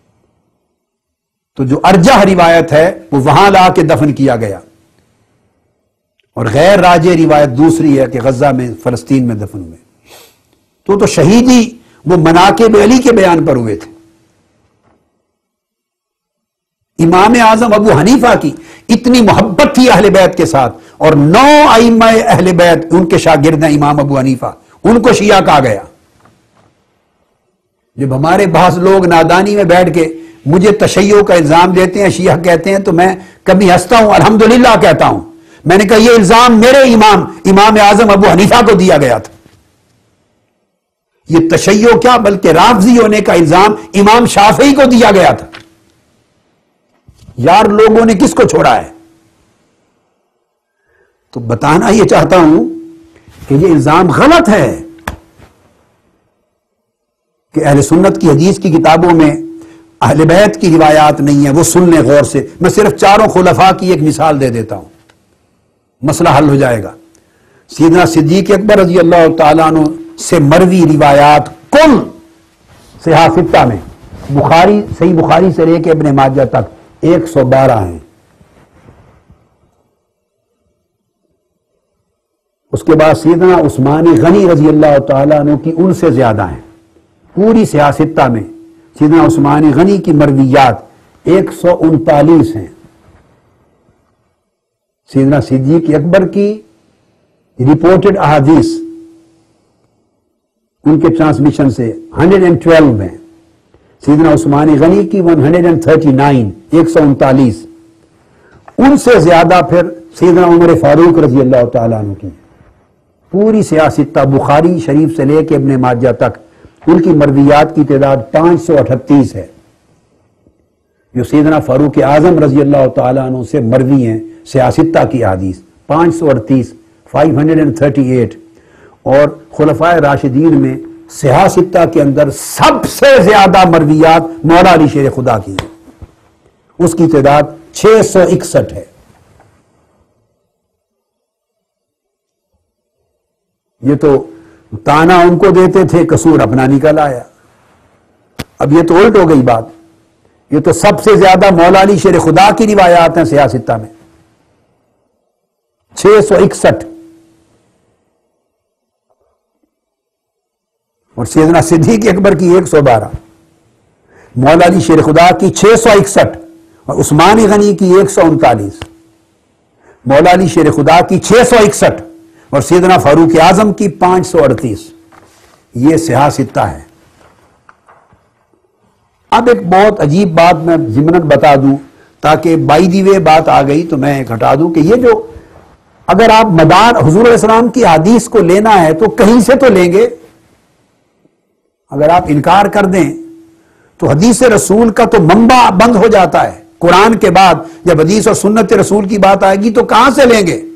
تو جو ارجح روایت ہے وہ وہاں لا کے دفن کیا گیا، اور غیر راجح روایت دوسری ہے کہ غزہ میں فلسطین میں دفن ہوئے۔ تو تو شہیدی وہ مناقب علی کے بیان پر ہوئے تھے۔ امام اعظم ابو حنیفہ کی اتنی محبت تھی اہل بیت کے ساتھ، اور نو ائمہ اہل بیت ان کے شاگرد ہیں امام ابو حنیفہ، ان کو شیعہ کہا گیا۔ جب ہمارے بعض لوگ نادانی میں بیٹھ کے مجھے تشیع کا الزام دیتے ہیں، شیعہ کہتے ہیں، تو میں کبھی ہنستا ہوں، الحمدللہ کہتا ہوں۔ میں نے کہا یہ الزام میرے امام امام اعظم ابو حنیفہ کو دیا گیا تھا، یہ تشیع کیا بلکہ رافضی ہونے کا الزام امام شافعی کو دیا گیا تھا۔ یار لوگوں نے کس کو چھوڑا ہے؟ تو بتانا یہ چاہتا ہوں کہ یہ الزام غلط ہے کہ اہل سنت کی حدیث کی کتابوں میں اہل بیت کی روایات نہیں ہیں، وہ سن لیں غور سے۔ میں صرف چاروں خلفاء کی ایک مثال دے دیتا ہوں، مسئلہ حل ہو جائے گا۔ سیدنا صدیق اکبر رضی اللہ تعالیٰ عنہ سے مروی روایات کل صحاح ستہ میں، بخاری صحیح بخاری سے لے کے ابن ماجہ تک ایک سو بارہ ہیں۔ اس کے بعد سیدنا عثمان غنی رضی اللہ تعالیٰ عنہ کی ان سے زیادہ ہیں، پوری صحاح ستہ میں سیدنا عثمان غنی کی مرویات ایک سو انتالیس ہیں۔ سیدنا صدیق اکبر کی رپورٹڈ احادیث ان کے ٹرانسمیشن سے ہنڈریڈ اینڈ ٹویلو ہیں، سیدنا عثمان غنی کی one hundred and thirty nine ایک سو انتالیس، ان سے زیادہ پھر سیدنا عمر فاروق رضی اللہ تعالیٰ عنہ کی پوری سیاستہ بخاری شریف سے لے کے ابن ماجہ تک ان کی مرویات کی تعداد پانچ سو اٹھتیس ہے، جو سیدنا فاروق اعظم رضی اللہ تعالیٰ عنہ سے مروی ہیں سیاستہ کی احادیث پانچ سو اڑتیس five hundred and thirty eight, اور خلفائے راشدین میں سیاستہ کے اندر سب سے زیادہ مرویات مولا علی شیر خدا کی ہیں، اس کی تعداد چھ سو اکسٹھ ہے۔ یہ تو تانا ان کو دیتے تھے، قصور اپنا نکل آیا۔ اب یہ تو الٹ ہو گئی بات، یہ تو سب سے زیادہ مولا علی شیر خدا کی روایات ہیں سیاستہ میں، چھ سو اکسٹھ، اور سیدنا صدیق اکبر کی ایک سو بارہ، مولا علی شیر خدا کی چھ سو اکسٹھ، اور عثمان غنی کی ایک سو انتالیس، مولا علی شیر خدا کی چھ سو اکسٹھ، اور سیدنا فاروق اعظم کی پانچ سو اڑتیس۔ یہ سیاستہ ہے۔ اب ایک بہت عجیب بات میں ضمناً بتا دوں، تاکہ بائی دی وے بات آ گئی تو میں ہٹا دوں کہ یہ جو اگر آپ مدار حضور علیہ السلام کی حدیث کو لینا ہے تو کہیں سے تو لیں گے، اگر آپ انکار کر دیں تو حدیث رسول کا تو منبع بند ہو جاتا ہے۔ قرآن کے بعد جب حدیث اور سنت رسول کی بات آئے گی تو کہاں سے لیں گے؟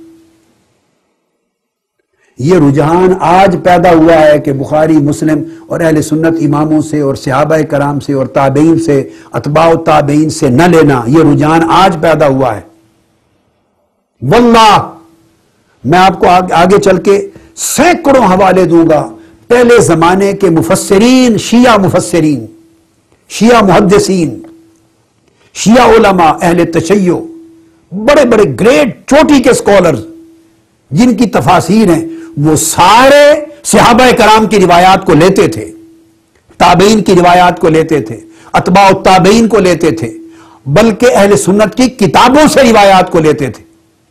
یہ رجحان آج پیدا ہوا ہے کہ بخاری مسلم اور اہل سنت اماموں سے اور صحابہ کرام سے اور تابعین سے اتباع تابعین سے نہ لینا، یہ رجحان آج پیدا ہوا ہے۔ واللہ میں آپ کو آگے چل کے سینکڑوں حوالے دوں گا پہلے زمانے کے مفسرین، شیعہ مفسرین، شیعہ محدثین، شیعہ علماء، اہل تشیع، بڑے بڑے گریٹ چوٹی کے سکولرز جن کی تفاسیر ہیں، وہ سارے صحابہ کرام کی روایات کو لیتے تھے، تابعین کی روایات کو لیتے تھے، اتباع التابعین کو لیتے تھے، بلکہ اہل سنت کی کتابوں سے روایات کو لیتے تھے۔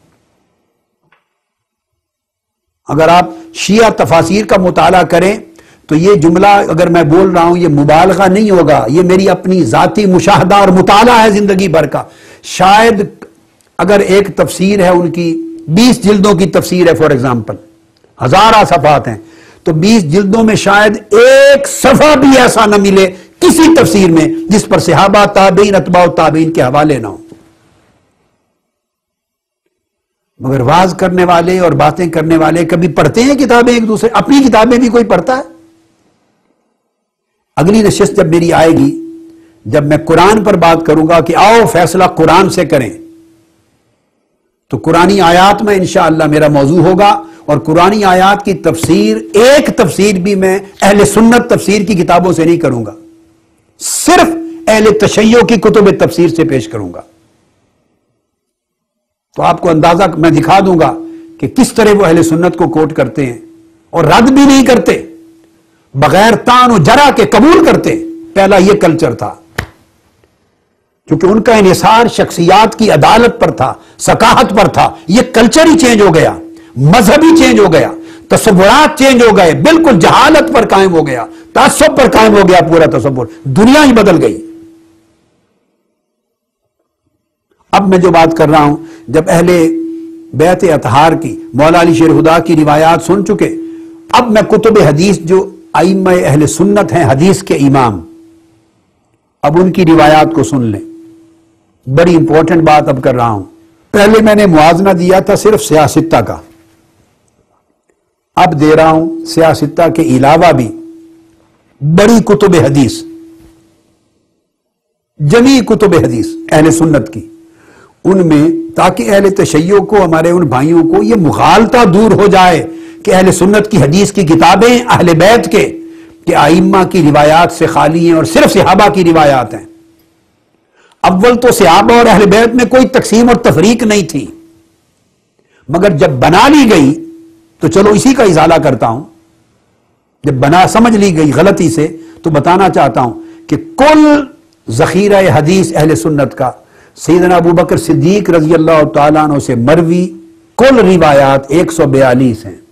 اگر آپ شیعہ تفاسیر کا مطالعہ کریں تو یہ جملہ اگر میں بول رہا ہوں یہ مبالغہ نہیں ہوگا، یہ میری اپنی ذاتی مشاہدہ اور مطالعہ ہے زندگی بھر کا۔ شاید اگر ایک تفسیر ہے ان کی بیس جلدوں کی تفسیر ہے فار ایگزامپل، ہزارہ صفحات ہیں، تو بیس جلدوں میں شاید ایک صفحہ بھی ایسا نہ ملے کسی تفسیر میں جس پر صحابہ، تابعین، اتباع تابعین کے حوالے نہ ہوں۔ مگر واز کرنے والے اور باتیں کرنے والے کبھی پڑھتے ہیں کتابیں ایک دوسرے، اپنی کتابیں بھی کوئی پڑھتا ہے؟ اگلی نشست جب میری آئے گی، جب میں قرآن پر بات کروں گا کہ آؤ فیصلہ قرآن سے کریں، تو قرآنی آیات میں انشاءاللہ میرا موضوع ہوگا، اور قرآنی آیات کی تفسیر ایک تفسیر بھی میں اہل سنت تفسیر کی کتابوں سے نہیں کروں گا، صرف اہل تشیع کی کتب تفسیر سے پیش کروں گا۔ تو آپ کو اندازہ میں دکھا دوں گا کہ کس طرح وہ اہل سنت کو کوٹ کرتے ہیں اور رد بھی نہیں کرتے، بغیر تان و جرا کے قبول کرتے۔ پہلا یہ کلچر تھا، کیونکہ ان کا انحصار شخصیات کی عدالت پر تھا، ثقافت پر تھا۔ یہ کلچر ہی چینج ہو گیا، مذہب ہی چینج ہو گیا، تصورات چینج ہو گئے، بالکل جہالت پر قائم ہو گیا، تعصب پر قائم ہو گیا پورا تصور، دنیا ہی بدل گئی۔ اب میں جو بات کر رہا ہوں، جب اہل بیعت اطہار کی، مولا علی شیر خدا کی روایات سن چکے، اب میں کتب حدیث جو ائمہ اہل سنت ہیں، حدیث کے امام، اب ان کی روایات کو سن لیں۔ بڑی امپورٹنٹ بات اب کر رہا ہوں۔ پہلے میں نے موازنہ دیا تھا صرف سیاستہ کا، اب دے رہا ہوں سیاستہ کے علاوہ بھی بڑی کتب حدیث، جمی کتب حدیث اہل سنت کی، ان میں تاکہ اہل تشیع کو، ہمارے ان بھائیوں کو یہ مغالطہ دور ہو جائے کہ اہل سنت کی حدیث کی کتابیں اہل بیت کے کہ ائمہ کی روایات سے خالی ہیں اور صرف صحابہ کی روایات ہیں۔ اول تو صحابہ اور اہل بیت میں کوئی تقسیم اور تفریق نہیں تھی، مگر جب بنا لی گئی تو چلو اسی کا ازالہ کرتا ہوں۔ جب بنا سمجھ لی گئی غلطی سے تو بتانا چاہتا ہوں کہ کل ذخیرہ حدیث اہل سنت کا سیدنا ابو بکر صدیق رضی اللہ تعالیٰ عنہ سے مروی کل روایات ایک سو بیالیس ہیں۔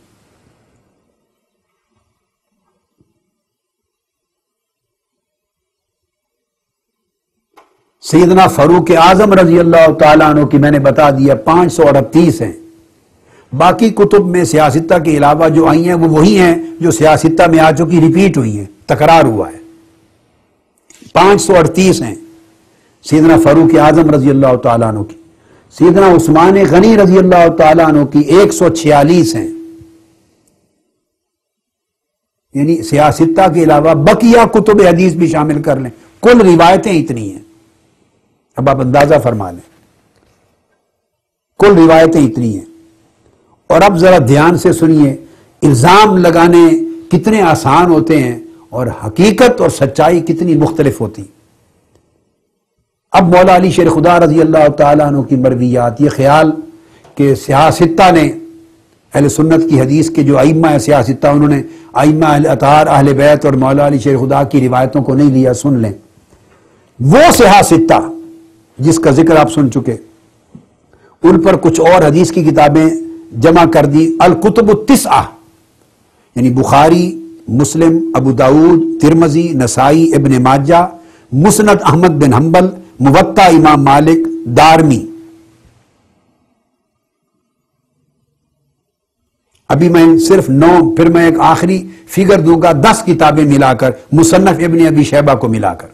سیدنا فاروق اعظم رضی اللہ تعالیٰ عنہ کی میں نے بتا دیا پانچ سو اڑتیس ہیں۔ باقی کتب میں سیاستہ کے علاوہ جو آئی ہیں وہ وہی ہیں جو سیاستہ میں آ چکی، ریپیٹ ہوئی ہیں، تکرار ہوا ہے۔ پانچ سو اڑتیس ہیں سیدنا فاروق اعظم رضی اللہ تعالیٰ عنہ کی۔ سیدنا عثمان غنی رضی اللہ تعالیٰ عنہ کی ایک سو چھیالیس ہیں، یعنی سیاستہ کے علاوہ بقیہ کتب حدیث بھی شامل کر لیں، کل روایتیں اتنی ہیں۔ اب آپ اندازہ فرما لیں، کل روایتیں اتنی ہیں۔ اور اب ذرا دھیان سے سنیے، الزام لگانے کتنے آسان ہوتے ہیں اور حقیقت اور سچائی کتنی مختلف ہوتی۔ اب مولا علی شیر خدا رضی اللہ تعالیٰ عنہ کی مرویات، یہ خیال کہ سیاستہ نے اہل سنت کی حدیث کے جو ائمہ ہیں سیاستہ، انہوں نے ائمہ اہل اطہار اہل بیت اور مولا علی شیر خدا کی روایتوں کو نہیں لیا، سن لیں۔ وہ سیاستہ جس کا ذکر آپ سن چکے، ان پر کچھ اور حدیث کی کتابیں جمع کر دی، الکتب التسعہ، یعنی بخاری، مسلم، ابو داود، ترمذی، نسائی، ابن ماجہ، مسند احمد بن حنبل، موطا امام مالک، دارمی۔ ابھی میں صرف نو، پھر میں ایک آخری فگر دوں گا، دس کتابیں ملا کر، مصنف ابن ابی شیبہ کو ملا کر۔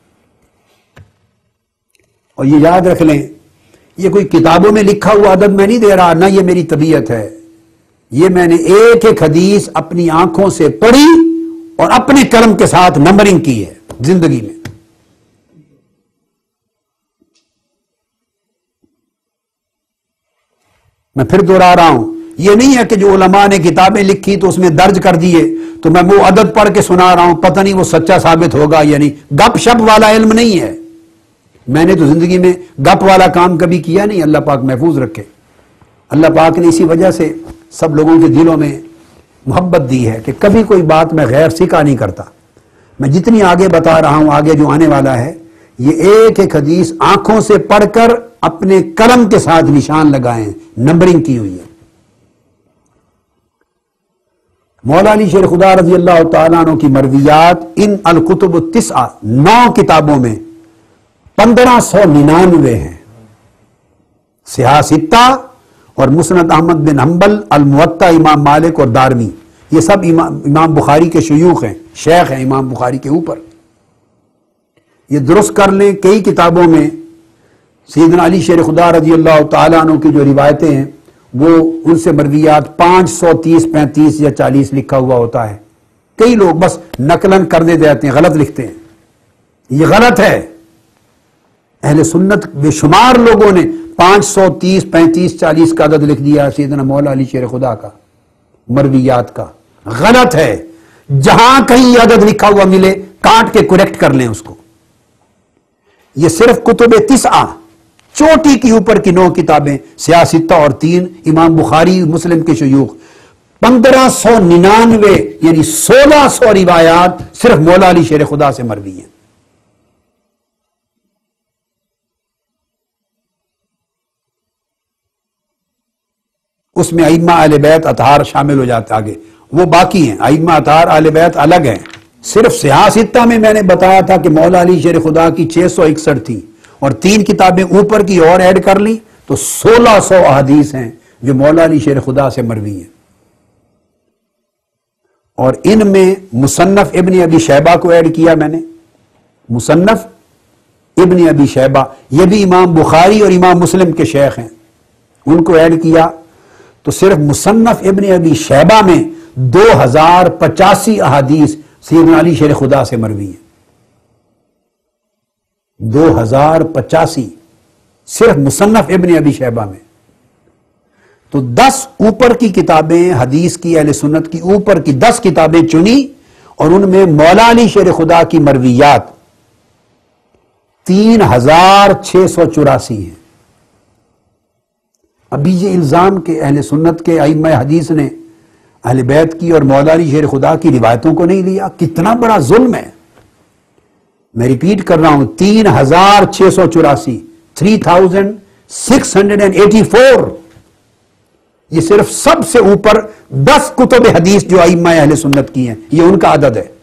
اور یہ یاد رکھ لیں، یہ کوئی کتابوں میں لکھا ہوا عدد میں نہیں دے رہا، نہ یہ میری طبیعت ہے، یہ میں نے ایک ایک حدیث اپنی آنکھوں سے پڑھی اور اپنے قلم کے ساتھ نمبرنگ کی ہے زندگی میں۔ میں پھر دوہرا رہا ہوں، یہ نہیں ہے کہ جو علماء نے کتابیں لکھی تو اس میں درج کر دیے تو میں وہ عدد پڑھ کے سنا رہا ہوں، پتہ نہیں وہ سچا ثابت ہوگا یا نہیں۔ گپ شپ والا علم نہیں ہے، میں نے تو زندگی میں گپ والا کام کبھی کیا نہیں، اللہ پاک محفوظ رکھے۔ اللہ پاک نے اسی وجہ سے سب لوگوں کے دلوں میں محبت دی ہے کہ کبھی کوئی بات میں غیر سکا نہیں کرتا۔ میں جتنی آگے بتا رہا ہوں، آگے جو آنے والا ہے، یہ ایک ایک حدیث آنکھوں سے پڑھ کر اپنے قلم کے ساتھ نشان لگائے، نمبرنگ کی ہوئی ہے۔ مولا علی شیر خدا رضی اللہ تعالیٰ عنہ کی مرویات ان الکتب التسعہ، نو کتابوں میں پندرہ سو ننانوے ہیں۔ سیاستہ اور مسند احمد بن حنبل، الموطا امام مالک اور دارمی، یہ سب امام امام بخاری کے شیوخ ہیں، شیخ ہیں امام بخاری کے اوپر۔ یہ درست کر لیں، کئی کتابوں میں سیدنا علی شیر خدا رضی اللہ تعالیٰ عنہ کی جو روایتیں ہیں وہ ان سے مرویات پانچ سو تیس پینتیس یا چالیس لکھا ہوا ہوتا ہے۔ کئی لوگ بس نقلن کر دے دیتے ہیں، غلط لکھتے ہیں، یہ غلط ہے۔ اہل سنت بے شمار لوگوں نے پانچ سو تیس پینتیس چالیس کا عدد لکھ دیا سیدنا مولا علی شیر خدا کا مرویات کا، غلط ہے۔ جہاں کہیں یہ عدد لکھا ہوا ملے کاٹ کے کریکٹ کر لیں اس کو۔ یہ صرف کتب تسعہ، چوٹی کی اوپر کی نو کتابیں، سیاستہ اور تین امام بخاری مسلم کے شیوخ، پندرہ سو ننانوے یعنی سولہ سو روایات صرف مولا علی شیر خدا سے مروی ہیں۔ اس میں ائمہ اہل بیت اطہار شامل ہو جاتے آگے، وہ باقی ہیں، ائمہ اطہار اہل بیت الگ ہیں۔ صرف سیاستہ میں میں نے بتایا تھا کہ مولا علی شیر خدا کی چھ سو اکسٹھ تھی اور تین کتابیں اوپر کی اور ایڈ کر لی تو سولہ سو احادیث ہیں جو مولا علی شیر خدا سے مروی ہیں۔ اور ان میں مصنف ابن ابی شیبہ کو ایڈ کیا میں نے، مصنف ابن ابی شیبہ، یہ بھی امام بخاری اور امام مسلم کے شیخ ہیں، ان کو ایڈ کیا تو صرف مصنف ابن ابی شیبہ میں دو ہزار پچاسی احادیث سیدنا علی شیر خدا سے مروی ہیں، دو ہزار پچاسی صرف مصنف ابن ابی شیبہ میں۔ تو دس اوپر کی کتابیں حدیث کی، اہل سنت کی اوپر کی دس کتابیں چنی اور ان میں مولا علی شیر خدا کی مرویات تین ہزار چھ سو چوراسی ہیں۔ ابھی یہ الزام کہ اہل سنت کے ائمہ حدیث نے اہل بیت کی اور مولا علی شیر خدا کی روایتوں کو نہیں لیا، کتنا بڑا ظلم ہے۔ میں ریپیٹ کر رہا ہوں، تین ہزار چھ سو چوراسی three thousand six hundred and eighty four. یہ صرف سب سے اوپر دس کتب حدیث جو ائمہ اہل سنت کی ہیں یہ ان کا عدد ہے.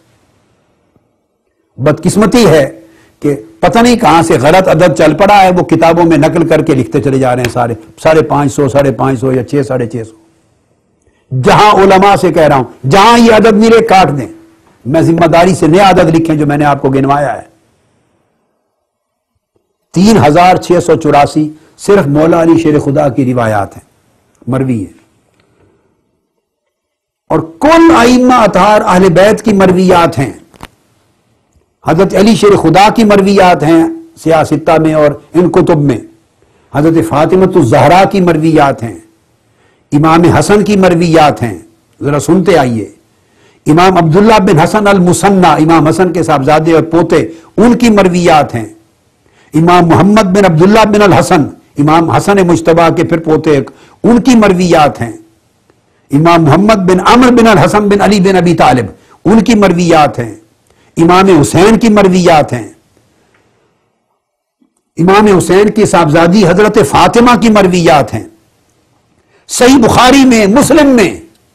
بدقسمتی ہے کہ پتہ نہیں کہاں سے غلط عدد چل پڑا ہے, وہ کتابوں میں نقل کر کے لکھتے چلے جا رہے ہیں سارے ساڑھے پانچ سو ساڑھے پانچ سو یا چھ ساڑھے چھ سو. جہاں علماء سے کہہ رہا ہوں جہاں یہ عدد ملے کاٹ دیں, میں ذمہ داری سے نیا عدد لکھیں جو میں نے آپ کو گنوایا ہے. تین ہزار چھ سو چوراسی صرف مولا علی شیر خدا کی روایات ہیں, مروی ہے. اور کل ائمہ اطہار اہل بیت کی مرویات ہیں. حضرت علی شیر خدا کی مرویات ہیں سیاہ ستہ میں اور ان کتب میں. حضرت فاطمہ الزہرا کی مرویات ہیں. امام حسن کی مرویات ہیں, ذرا سنتے آئیے. امام عبداللہ بن حسن المثنی, امام حسن کے صاحبزادے اور پوتے, ان کی مرویات ہیں. امام محمد بن عبداللہ بن الحسن, امام حسن مجتبیٰ کے پھر پوتے, ان کی مرویات ہیں. امام محمد بن عمر بن الحسن بن علی بن ابی طالب, ان کی مرویات ہیں. امام حسین کی مرویات ہیں. امام حسین کی صاحبزادی حضرت فاطمہ کی مرویات ہیں. صحیح بخاری میں, مسلم میں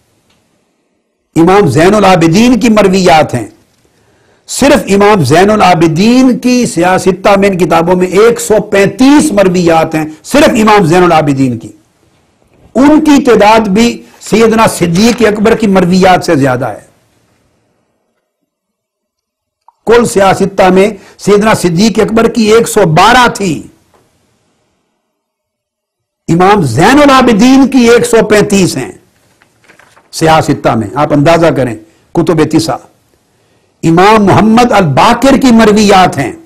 امام زین العابدین کی مرویات ہیں. صرف امام زین العابدین کی سیاستہ میں ان کتابوں میں ایک سو پینتیس مرویات ہیں, صرف امام زین العابدین کی. ان کی تعداد بھی سیدنا صدیق اکبر کی مرویات سے زیادہ ہے. کل سیاستہ میں سیدنا صدیق اکبر کی ایک سو بارہ تھی, امام زین العابدین کی ایک سو پینتیس ہیں سیاستہ میں. آپ اندازہ کریں کتب تسع. امام محمد الباقر کی مرویات ہیں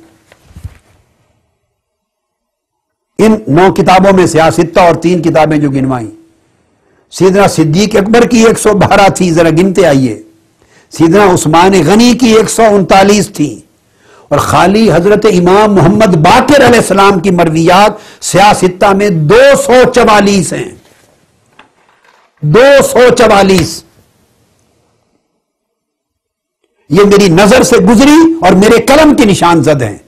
ان نو کتابوں میں سیاستہ اور تین کتابیں جو گنوائیں. سیدنا صدیق اکبر کی ایک سو بارہ تھی, ذرا گنتے آئیے. سیدنا عثمان غنی کی ایک سو انتالیس تھی. اور خالی حضرت امام محمد باقر علیہ السلام کی مرویات سیاستہ میں دو سو چوالیس ہیں. دو سو چوالیس. یہ میری نظر سے گزری اور میرے قلم کی نشان زد ہیں.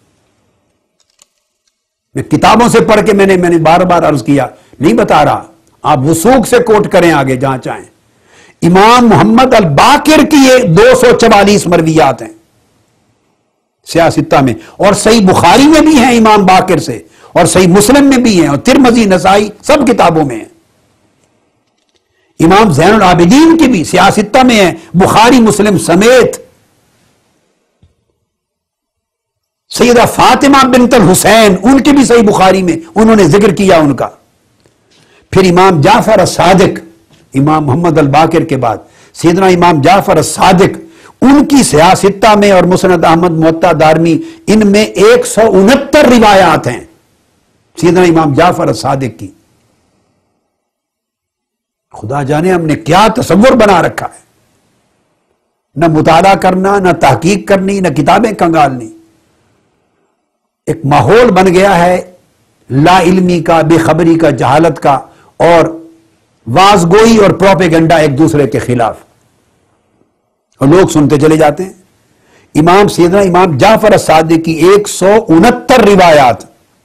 میں کتابوں سے پڑھ کے میں نے میں نے بار بار عرض کیا, نہیں بتا رہا, آپ وثوق سے کوٹ کریں آگے جہاں چاہیں. امام محمد الباقر کی یہ دو سو چوالیس مرویات ہیں سیاستہ میں, اور صحیح بخاری میں بھی ہیں امام باقر سے, اور صحیح مسلم میں بھی ہیں, اور ترمذی, نسائی, سب کتابوں میں ہیں. امام زین العابدین کی بھی سیاستہ میں ہیں, بخاری مسلم سمیت. سیدہ فاطمہ بنت الحسین, ان کی بھی صحیح بخاری میں انہوں نے ذکر کیا ان کا. پھر امام جعفر الصادق, امام محمد الباقر کے بعد سیدنا امام جعفر الصادق, ان کی سیاستہ میں اور مسند احمد, موطا دارمی, ان میں ایک سو انہتر روایات ہیں سیدنا امام جعفر الصادق کی. خدا جانے ہم نے کیا تصور بنا رکھا ہے, نہ مطالعہ کرنا, نہ تحقیق کرنی, نہ کتابیں کنگالنی. ایک ماحول بن گیا ہے لا علمی کا, بے خبری کا, جہالت کا, اور واز گوئی اور پروپیگنڈا ایک دوسرے کے خلاف, اور لوگ سنتے چلے جاتے ہیں. امام سیدنا امام جعفر الصادق کی ایک سو انہتر روایات.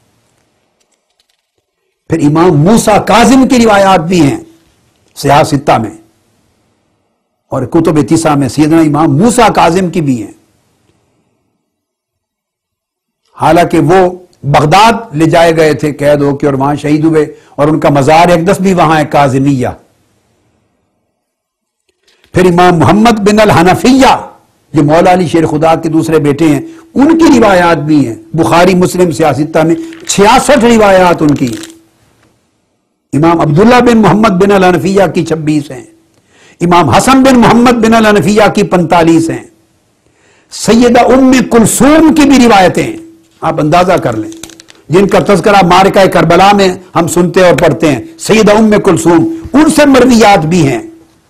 پھر امام موسیٰ کاظم کی روایات بھی ہیں سیاستہ میں, اور کتب تسع میں سیدنا امام موسیٰ کاظم کی بھی ہیں. حالانکہ وہ بغداد لے جائے گئے تھے قید ہو کے, اور وہاں شہید ہوئے, اور ان کا مزار اقدس بھی وہاں ہے, کاظمیہ. پھر امام محمد بن الحنفیہ جو مولا علی شیر خدا کے دوسرے بیٹے ہیں, ان کی روایات بھی ہیں بخاری مسلم سیاستہ میں, چھیاسٹھ روایات ان کی. امام عبداللہ بن محمد بن الحنفیہ کی چھبیس ہیں. امام حسن بن محمد بن الحنفیہ کی پینتالیس ہیں. سیدہ ام کلثوم کی بھی روایتیں ہیں, آپ اندازہ کر لیں, جن کا تذکرہ معرکہ کربلا میں ہم سنتے اور پڑھتے ہیں. سیدہ ام کلثوم, ان سے مرویات بھی ہیں.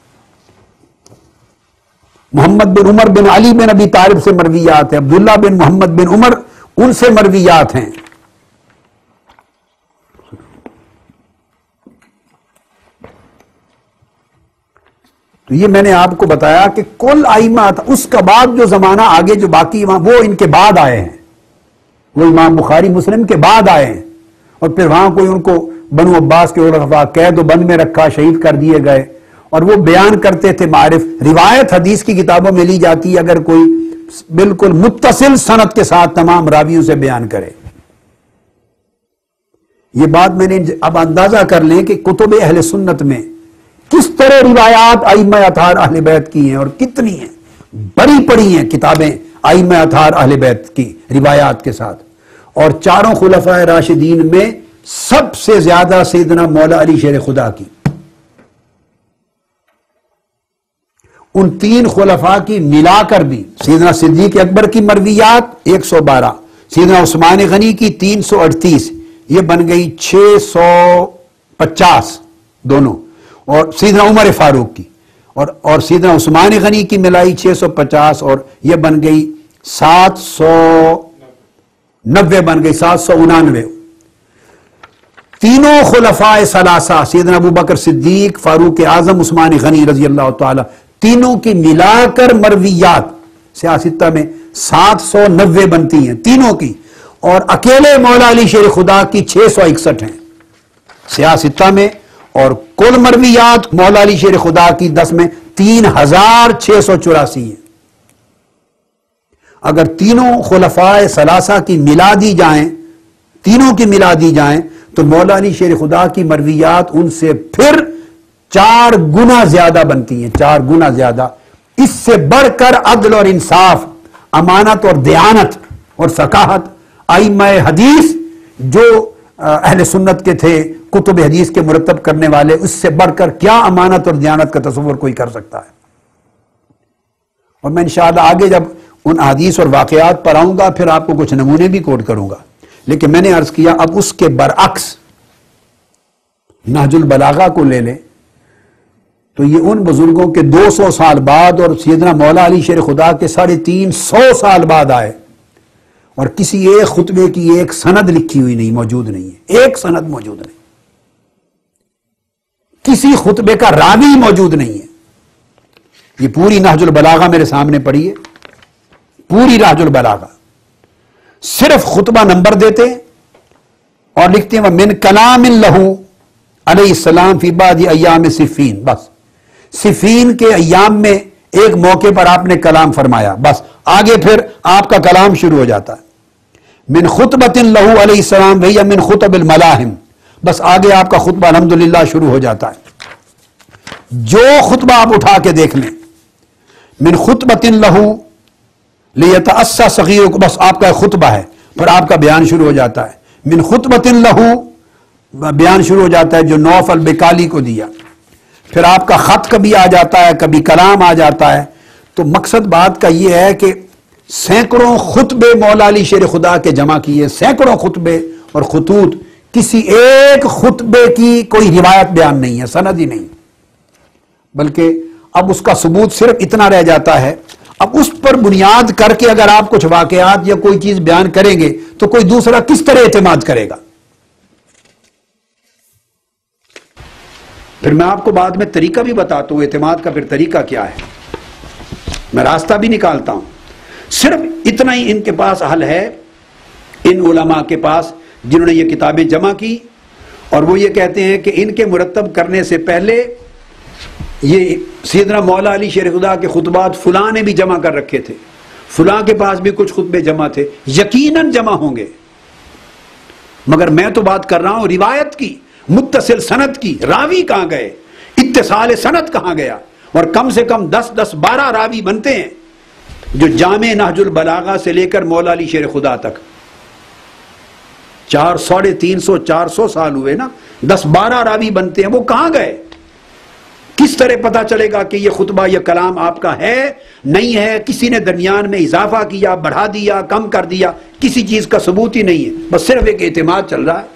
محمد بن عمر بن علی بن ابی طالب سے مرویات ہیں. عبداللہ بن محمد بن عمر, ان سے مرویات ہیں. تو یہ میں نے آپ کو بتایا کہ کل ائمہ, اس کا بعد جو زمانہ آگے جو باقی امام وہ ان کے بعد آئے ہیں, وہ امام بخاری مسلم کے بعد آئے ہیں، اور پھر وہاں کوئی ان کو بنو عباس کے علماء قید و بند میں رکھا، شہید کر دیے گئے، اور وہ بیان کرتے تھے معارف۔ روایت حدیث کی کتابوں میں لی جاتی ہے اگر کوئی بالکل متصل سند کے ساتھ تمام راویوں سے بیان کرے۔ یہ بات میں نے اب اندازہ کر لیں کہ کتب اہل سنت میں کس طرح روایات ائمہ اطہار اہل بیت کی ہیں اور کتنی ہیں، بڑی پڑی ہیں کتابیں ائمہ اطہار اہل بیت کی روایات کے ساتھ۔ اور چاروں خلفائے راشدین میں سب سے زیادہ سیدنا مولا علی شیر خدا کی، ان تین خلفاء کی ملا کر بھی سیدنا صدیق اکبر کی مرویات ایک سو بارہ، سیدنا عثمان غنی کی تین سو اڑتیس، یہ بن گئی چھ سو پچاس دونوں، اور سیدنا عمر فاروق کی اور اور سیدنا عثمان غنی کی ملائی چھ سو پچاس، اور یہ بن گئی سات سو نوے، بن گئی سات سو انانوے۔ تینوں خلفاء ثلاثہ سیدنا ابو بکر صدیق، فاروق اعظم، عثمان غنی رضی اللہ تعالی، تینوں کی ملا کر مرویات سیاستہ میں سات سو نوے بنتی ہیں تینوں کی، اور اکیلے مولا علی شیر خدا کی چھ سو اکسٹھ ہیں سیاستہ میں، اور کل مرویات مولا علی شیر خدا کی دس میں تین ہزار چھ سو چوراسی ہیں۔ اگر تینوں خلفاء ثلاثہ کی ملا دی جائیں، تینوں کی ملا دی جائیں تو مولا علی شیر خدا کی مرویات ان سے پھر چار گنا زیادہ بنتی ہیں، چار گنا زیادہ۔ اس سے بڑھ کر عدل اور انصاف، امانت اور دیانت اور ثقافت ائمہ حدیث جو اہل سنت کے تھے، کتب حدیث کے مرتب کرنے والے، اس سے بڑھ کر کیا امانت اور دیانت کا تصور کوئی کر سکتا ہے؟ اور میں انشاءاللہ آگے جب ان حدیث اور واقعات پر آؤں گا پھر آپ کو کچھ نمونے بھی کوٹ کروں گا، لیکن میں نے عرض کیا اب اس کے برعکس نہج البلاغہ کو لے لیں تو یہ ان بزرگوں کے دو سو سال بعد اور سیدنا مولا علی شیر خدا کے ساڑھے تین سو سال بعد آئے، اور کسی ایک خطبے کی ایک سند لکھی ہوئی نہیں، موجود نہیں ہے، ایک سند موجود نہیں، کسی خطبے کا راوی موجود نہیں ہے۔ یہ پوری نہج البلاغہ میرے سامنے پڑھی ہے، پوری نہج البلاغہ، صرف خطبہ نمبر دیتے اور لکھتے ہیں وَمِن کلام لہو علیہ السلام فی بعض ایام صفین، بس صفین کے ایام میں ایک موقع پر آپ نے کلام فرمایا، بس آگے پھر آپ کا کلام شروع ہو جاتا ہے۔ من خطبۃ لہو علیہ السلام وہی من خطب الملاحم، بس آگے آپ کا خطبہ الحمدللہ شروع ہو جاتا ہے۔ جو خطبہ آپ اٹھا کے دیکھ لیں، من خطبۃ لہو لیتأسیٰ صغیرکم، بس آپ کا خطبہ ہے، پھر آپ کا بیان شروع ہو جاتا ہے۔ من خطبۃ لہو، بیان شروع ہو جاتا ہے جو نوف البکالی کو دیا، پھر آپ کا خط کبھی آ جاتا ہے، کبھی کلام آ جاتا ہے۔ تو مقصد بات کا یہ ہے کہ سینکڑوں خطبے مولا علی شیر خدا کے جمع کیے، سینکڑوں خطبے اور خطوط، کسی ایک خطبے کی کوئی روایت بیان نہیں ہے، سند ہی نہیں، بلکہ اب اس کا ثبوت صرف اتنا رہ جاتا ہے، اب اس پر بنیاد کر کے اگر آپ کچھ واقعات یا کوئی چیز بیان کریں گے تو کوئی دوسرا کس طرح اعتماد کرے گا؟ پھر میں آپ کو بعد میں طریقہ بھی بتاتا ہوں اعتماد کا، پھر طریقہ کیا ہے، میں راستہ بھی نکالتا ہوں۔ صرف اتنا ہی ان کے پاس حل ہے، ان علماء کے پاس جنہوں نے یہ کتابیں جمع کی، اور وہ یہ کہتے ہیں کہ ان کے مرتب کرنے سے پہلے یہ سیدنا مولا علی شیر خدا کے خطبات فلاں نے بھی جمع کر رکھے تھے، فلاں کے پاس بھی کچھ خطبے جمع تھے، یقیناً جمع ہوں گے، مگر میں تو بات کر رہا ہوں روایت کی، متصل سند کی، راوی کہاں گئے، اتصال سند کہاں گیا؟ اور کم سے کم دس دس بارہ راوی بنتے ہیں جو جامع نہج البلاغہ سے لے کر مولا علی شیر خدا تک چار ساڑھے تین سو چار سو سال ہوئے نا، دس بارہ راوی بنتے ہیں، وہ کہاں گئے؟ کس طرح پتا چلے گا کہ یہ خطبہ یہ کلام آپ کا ہے نہیں ہے؟ کسی نے درمیان میں اضافہ کیا، بڑھا دیا، کم کر دیا، کسی چیز کا ثبوت ہی نہیں ہے، بس صرف ایک اعتماد چل رہا ہے۔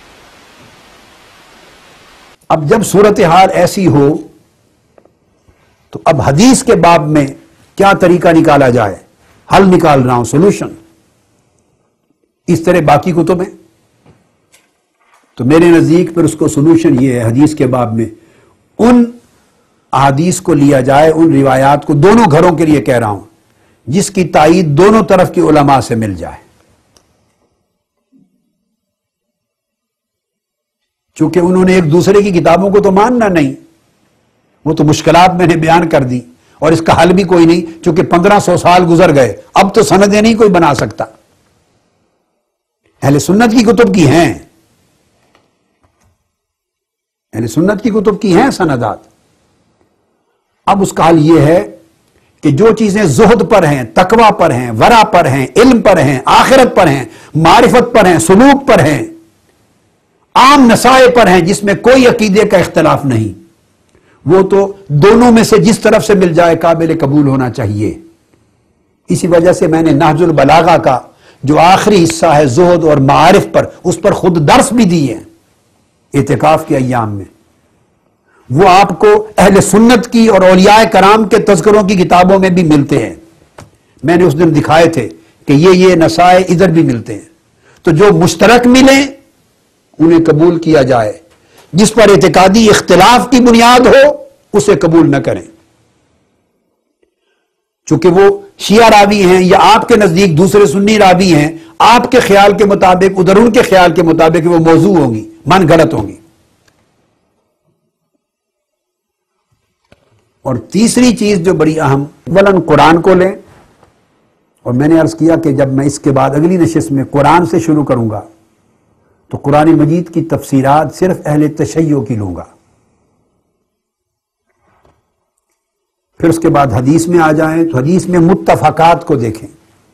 اب جب صورتحال ایسی ہو تو اب حدیث کے باب میں کیا طریقہ نکالا جائے؟ حل نکال رہا ہوں، سولوشن۔ اس طرح باقی کتب ہیں تو میرے نزدیک پھر اس کو سولوشن یہ ہے حدیث کے باب میں ان احادیث کو لیا جائے، ان روایات کو، دونوں گھروں کے لیے کہہ رہا ہوں، جس کی تائید دونوں طرف کے علماء سے مل جائے، چونکہ انہوں نے ایک دوسرے کی کتابوں کو تو ماننا نہیں، وہ تو مشکلات میں نے بیان کر دی، اور اس کا حل بھی کوئی نہیں، چونکہ پندرہ سو سال گزر گئے، اب تو سندیں نہیں کوئی بنا سکتا۔ اہل سنت کی کتب کی ہیں، اہل سنت کی کتب کی ہیں سندات۔ اب اس کا حل یہ ہے کہ جو چیزیں زہد پر ہیں، تقوی پر ہیں، ورع پر ہیں، علم پر ہیں، آخرت پر ہیں، معرفت پر ہیں، سلوک پر ہیں، عام نصائح پر ہیں، جس میں کوئی عقیدے کا اختلاف نہیں، وہ تو دونوں میں سے جس طرف سے مل جائے قابل قبول ہونا چاہیے۔ اسی وجہ سے میں نے نہج البلاغہ کا جو آخری حصہ ہے زہد اور معارف پر، اس پر خود درس بھی دی ہے اعتکاف کے ایام میں۔ وہ آپ کو اہل سنت کی اور اولیاء کرام کے تذکروں کی کتابوں میں بھی ملتے ہیں، میں نے اس دن دکھائے تھے کہ یہ یہ نصائح ادھر بھی ملتے ہیں، تو جو مشترک ملیں انہیں قبول کیا جائے، جس پر اعتقادی اختلاف کی بنیاد ہو اسے قبول نہ کریں، چونکہ وہ شیعہ راوی ہیں یا آپ کے نزدیک دوسرے سنی راوی ہیں، آپ کے خیال کے مطابق ادھر ان کے خیال کے مطابق وہ موضوع ہوں گی، من گھڑت ہوں گی۔ اور تیسری چیز جو بڑی اہم، ولن قرآن کو لیں، اور میں نے عرض کیا کہ جب میں اس کے بعد اگلی نشست میں قرآن سے شروع کروں گا تو قرآن مجید کی تفسیرات صرف اہل تشیع کی لوں گا، پھر اس کے بعد حدیث میں آ جائیں تو حدیث میں متفقات کو دیکھیں،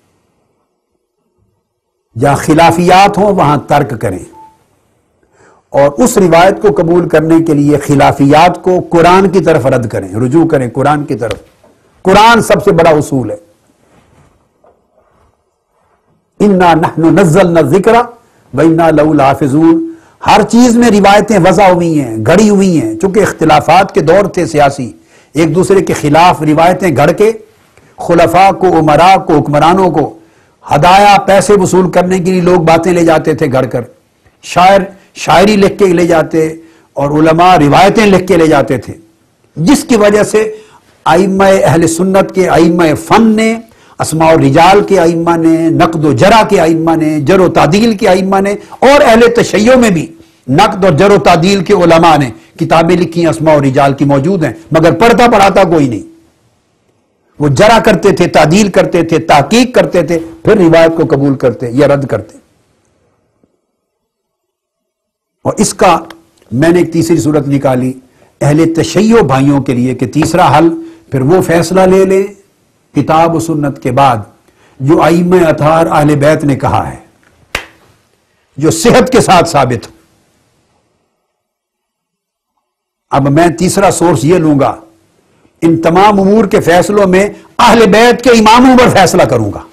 جہاں خلافیات ہوں وہاں ترک کریں، اور اس روایت کو قبول کرنے کے لیے خلافیات کو قرآن کی طرف رد کریں، رجوع کریں قرآن کی طرف۔ قرآن سب سے بڑا اصول ہے، اِنَّا نَحْنُ نَزَّلْنَا الذِّكْرَ وَإِنَّا لَهُ لَحَافِظُونَ۔ ہر چیز میں روایتیں وضع ہوئی ہیں، گھڑی ہوئی ہیں، چونکہ اختلافات کے دور تھے سیاسی، ایک دوسرے کے خلاف روایتیں گھڑ کے خلفاء کو، عمراء کو، حکمرانوں کو ہدایہ پیسے وصول کرنے کے لیے لوگ باتیں لے جاتے تھے گھڑ کر، شاعر شاعری لکھ کے لے جاتے اور علماء روایتیں لکھ کے لے جاتے تھے، جس کی وجہ سے ائمہ اہل سنت کے ائمہ فن نے، اسماء الرجال کے ائمہ نے، نقد و جرح کے ائمہ نے، جرح و تعدیل کے ائمہ نے، اور اہل تشیع میں بھی نقد اور جرح و تعدیل کے علماء نے کتابیں لکھی ہیں، اسماء الرجال کی موجود ہیں، مگر پڑھتا پڑھاتا کوئی نہیں۔ وہ جرح کرتے تھے، تعدیل کرتے تھے، تحقیق کرتے تھے، پھر روایت کو قبول کرتے یا رد کرتے۔ اور اس کا میں نے ایک تیسری صورت نکالی اہل تشیع بھائیوں کے لیے کہ تیسرا حل پھر وہ فیصلہ لے لیں کتاب و سنت کے بعد جو ائمہ اطہار اہل بیت نے کہا ہے، جو صحت کے ساتھ ثابت ہو۔ اب میں تیسرا سورس یہ لوں گا، ان تمام امور کے فیصلوں میں اہل بیت کے اماموں پر فیصلہ کروں گا،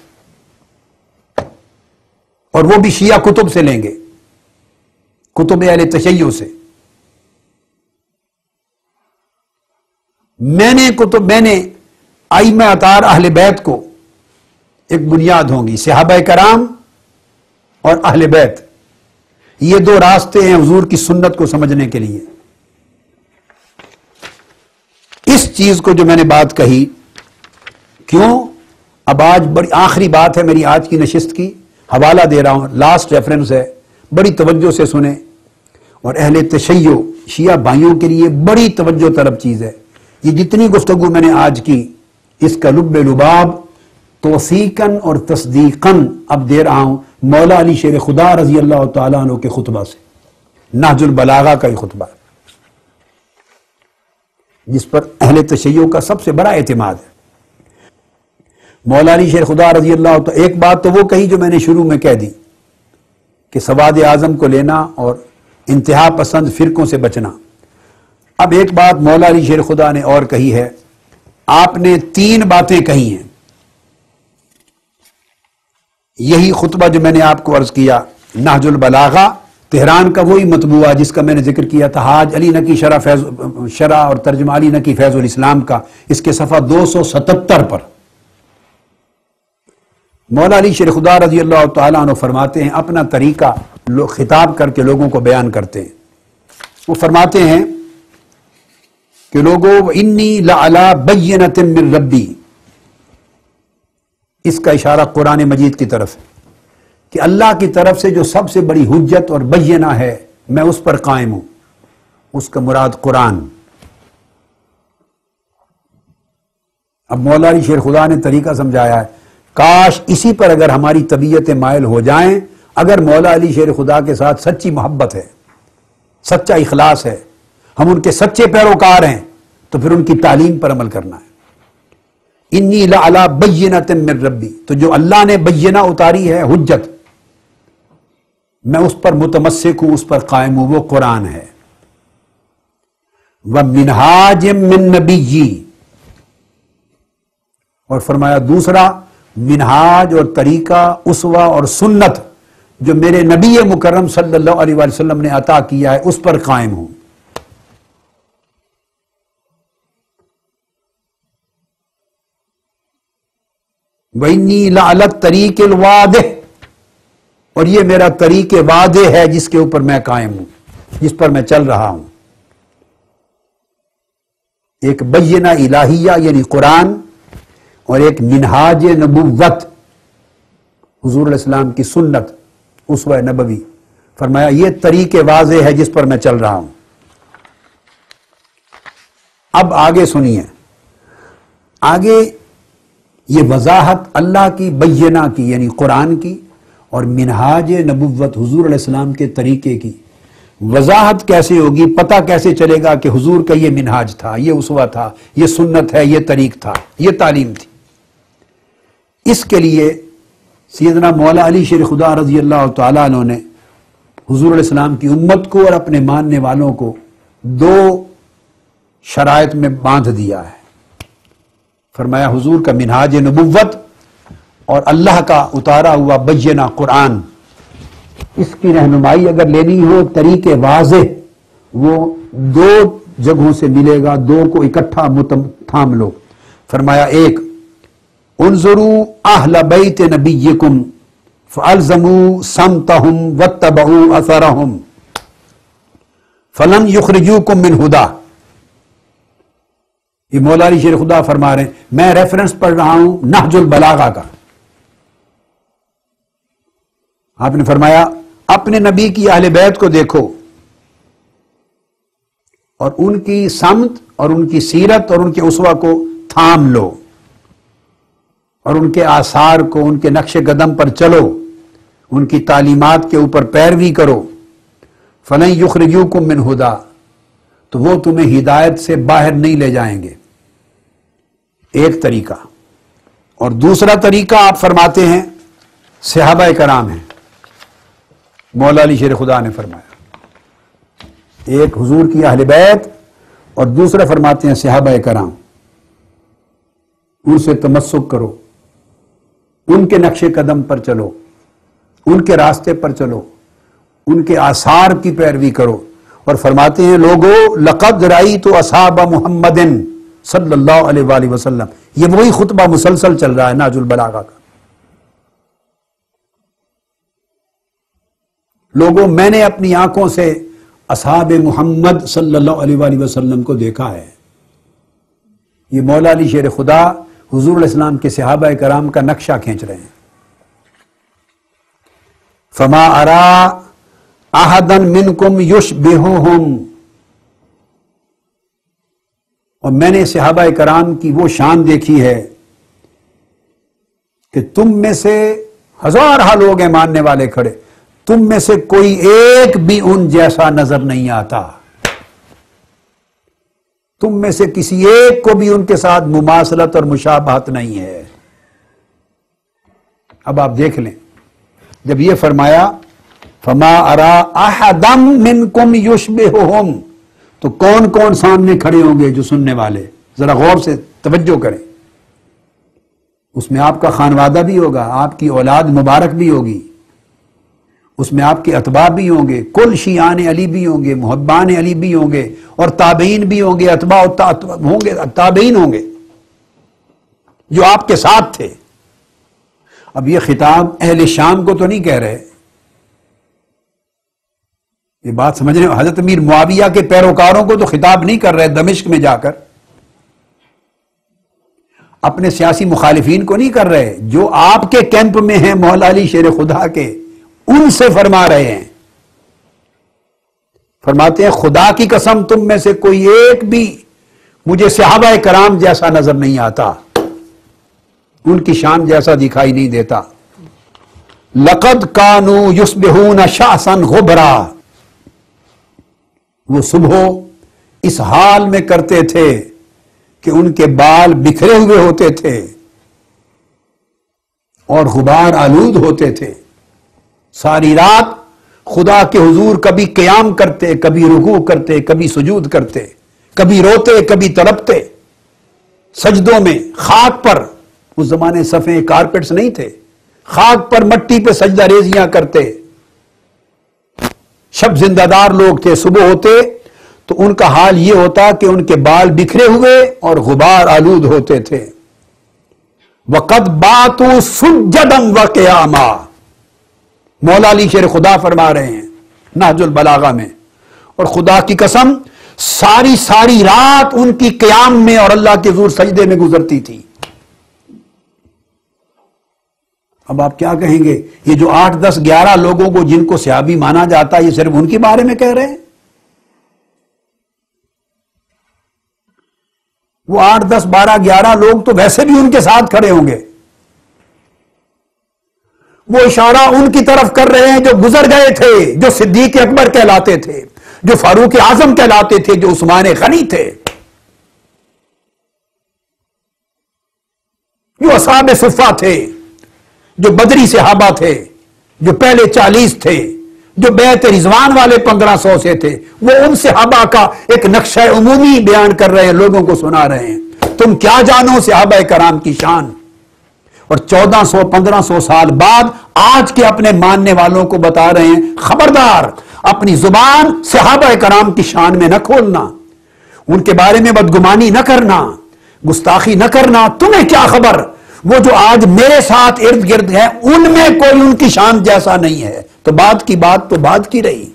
اور وہ بھی شیعہ کتب سے لیں گے، کتب اہل تشیع سے۔ میں نے کتب میں نے ائمہ اطہار اہل بیت کو ایک بنیاد ہوں گی، صحابہ کرام اور اہل بیت، یہ دو راستے ہیں حضور کی سنت کو سمجھنے کے لیے۔ اس چیز کو جو میں نے بات کہی، کیوں اب آج بڑی آخری بات ہے میری آج کی نشست کی، حوالہ دے رہا ہوں، لاسٹ ریفرنس ہے، بڑی توجہ سے سنیں، اور اہل تشیع شیعہ بھائیوں کے لیے بڑی توجہ طلب چیز ہے۔ یہ جتنی گفتگو میں نے آج کی، اس کا لب لباب توثیقاً اور تصدیقاً اب دے رہا ہوں مولا علی شیر خدا رضی اللہ تعالیٰ عنہ کے خطبہ سے، نہج البلاغہ کا یہ خطبہ، جس پر اہل تشیع کا سب سے بڑا اعتماد ہے۔ مولا علی شیر خدا رضی اللہ تعالیٰ، ایک بات تو وہ کہی جو میں نے شروع میں کہہ دی کہ سواد اعظم کو لینا اور انتہا پسند فرقوں سے بچنا۔ اب ایک بات مولا علی شیر خدا نے اور کہی ہے، آپ نے تین باتیں کہی ہیں، یہی خطبہ جو میں نے آپ کو عرض کیا، نہج البلاغہ تہران کا وہی مطبوعہ جس کا میں نے ذکر کیا تھا، حاج علی نقی شرح فیض شرح اور ترجمہ علی نقی فیض الاسلام کا، اس کے صفحہ دو سو ستتر پر مولا علی شیر خدا رضی اللہ تعالیٰ عنہ فرماتے ہیں، اپنا طریقہ خطاب کر کے لوگوں کو بیان کرتے ہیں۔ وہ فرماتے ہیں کہ لوگوں انی لعلی بینۃ من ربی، اس کا اشارہ قرآن مجید کی طرف ہے کہ اللہ کی طرف سے جو سب سے بڑی حجت اور بینہ ہے میں اس پر قائم ہوں. اس کا مراد قرآن. اب مولا علی شیر خدا نے طریقہ سمجھایا ہے. کاش اسی پر اگر ہماری طبیعتیں مائل ہو جائیں. اگر مولا علی شیر خدا کے ساتھ سچی محبت ہے، سچا اخلاص ہے، ہم ان کے سچے پیروکار ہیں، تو پھر ان کی تعلیم پر عمل کرنا ہے. انی لعلی بینۃ من ربی، تو جو اللہ نے بینہ اتاری ہے، حجت، میں اس پر متمسک ہوں، اس پر قائم ہوں، وہ قرآن ہے. ومنہاج من نبیی، اور فرمایا دوسرا منہاج اور طریقہ، اسوہ اور سنت جو میرے نبی مکرم صلی اللہ علیہ وآلہ وسلم نے عطا کیا ہے، اس پر قائم ہوں. وَإِنِّي لَعَلَى الطَّرِيقِ الْوَاضِحِ، اور یہ میرا طریق واضح ہے جس کے اوپر میں قائم ہوں، جس پر میں چل رہا ہوں. ایک بینہ الہیہ یعنی قرآن، اور ایک منہاج نبوت حضور علیہ السلام کی سنت، اسوہ نبوی. فرمایا یہ طریق واضح ہے جس پر میں چل رہا ہوں. اب آگے سنیے، آگے یہ وضاحت اللہ کی بینہ کی یعنی قرآن کی، اور منہاج نبوت حضور علیہ السلام کے طریقے کی وضاحت کیسے ہوگی، پتہ کیسے چلے گا کہ حضور کا یہ منہاج تھا، یہ اسوہ تھا، یہ سنت ہے، یہ طریق تھا، یہ تعلیم تھی. اس کے لیے سیدنا مولا علی شیر خدا رضی اللہ تعالیٰ عنہ نے حضور علیہ السلام کی امت کو اور اپنے ماننے والوں کو دو شرائط میں باندھ دیا ہے. فرمایا حضور کا منہاج نبوت اور اللہ کا اتارا ہوا بینہ قرآن، اس کی رہنمائی اگر لینی ہو طریق واضح، وہ دو جگہوں سے ملے گا، دو کو اکٹھا تھام لو. فرمایا ایک، انظروا اہل بیت نبیکم فالزموا صمتہم واتبعوا اثرہم فلن یخرجوکم من ہدی. یہ مولا علی شیر خدا فرما رہے ہیں، میں ریفرنس پڑھ رہا ہوں نہج البلاغہ کا. آپ نے فرمایا اپنے نبی کی اہل بیت کو دیکھو اور ان کی سمت اور ان کی سیرت اور ان کے اسوہ کو تھام لو، اور ان کے آثار کو، ان کے نقش قدم پر چلو، ان کی تعلیمات کے اوپر پیروی کرو. فَلَن يُخْرِجُوكُم مِّنْ هُدًى، تو وہ تمہیں ہدایت سے باہر نہیں لے جائیں گے. ایک طریقہ. اور دوسرا طریقہ آپ فرماتے ہیں صحابہ کرام ہیں. مولا علی شیر خدا نے فرمایا ایک حضور کی اہل بیت، اور دوسرا فرماتے ہیں صحابہ کرام. ان سے تمسک کرو، ان کے نقش قدم پر چلو، ان کے راستے پر چلو، ان کے آثار کی پیروی کرو. اور فرماتے ہیں لوگو لقد رأیت اصحاب محمد صلی اللہ علیہ وآلہ وسلم. یہ وہی خطبہ مسلسل چل رہا ہے نہج البلاغہ کا. لوگوں میں نے اپنی آنکھوں سے اصحاب محمد صلی اللہ علیہ وآلہ وسلم کو دیکھا ہے. یہ مولا علی شیر خدا حضور علیہ السلام کے صحابہ کرام کا نقشہ کھینچ رہے ہیں. فما ارا احدا منکم یشبہہم، اور میں نے صحابہ کرام کی وہ شان دیکھی ہے کہ تم میں سے ہزارہ لوگ ہیں ماننے والے کھڑے، تم میں سے کوئی ایک بھی ان جیسا نظر نہیں آتا، تم میں سے کسی ایک کو بھی ان کے ساتھ مماثلت اور مشابہت نہیں ہے. اب آپ دیکھ لیں، جب یہ فرمایا فما ارا احدا منکم یشبہہم، تو کون کون سامنے کھڑے ہوں گے جو سننے والے؟ ذرا غور سے توجہ کریں. اس میں آپ کا خانوادہ بھی ہوگا، آپ کی اولاد مبارک بھی ہوگی، اس میں آپ کے اتباع بھی ہوں گے، کل شیعان علی بھی ہوں گے، محبان علی بھی ہوں گے، اور تابعین بھی ہوں گے، اتباع ہوں گے، تابعین ہوں گے جو آپ کے ساتھ تھے. اب یہ خطاب اہل شام کو تو نہیں کہہ رہے، یہ بات سمجھ رہے ہیں، حضرت امیر معاویہ کے پیروکاروں کو تو خطاب نہیں کر رہے دمشق میں جا کر، اپنے سیاسی مخالفین کو نہیں کر رہے، جو آپ کے کیمپ میں ہیں مولا علی شیر خدا کے، ان سے فرما رہے ہیں. فرماتے ہیں خدا کی قسم تم میں سے کوئی ایک بھی مجھے صحابہ کرام جیسا نظر نہیں آتا، ان کی شان جیسا دکھائی نہیں دیتا۔ لقد کانوا یصبحون شعثا غبرا، وہ صبح اس حال میں کرتے تھے کہ ان کے بال بکھرے ہوئے ہوتے تھے اور غبار آلود ہوتے تھے۔ ساری رات خدا کے حضور کبھی قیام کرتے، کبھی رکوع کرتے، کبھی سجود کرتے، کبھی روتے، کبھی تڑپتے، سجدوں میں خاک پر، اس زمانے صفیں کارپیٹس نہیں تھے، خاک پر مٹی پہ سجدہ ریزیاں کرتے۔ شب زندہ دار لوگ تھے، صبح ہوتے تو ان کا حال یہ ہوتا کہ ان کے بال بکھرے ہوئے اور غبار آلود ہوتے تھے۔ وَقَدْ بَاتُوا سُجَّدًا وَقِيَامًا، مولا علی شیر خدا فرما رہے ہیں نہج البلاغہ میں، اور خدا کی قسم ساری ساری رات ان کی قیام میں اور اللہ کے حضور سجدے میں گزرتی تھی۔ اب آپ کیا کہیں گے، یہ جو آٹھ دس گیارہ لوگوں کو جن کو صحابی مانا جاتا ہے یہ صرف ان کے بارے میں کہہ رہے ہیں؟ وہ آٹھ دس بارہ گیارہ لوگ تو ویسے بھی ان کے ساتھ کھڑے ہوں گے۔ وہ اشارہ ان کی طرف کر رہے ہیں جو گزر گئے تھے، جو صدیق اکبر کہلاتے تھے، جو فاروق اعظم کہلاتے تھے، جو عثمان غنی تھے، جو اصحاب صفہ تھے، جو بدری صحابہ تھے، جو پہلے چالیس تھے، جو بیعت رضوان والے پندرہ سو سے تھے، وہ ان صحابہ کا ایک نقشہ عمومی بیان کر رہے ہیں، لوگوں کو سنا رہے ہیں۔ تم کیا جانو صحابہ کرام کی شان، اور چودہ سو پندرہ سو سال بعد آج کے اپنے ماننے والوں کو بتا رہے ہیں خبردار اپنی زبان صحابہ کرام کی شان میں نہ کھولنا، ان کے بارے میں بدگمانی نہ کرنا، گستاخی نہ کرنا۔ تمہیں کیا خبر، وہ جو آج میرے ساتھ ارد گرد ہیں ان میں کوئی ان کی شان جیسا نہیں ہے۔ تو بات کی بات تو بات کی رہی،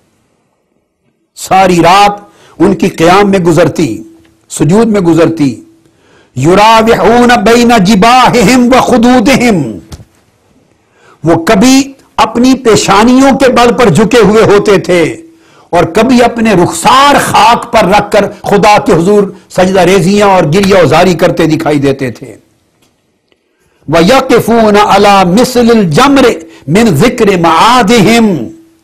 ساری رات ان کی قیام میں گزرتی، سجود میں گزرتی۔ یراوحون بین جباہہم وخدودہم، وہ کبھی اپنی پیشانیوں کے بل پر جھکے ہوئے ہوتے تھے اور کبھی اپنے رخسار خاک پر رکھ کر خدا کے حضور سجدہ ریزیاں اور گریہ وزاری کرتے دکھائی دیتے تھے۔ وَيَقِفُونَ عَلَى مِثْلِ الْجَمْرِ مِنْ ذِكْرِ مَعَادِهِمْ،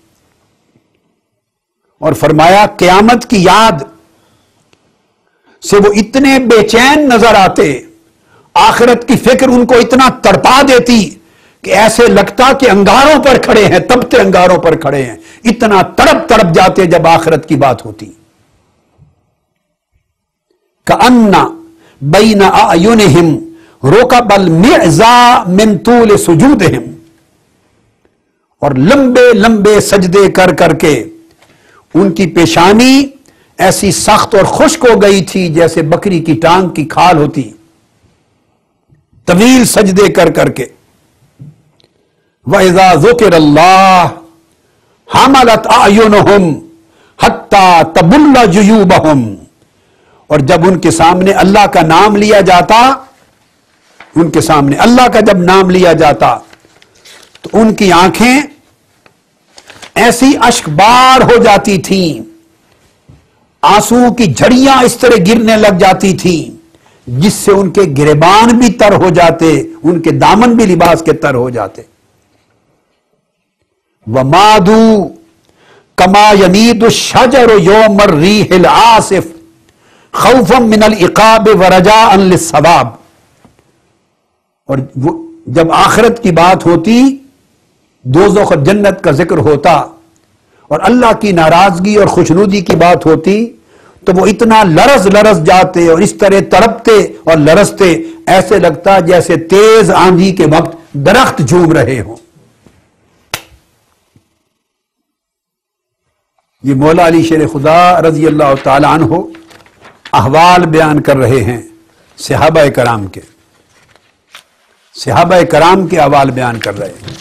اور فرمایا قیامت کی یاد سے وہ اتنے بے چین نظر آتے، آخرت کی فکر ان کو اتنا تڑپا دیتی کہ ایسے لگتا کہ انگاروں پر کھڑے ہیں، تپتے انگاروں پر کھڑے ہیں، اتنا تڑپ تڑپ جاتے جب آخرت کی بات ہوتی۔ كَأَنَّ بَيْنَ أَعْيُنِهِمْ رُكَبَ الْمِعْزَى مِنْ طُولِ سُجُودِهِمْ، اور لمبے لمبے سجدے کر کر کے ان کی پیشانی ایسی سخت اور خشک ہو گئی تھی جیسے بکری کی ٹانگ کی کھال ہوتی، طویل سجدے کر کر کے۔ وَإِذَا ذُكِرَ اللَّهُ حَمَلَتْ أَعْيُنُهُمْ حَتَّى تَبُلَّ جُيُوبَهُمْ، اور جب ان کے سامنے اللہ کا نام لیا جاتا، ان کے سامنے اللہ کا جب نام لیا جاتا تو ان کی آنکھیں ایسی اشک بار ہو جاتی تھیں، آنسو کی جھڑیاں اس طرح گرنے لگ جاتی تھیں جس سے ان کے گریبان بھی تر ہو جاتے، ان کے دامن بھی لباس کے تر ہو جاتے۔ وَمَادُوا كَمَا يَمِيدُ الشَّجَرُ يَوْمَ الرِّيحِ الْعَاصِفِ خَوْفًا مِنَ الْعِقَابِ وَرَجَاءً لِلثَّوَابِ، اور جب آخرت کی بات ہوتی، دوزخ اور جنت کا ذکر ہوتا اور اللہ کی ناراضگی اور خوشنودی کی بات ہوتی تو وہ اتنا لرز لرز جاتے اور اس طرح تڑپتے اور لرزتے، ایسے لگتا جیسے تیز آندھی کے وقت درخت جھوم رہے ہوں۔ یہ مولا علی شیر خدا رضی اللہ تعالی عنہ احوال بیان کر رہے ہیں صحابہ کرام کے، صحابہ کرام کے احوال بیان کر رہے ہیں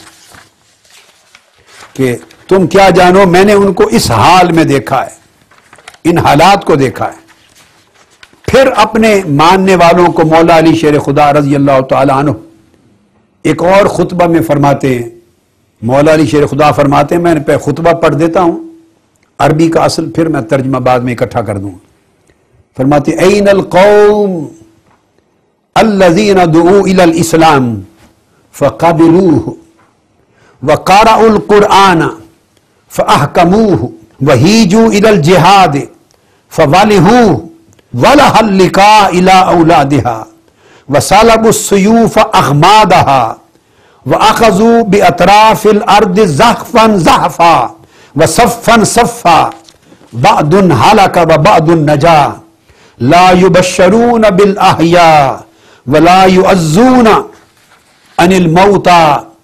کہ تم کیا جانو، میں نے ان کو اس حال میں دیکھا ہے، ان حالات کو دیکھا ہے۔ پھر اپنے ماننے والوں کو مولا علی شیر خدا رضی اللہ تعالی عنہ ایک اور خطبہ میں فرماتے ہیں، مولا علی شیر خدا فرماتے ہیں، میں پہ خطبہ پڑھ دیتا ہوں عربی کا اصل پھر میں ترجمہ بعد میں اکٹھا کر دوں. فرماتے این القوم الذین دعوا الی الاسلام فقبلوه وقرأوا القرآن فأحکموه وہیجوا الی الجہاد فولہوه ولہ اللقاء الی اولادها وسلبوا السیوف اغمادها واخذوا باطراف الارض زحفا زحفا وصفا صفا بعض هلك وبعض نجا لا يبشرون بالاحياء ولا يعزون عن الموتى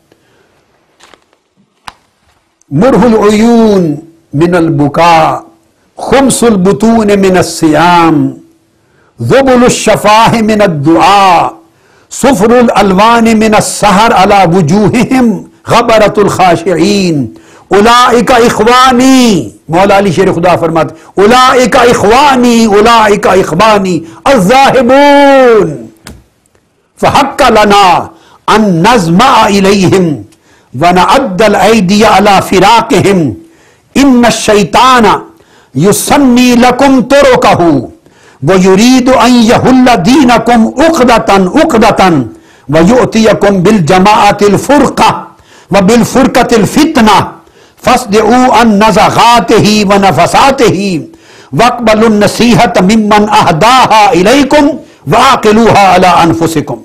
مرح العيون من البكاء خمس البطون من الصيام ذبل الشفاه من الدعاء صفر الالوان من السحر على وجوههم غبرة الخاشعين اولئک اخوانی. مولا علی شیر خدا فرماتے اولئک اخوانی اولئک اخوانی الذاہبون فحق لنا ان نزمع الیہم ونعد الایدی علی فراقہم ان الشیطان یسنی لکم طرقہ ویرید ان یحل دینکم عقدۃ عقدۃ ویؤتیکم بالجماعۃ الفرقہ وبالفرقۃ الفتنہ فاصدعوا عن نزغاتہ ونفساتہ واقبلوا النصیحۃ ممن اہداہا الیکم واعقلوها علی انفسکم.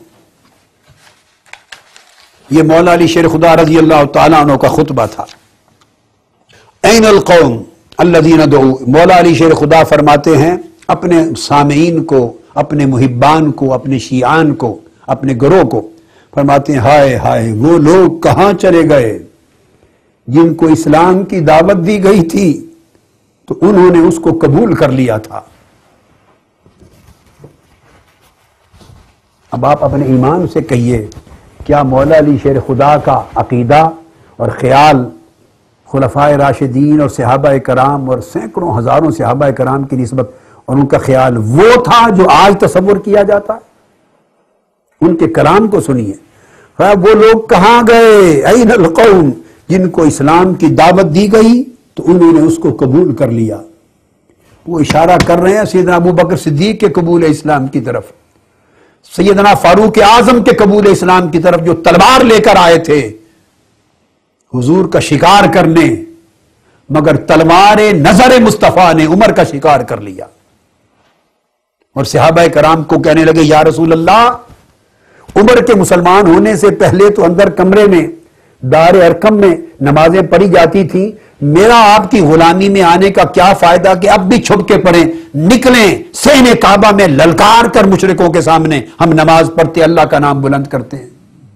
یہ مولا علی شیر خدا رضی اللہ تعالیٰ عنہ کا خطبہ تھا. این القوم الذین دعوا. مولا علی شیر خدا فرماتے ہیں اپنے سامعین کو، اپنے محبان کو، اپنے شیعان کو، اپنے گروہ کو فرماتے ہیں ہائے ہائے وہ لوگ کہاں چلے گئے جن کو اسلام کی دعوت دی گئی تھی تو انہوں نے اس کو قبول کر لیا تھا. اب آپ اپنے ایمان سے کہیے کیا مولا علی شیر خدا کا عقیدہ اور خیال خلفائے راشدین اور صحابہ کرام اور سینکڑوں ہزاروں صحابہ کرام کی نسبت اور ان کا خیال وہ تھا جو آج تصور کیا جاتا ہے؟ ان کے کلام کو سنیے. وہ لوگ کہاں گئے این القوم جن کو اسلام کی دعوت دی گئی تو انہوں نے اس کو قبول کر لیا. وہ اشارہ کر رہے ہیں سیدنا ابو بکر صدیق کے قبول اسلام کی طرف، سیدنا فاروق اعظم کے قبول اسلام کی طرف جو تلوار لے کر آئے تھے حضور کا شکار کرنے، مگر تلوار نظر مصطفیٰ نے عمر کا شکار کر لیا اور صحابہ کرام کو کہنے لگے یا رسول اللہ عمر کے مسلمان ہونے سے پہلے تو اندر کمرے میں دار ارقم میں نمازیں پڑھی جاتی تھیں، میرا آپ کی غلامی میں آنے کا کیا فائدہ کہ اب بھی چھپ کے پڑھیں، نکلیں صحن کعبہ میں للکار کر مشرکوں کے سامنے ہم نماز پڑھتے اللہ کا نام بلند کرتے ہیں.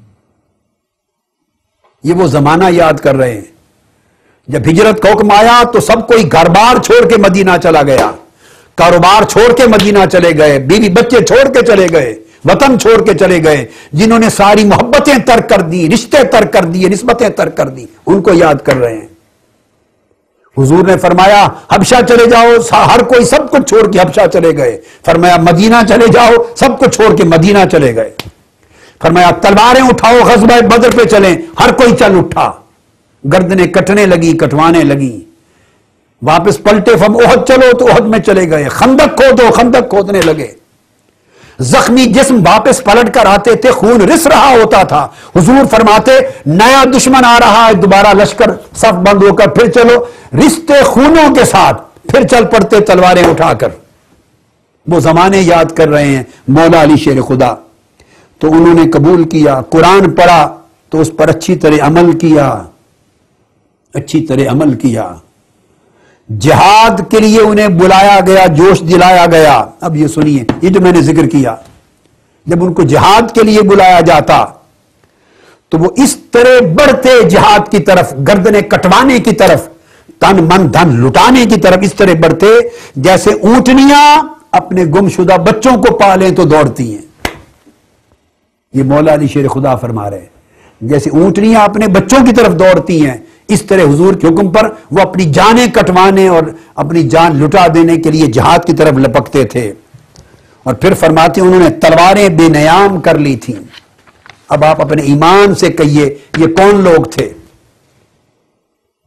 یہ وہ زمانہ یاد کر رہے ہیں جب ہجرت کا حکم آیا تو سب کوئی گھر بار چھوڑ کے مدینہ چلا گیا، کاروبار چھوڑ کے مدینہ چلے گئے، بیوی بچے چھوڑ کے چلے گئے، وطن چھوڑ کے چلے گئے. جنہوں نے ساری محبتیں ترک کر دی، رشتے ترک کر دیے، نسبتیں ترک کر دی، ان کو یاد کر رہے ہیں. حضور نے فرمایا حبشہ چلے جاؤ، ہر کوئی سب کچھ چھوڑ کے حبشہ چلے گئے. فرمایا مدینہ چلے جاؤ، سب کچھ چھوڑ کے مدینہ چلے گئے. فرمایا تلواریں اٹھاؤ غزوہ بدر پہ چلیں، ہر کوئی چل اٹھا. گردنیں کٹنے لگی، کٹوانے لگی. واپس پلٹے فم احد چلو تو احد میں چلے گئے. خندق کھودو، خندق کھودنے لگے. زخمی جسم واپس پلٹ کر آتے تھے، خون رس رہا ہوتا تھا. حضور فرماتے نیا دشمن آ رہا ہے، دوبارہ لشکر صف بند ہو کر پھر چلو، رشتے خونوں کے ساتھ پھر چل پڑتے تلواریں اٹھا کر. وہ زمانے یاد کر رہے ہیں مولا علی شیر خدا. تو انہوں نے قبول کیا، قرآن پڑھا تو اس پر اچھی طرح عمل کیا، اچھی طرح عمل کیا. جہاد کے لیے انہیں بلایا گیا، جوش دلایا گیا. اب یہ سنیے، یہ جو میں نے ذکر کیا، جب ان کو جہاد کے لیے بلایا جاتا تو وہ اس طرح بڑھتے جہاد کی طرف، گردنیں کٹوانے کی طرف، تن من دھن لٹانے کی طرف اس طرح بڑھتے جیسے اونٹنیاں اپنے گم شدہ بچوں کو پالیں تو دوڑتی ہیں. یہ مولا علی شیر خدا فرما رہے ہیں جیسے اونٹنیاں اپنے بچوں کی طرف دوڑتی ہیں، اس طرح حضور کے حکم پر وہ اپنی جانیں کٹوانے اور اپنی جان لٹا دینے کے لیے جہاد کی طرف لپکتے تھے. اور پھر فرماتے ہیں انہوں نے تلواریں بے نیام کر لی تھیں. اب آپ اپنے ایمان سے کہیے یہ کون لوگ تھے؟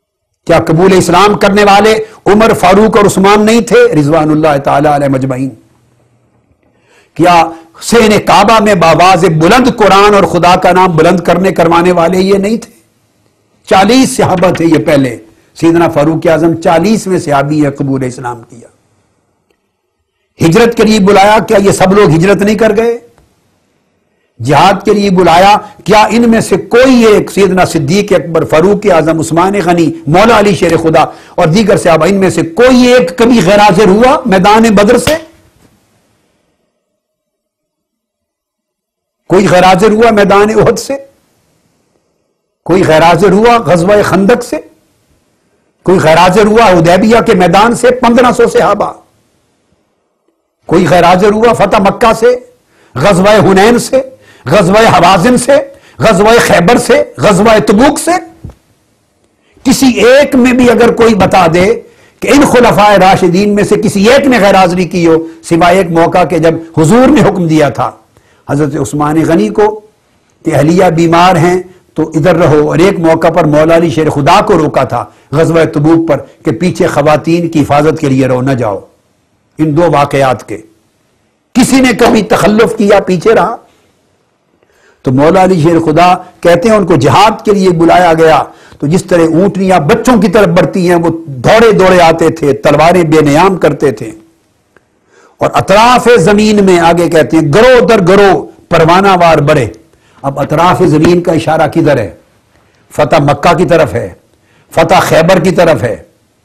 کیا قبول اسلام کرنے والے عمر، فاروق اور عثمان نہیں تھے رضوان اللہ تعالی علیہ مجمعین؟ کیا حسین کعبہ میں بآواز بلند قرآن اور خدا کا نام بلند کرنے کروانے والے یہ نہیں تھے؟ چالیس صحابہ تھے یہ پہلے، سیدنا فاروق اعظم چالیسویں صحابی ہے قبول اسلام کیا۔ ہجرت کے لیے بلایا، کیا یہ سب لوگ ہجرت نہیں کر گئے؟ جہاد کے لیے بلایا، کیا ان میں سے کوئی ایک سیدنا صدیق اکبر، فاروق اعظم، عثمان غنی، مولا علی شیر خدا اور دیگر صحابہ، ان میں سے کوئی ایک کبھی غیر حاضر ہوا میدان بدر سے؟ کوئی غیر حاضر ہوا میدان احد سے؟ کوئی غیر حاضر ہوا غزوہ خندق سے؟ کوئی غیر حاضر ہوا حدیبیہ کے میدان سے پندرہ سو صحابہ؟ کوئی غیر حاضر ہوا فتح مکہ سے، غزوہ حنین سے، غزوہ حوازن سے، غزوہ خیبر سے، غزوہ تبوک سے؟ کسی ایک میں بھی اگر کوئی بتا دے کہ ان خلفائے راشدین میں سے کسی ایک نے غیر حاضری کی ہو، سوائے ایک موقع کے جب حضور نے حکم دیا تھا حضرت عثمان غنی کو کہ اہلیہ بیمار ہیں تو ادھر رہو، اور ایک موقع پر مولا علی شیر خدا کو روکا تھا غزوہ تبوک پر کہ پیچھے خواتین کی حفاظت کے لیے رہو، نہ جاؤ۔ ان دو واقعات کے کسی نے کبھی تخلف کیا، پیچھے رہا؟ تو مولا علی شیر خدا کہتے ہیں ان کو جہاد کے لیے بلایا گیا تو جس طرح اونٹنیاں بچوں کی طرف بڑھتی ہیں وہ دوڑے دوڑے آتے تھے، تلواریں بے نیام کرتے تھے، اور اطراف زمین میں آگے کہتے ہیں گروہ در گروہ پروانہ وار بڑھے۔ اب اطراف زمین کا اشارہ کدھر ہے؟ فتح مکہ کی طرف ہے، فتح خیبر کی طرف ہے،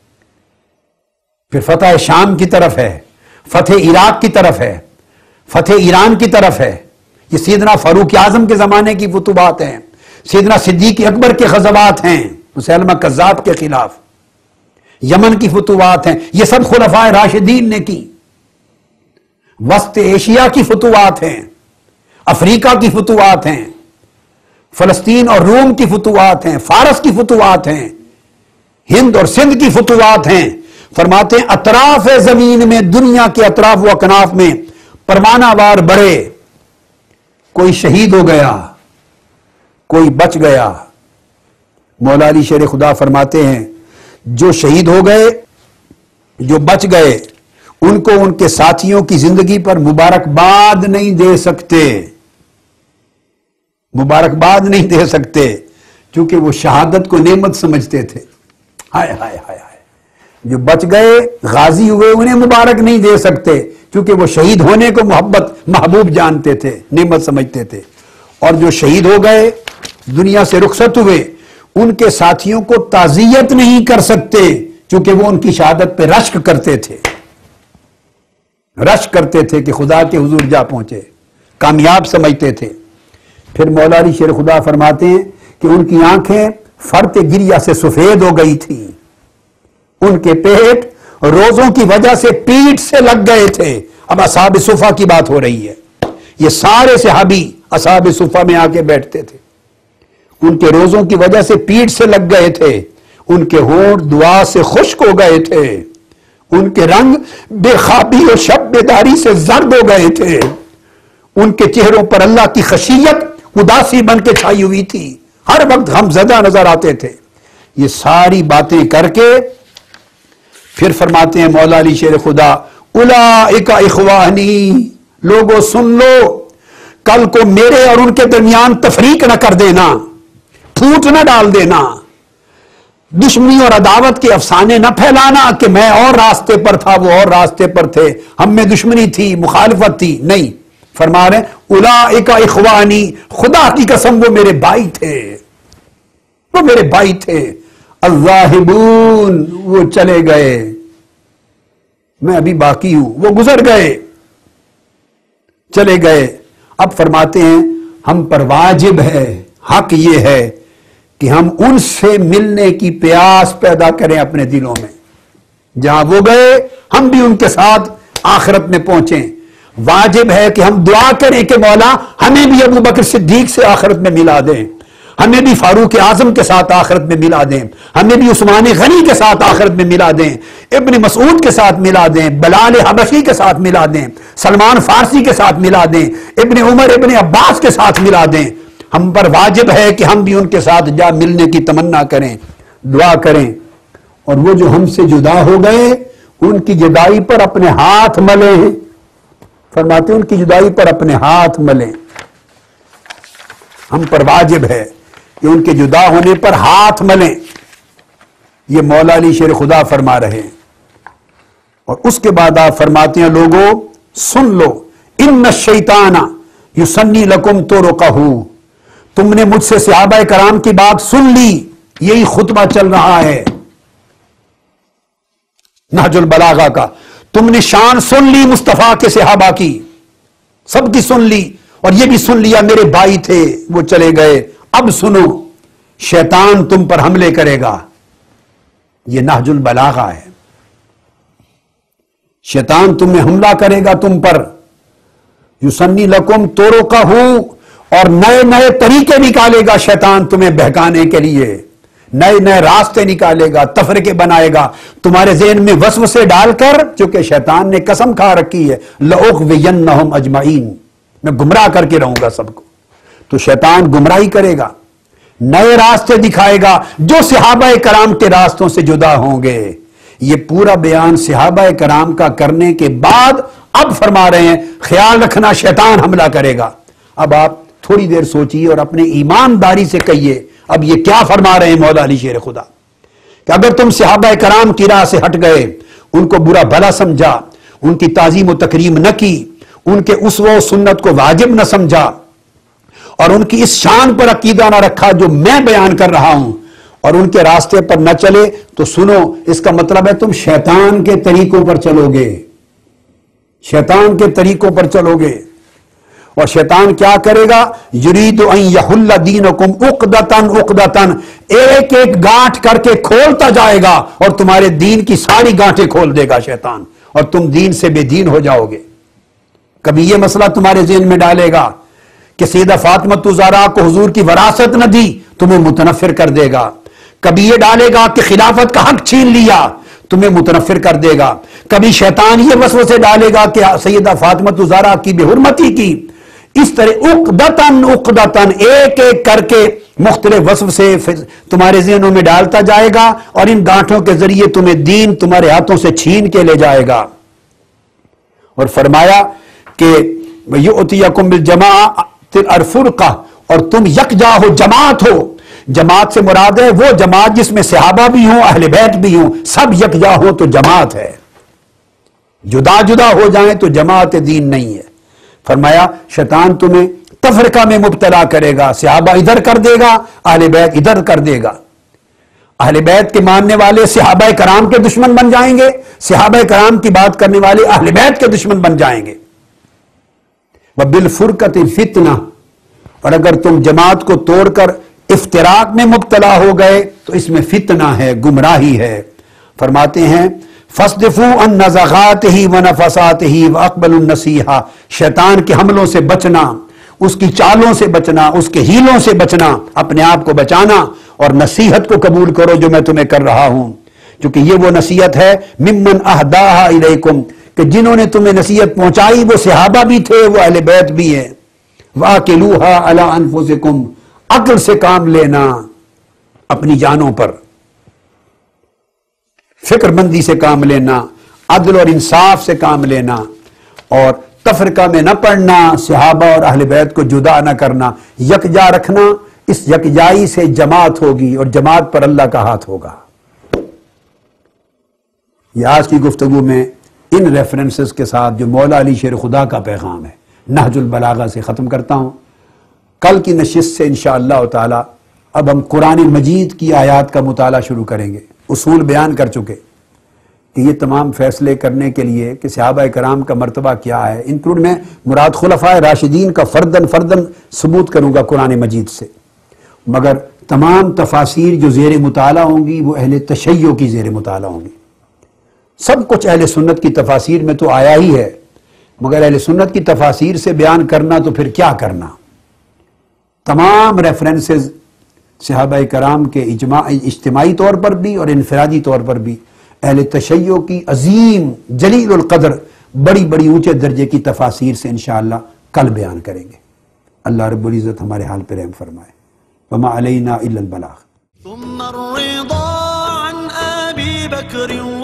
پھر فتح شام کی طرف ہے، فتح عراق کی طرف ہے، فتح ایران کی طرف ہے۔ یہ سیدنا فاروق اعظم کے زمانے کی فتوحات ہیں، سیدنا صدیق اکبر کے غزوات ہیں مسیلمہ کذاب کے خلاف، یمن کی فتوحات ہیں، یہ سب خلفائے راشدین نے کی۔ وسط ایشیا کی فتوحات ہیں، افریقہ کی فتوحات ہیں، فلسطین اور روم کی فتوحات ہیں، فارس کی فتوحات ہیں، ہند اور سندھ کی فتوحات ہیں۔ فرماتے ہیں اطراف زمین میں، دنیا کے اطراف و اکناف میں پروانہ وار بڑھے، کوئی شہید ہو گیا، کوئی بچ گیا۔ مولا علی شیر خدا فرماتے ہیں جو شہید ہو گئے، جو بچ گئے، ان کو ان کے ساتھیوں کی زندگی پر مبارکباد نہیں دے سکتے، مبارکباد نہیں دے سکتے، کیونکہ وہ شہادت کو نعمت سمجھتے تھے۔ ہائے ہائے ہائے ہائے، جو بچ گئے، غازی ہوئے، انہیں مبارک نہیں دے سکتے کیونکہ وہ شہید ہونے کو محبت محبوب جانتے تھے، نعمت سمجھتے تھے۔ اور جو شہید ہو گئے، دنیا سے رخصت ہوئے، ان کے ساتھیوں کو تعزیت نہیں کر سکتے کیونکہ وہ ان کی شہادت پہ رشک کرتے تھے، رشک کرتے تھے کہ خدا کے حضور جا پہنچے، کامیاب سمجھتے تھے۔ پھر مولا علی شیر خدا فرماتے ہیں کہ ان کی آنکھیں فرط گریہ سے سفید ہو گئی تھی، ان کے پیٹ روزوں کی وجہ سے پیٹ سے لگ گئے تھے۔ اب اصحاب صفہ کی بات ہو رہی ہے، یہ سارے صحابی اصحاب صفہ میں آ کے بیٹھتے تھے، ان کے روزوں کی وجہ سے پیٹ سے لگ گئے تھے، ان کے ہونٹ دعا سے خشک ہو گئے تھے، ان کے رنگ بے خوابی اور شب بیداری سے زرد ہو گئے تھے، ان کے چہروں پر اللہ کی خشیت اداسی بن کے چھائی ہوئی تھی، ہر وقت غم زدہ نظر آتے تھے۔ یہ ساری باتیں کر کے پھر فرماتے ہیں مولا علی شیر خدا اولئک اخوانی، لوگوں سن لو، کل کو میرے اور ان کے درمیان تفریق نہ کر دینا، پھوٹ نہ ڈال دینا، دشمنی اور عداوت کے افسانے نہ پھیلانا کہ میں اور راستے پر تھا وہ اور راستے پر تھے، ہم میں دشمنی تھی، مخالفت تھی، نہیں۔ فرما رہے ہیں اولئک اخوانی، خدا کی قسم وہ میرے بھائی تھے، وہ میرے بھائی تھے۔ الذاہبون، وہ چلے گئے، میں ابھی باقی ہوں، وہ گزر گئے، چلے گئے۔ اب فرماتے ہیں ہم پر واجب ہے، حق یہ ہے کہ ہم ان سے ملنے کی پیاس پیدا کریں اپنے دلوں میں، جہاں وہ گئے ہم بھی ان کے ساتھ آخرت میں پہنچیں۔ واجب ہے کہ ہم دعا کریں کہ مولا ہمیں بھی ابو بکر صدیق سے آخرت میں ملا دیں، ہمیں بھی فاروق اعظم کے ساتھ آخرت میں ملا دیں، ہمیں بھی عثمان غنی کے ساتھ آخرت میں ملا دیں، ابن مسعود کے ساتھ ملا دیں، بلال حبشی کے ساتھ ملا دیں، سلمان فارسی کے ساتھ ملا دیں، ابن عمر ابن عباس کے ساتھ ملا دیں۔ ہم پر واجب ہے کہ ہم بھی ان کے ساتھ جا ملنے کی تمنا کریں، دعا کریں۔ اور وہ جو ہم سے جدا ہو گئے ان کی جدائی پر اپنے ہاتھ ملے ہیں. فرماتے ہیں ان کی جدائی پر اپنے ہاتھ ملیں. ہم پر واجب ہے کہ ان کے جدا ہونے پر ہاتھ ملیں. یہ مولا علی شیر خدا فرما رہے ہیں. اور اس کے بعد آپ فرماتے ہیں لوگوں سن لو ان الشیطان یسنی لکم طرقہ. تم نے مجھ سے صحابہ کرام کی بات سن لی. یہی خطبہ چل رہا ہے نہج البلاغہ کا. تم نے شان سن لی مصطفیٰ کے صحابہ کی, سب کی سن لی, اور یہ بھی سن لیا میرے بھائی تھے وہ چلے گئے. اب سنو شیطان تم پر حملے کرے گا. یہ نہج البلاغہ ہے. شیطان تمہیں حملہ کرے گا تم پر. یسنی لکم طرقہ, اور نئے نئے طریقے نکالے گا شیطان تمہیں بہکانے کے لیے. نئے نئے راستے نکالے گا, تفرقے بنائے گا تمہارے ذہن میں وسوسے ڈال کر, چونکہ شیطان نے قسم کھا رکھی ہے لأغوینہم اجمعین, میں گمراہ کر کے رہوں گا سب کو. تو شیطان گمراہی کرے گا, نئے راستے دکھائے گا جو صحابہ کرام کے راستوں سے جدا ہوں گے. یہ پورا بیان صحابہ کرام کا کرنے کے بعد اب فرما رہے ہیں خیال رکھنا شیطان حملہ کرے گا. اب آپ تھوڑی دیر سوچئے اور اپنے ایمانداری سے کہیے اب یہ کیا فرما رہے ہیں مولا علی شیر خدا, کہ اگر تم صحابہ کرام کی راہ سے ہٹ گئے, ان کو برا بھلا سمجھا, ان کی تعظیم و تکریم نہ کی, ان کے اسوہ و سنت کو واجب نہ سمجھا, اور ان کی اس شان پر عقیدہ نہ رکھا جو میں بیان کر رہا ہوں, اور ان کے راستے پر نہ چلے, تو سنو اس کا مطلب ہے تم شیطان کے طریقوں پر چلو گے, شیطان کے طریقوں پر چلو گے. اور شیطان کیا کرے گا؟ یرید ان یحل دینکم عقدتاً عقدتاً, ایک ایک گانٹھ کر کے کھولتا جائے گا اور تمہارے دین کی ساری گانٹیں کھول دے گا شیطان, اور تم دین سے بے دین ہو جاؤ گے. کبھی یہ مسئلہ تمہارے ذہن میں ڈالے گا کہ سیدہ فاطمہ الزہرا کو حضور کی وراثت نہ دی, تمہیں متنفر کر دے گا. کبھی یہ ڈالے گا کہ خلافت کا حق چھین لیا, تمہیں متنفر کر دے گا. کبھی شیطان یہ وسوسے ڈالے گا کہ سیدہ فاطمہ الزہرا کی بے حرمتی کی. اس طرح عقدتاً عقدتاً ایک ایک کر کے مختلف وسوسے تمہارے ذہنوں میں ڈالتا جائے گا, اور ان گانٹھوں کے ذریعے تمہیں دین تمہارے ہاتھوں سے چھین کے لے جائے گا. اور فرمایا کہ یؤتیکم بالجماعۃ الفرقہ, اور تم یکجا ہو, جماعت ہو. جماعت سے مراد ہے وہ جماعت جس میں صحابہ بھی ہوں, اہل بیت بھی ہوں, سب یکجا ہو تو جماعت ہے. جدا جدا ہو جائیں تو جماعت دین نہیں ہے. فرمایا شیطان تمہیں تفرقہ میں مبتلا کرے گا, صحابہ ادھر کر دے گا, اہل بیت ادھر کر دے گا. اہل بیت کے ماننے والے صحابہ کرام کے دشمن بن جائیں گے, صحابہ کرام کی بات کرنے والے اہل بیت کے دشمن بن جائیں گے. وَبِالْفُرْقَةِ فِتْنَةٌ, اور اگر تم جماعت کو توڑ کر افتراق میں مبتلا ہو گئے تو اس میں فتنہ ہے, گمراہی ہے. فرماتے ہیں فَاصْدِفُوا عَنْ نَزَغَاتِهِ وَنَفَسَاتِهِ وَأَقْبَلُوا النَّصِيحَةَ, شیطان کے حملوں سے بچنا, اس کی چالوں سے بچنا, اس کے ہیلوں سے بچنا, اپنے آپ کو بچانا, اور نصیحت کو قبول کرو جو میں تمہیں کر رہا ہوں, کیونکہ یہ وہ نصیحت ہے ممن اہداها الیکم, کہ جنہوں نے تمہیں نصیحت پہنچائی وہ صحابہ بھی تھے, وہ اہل بیت بھی ہیں. وَآكِلُوهَا عَلَىٰ أَنفُسِكُمْ, عقل سے کام لینا اپنی جانوں پر, فکر مندی سے کام لینا, عدل اور انصاف سے کام لینا, اور تفرقہ میں نہ پڑنا, صحابہ اور اہل بیت کو جدا نہ کرنا, یکجا رکھنا. اس یکجائی سے جماعت ہوگی, اور جماعت پر اللہ کا ہاتھ ہوگا. یہ آج کی گفتگو میں ان ریفرنسز کے ساتھ جو مولا علی شیر خدا کا پیغام ہے نہج البلاغہ سے ختم کرتا ہوں. کل کی نشست سے انشاءاللہ تعالی اب ہم قرآن مجید کی آیات کا مطالعہ شروع کریں گے. اصول بیان کر چکے کہ یہ تمام فیصلے کرنے کے لیے کہ صحابہ کرام کا مرتبہ کیا ہے, انکلوڈ میں مراد خلفائے راشدین کا فردن فردن ثبوت کروں گا قرآن مجید سے, مگر تمام تفاسیر جو زیر مطالعہ ہوں گی وہ اہل تشیع کی زیر مطالعہ ہوں گی. سب کچھ اہل سنت کی تفاسیر میں تو آیا ہی ہے, مگر اہل سنت کی تفاسیر سے بیان کرنا تو پھر کیا کرنا. تمام ریفرنسز صحابہ کرام کے اجماع اجتماعی طور پر بھی اور انفرادی طور پر بھی اہل تشیع کی عظیم جلیل القدر بڑی بڑی اونچے درجے کی تفاسیر سے انشاءاللہ کل بیان کریں گے. اللہ رب العزت ہمارے حال پہ رحم فرمائے. وما علینا الا البلاغ. ثم الرضا عن أبي بكر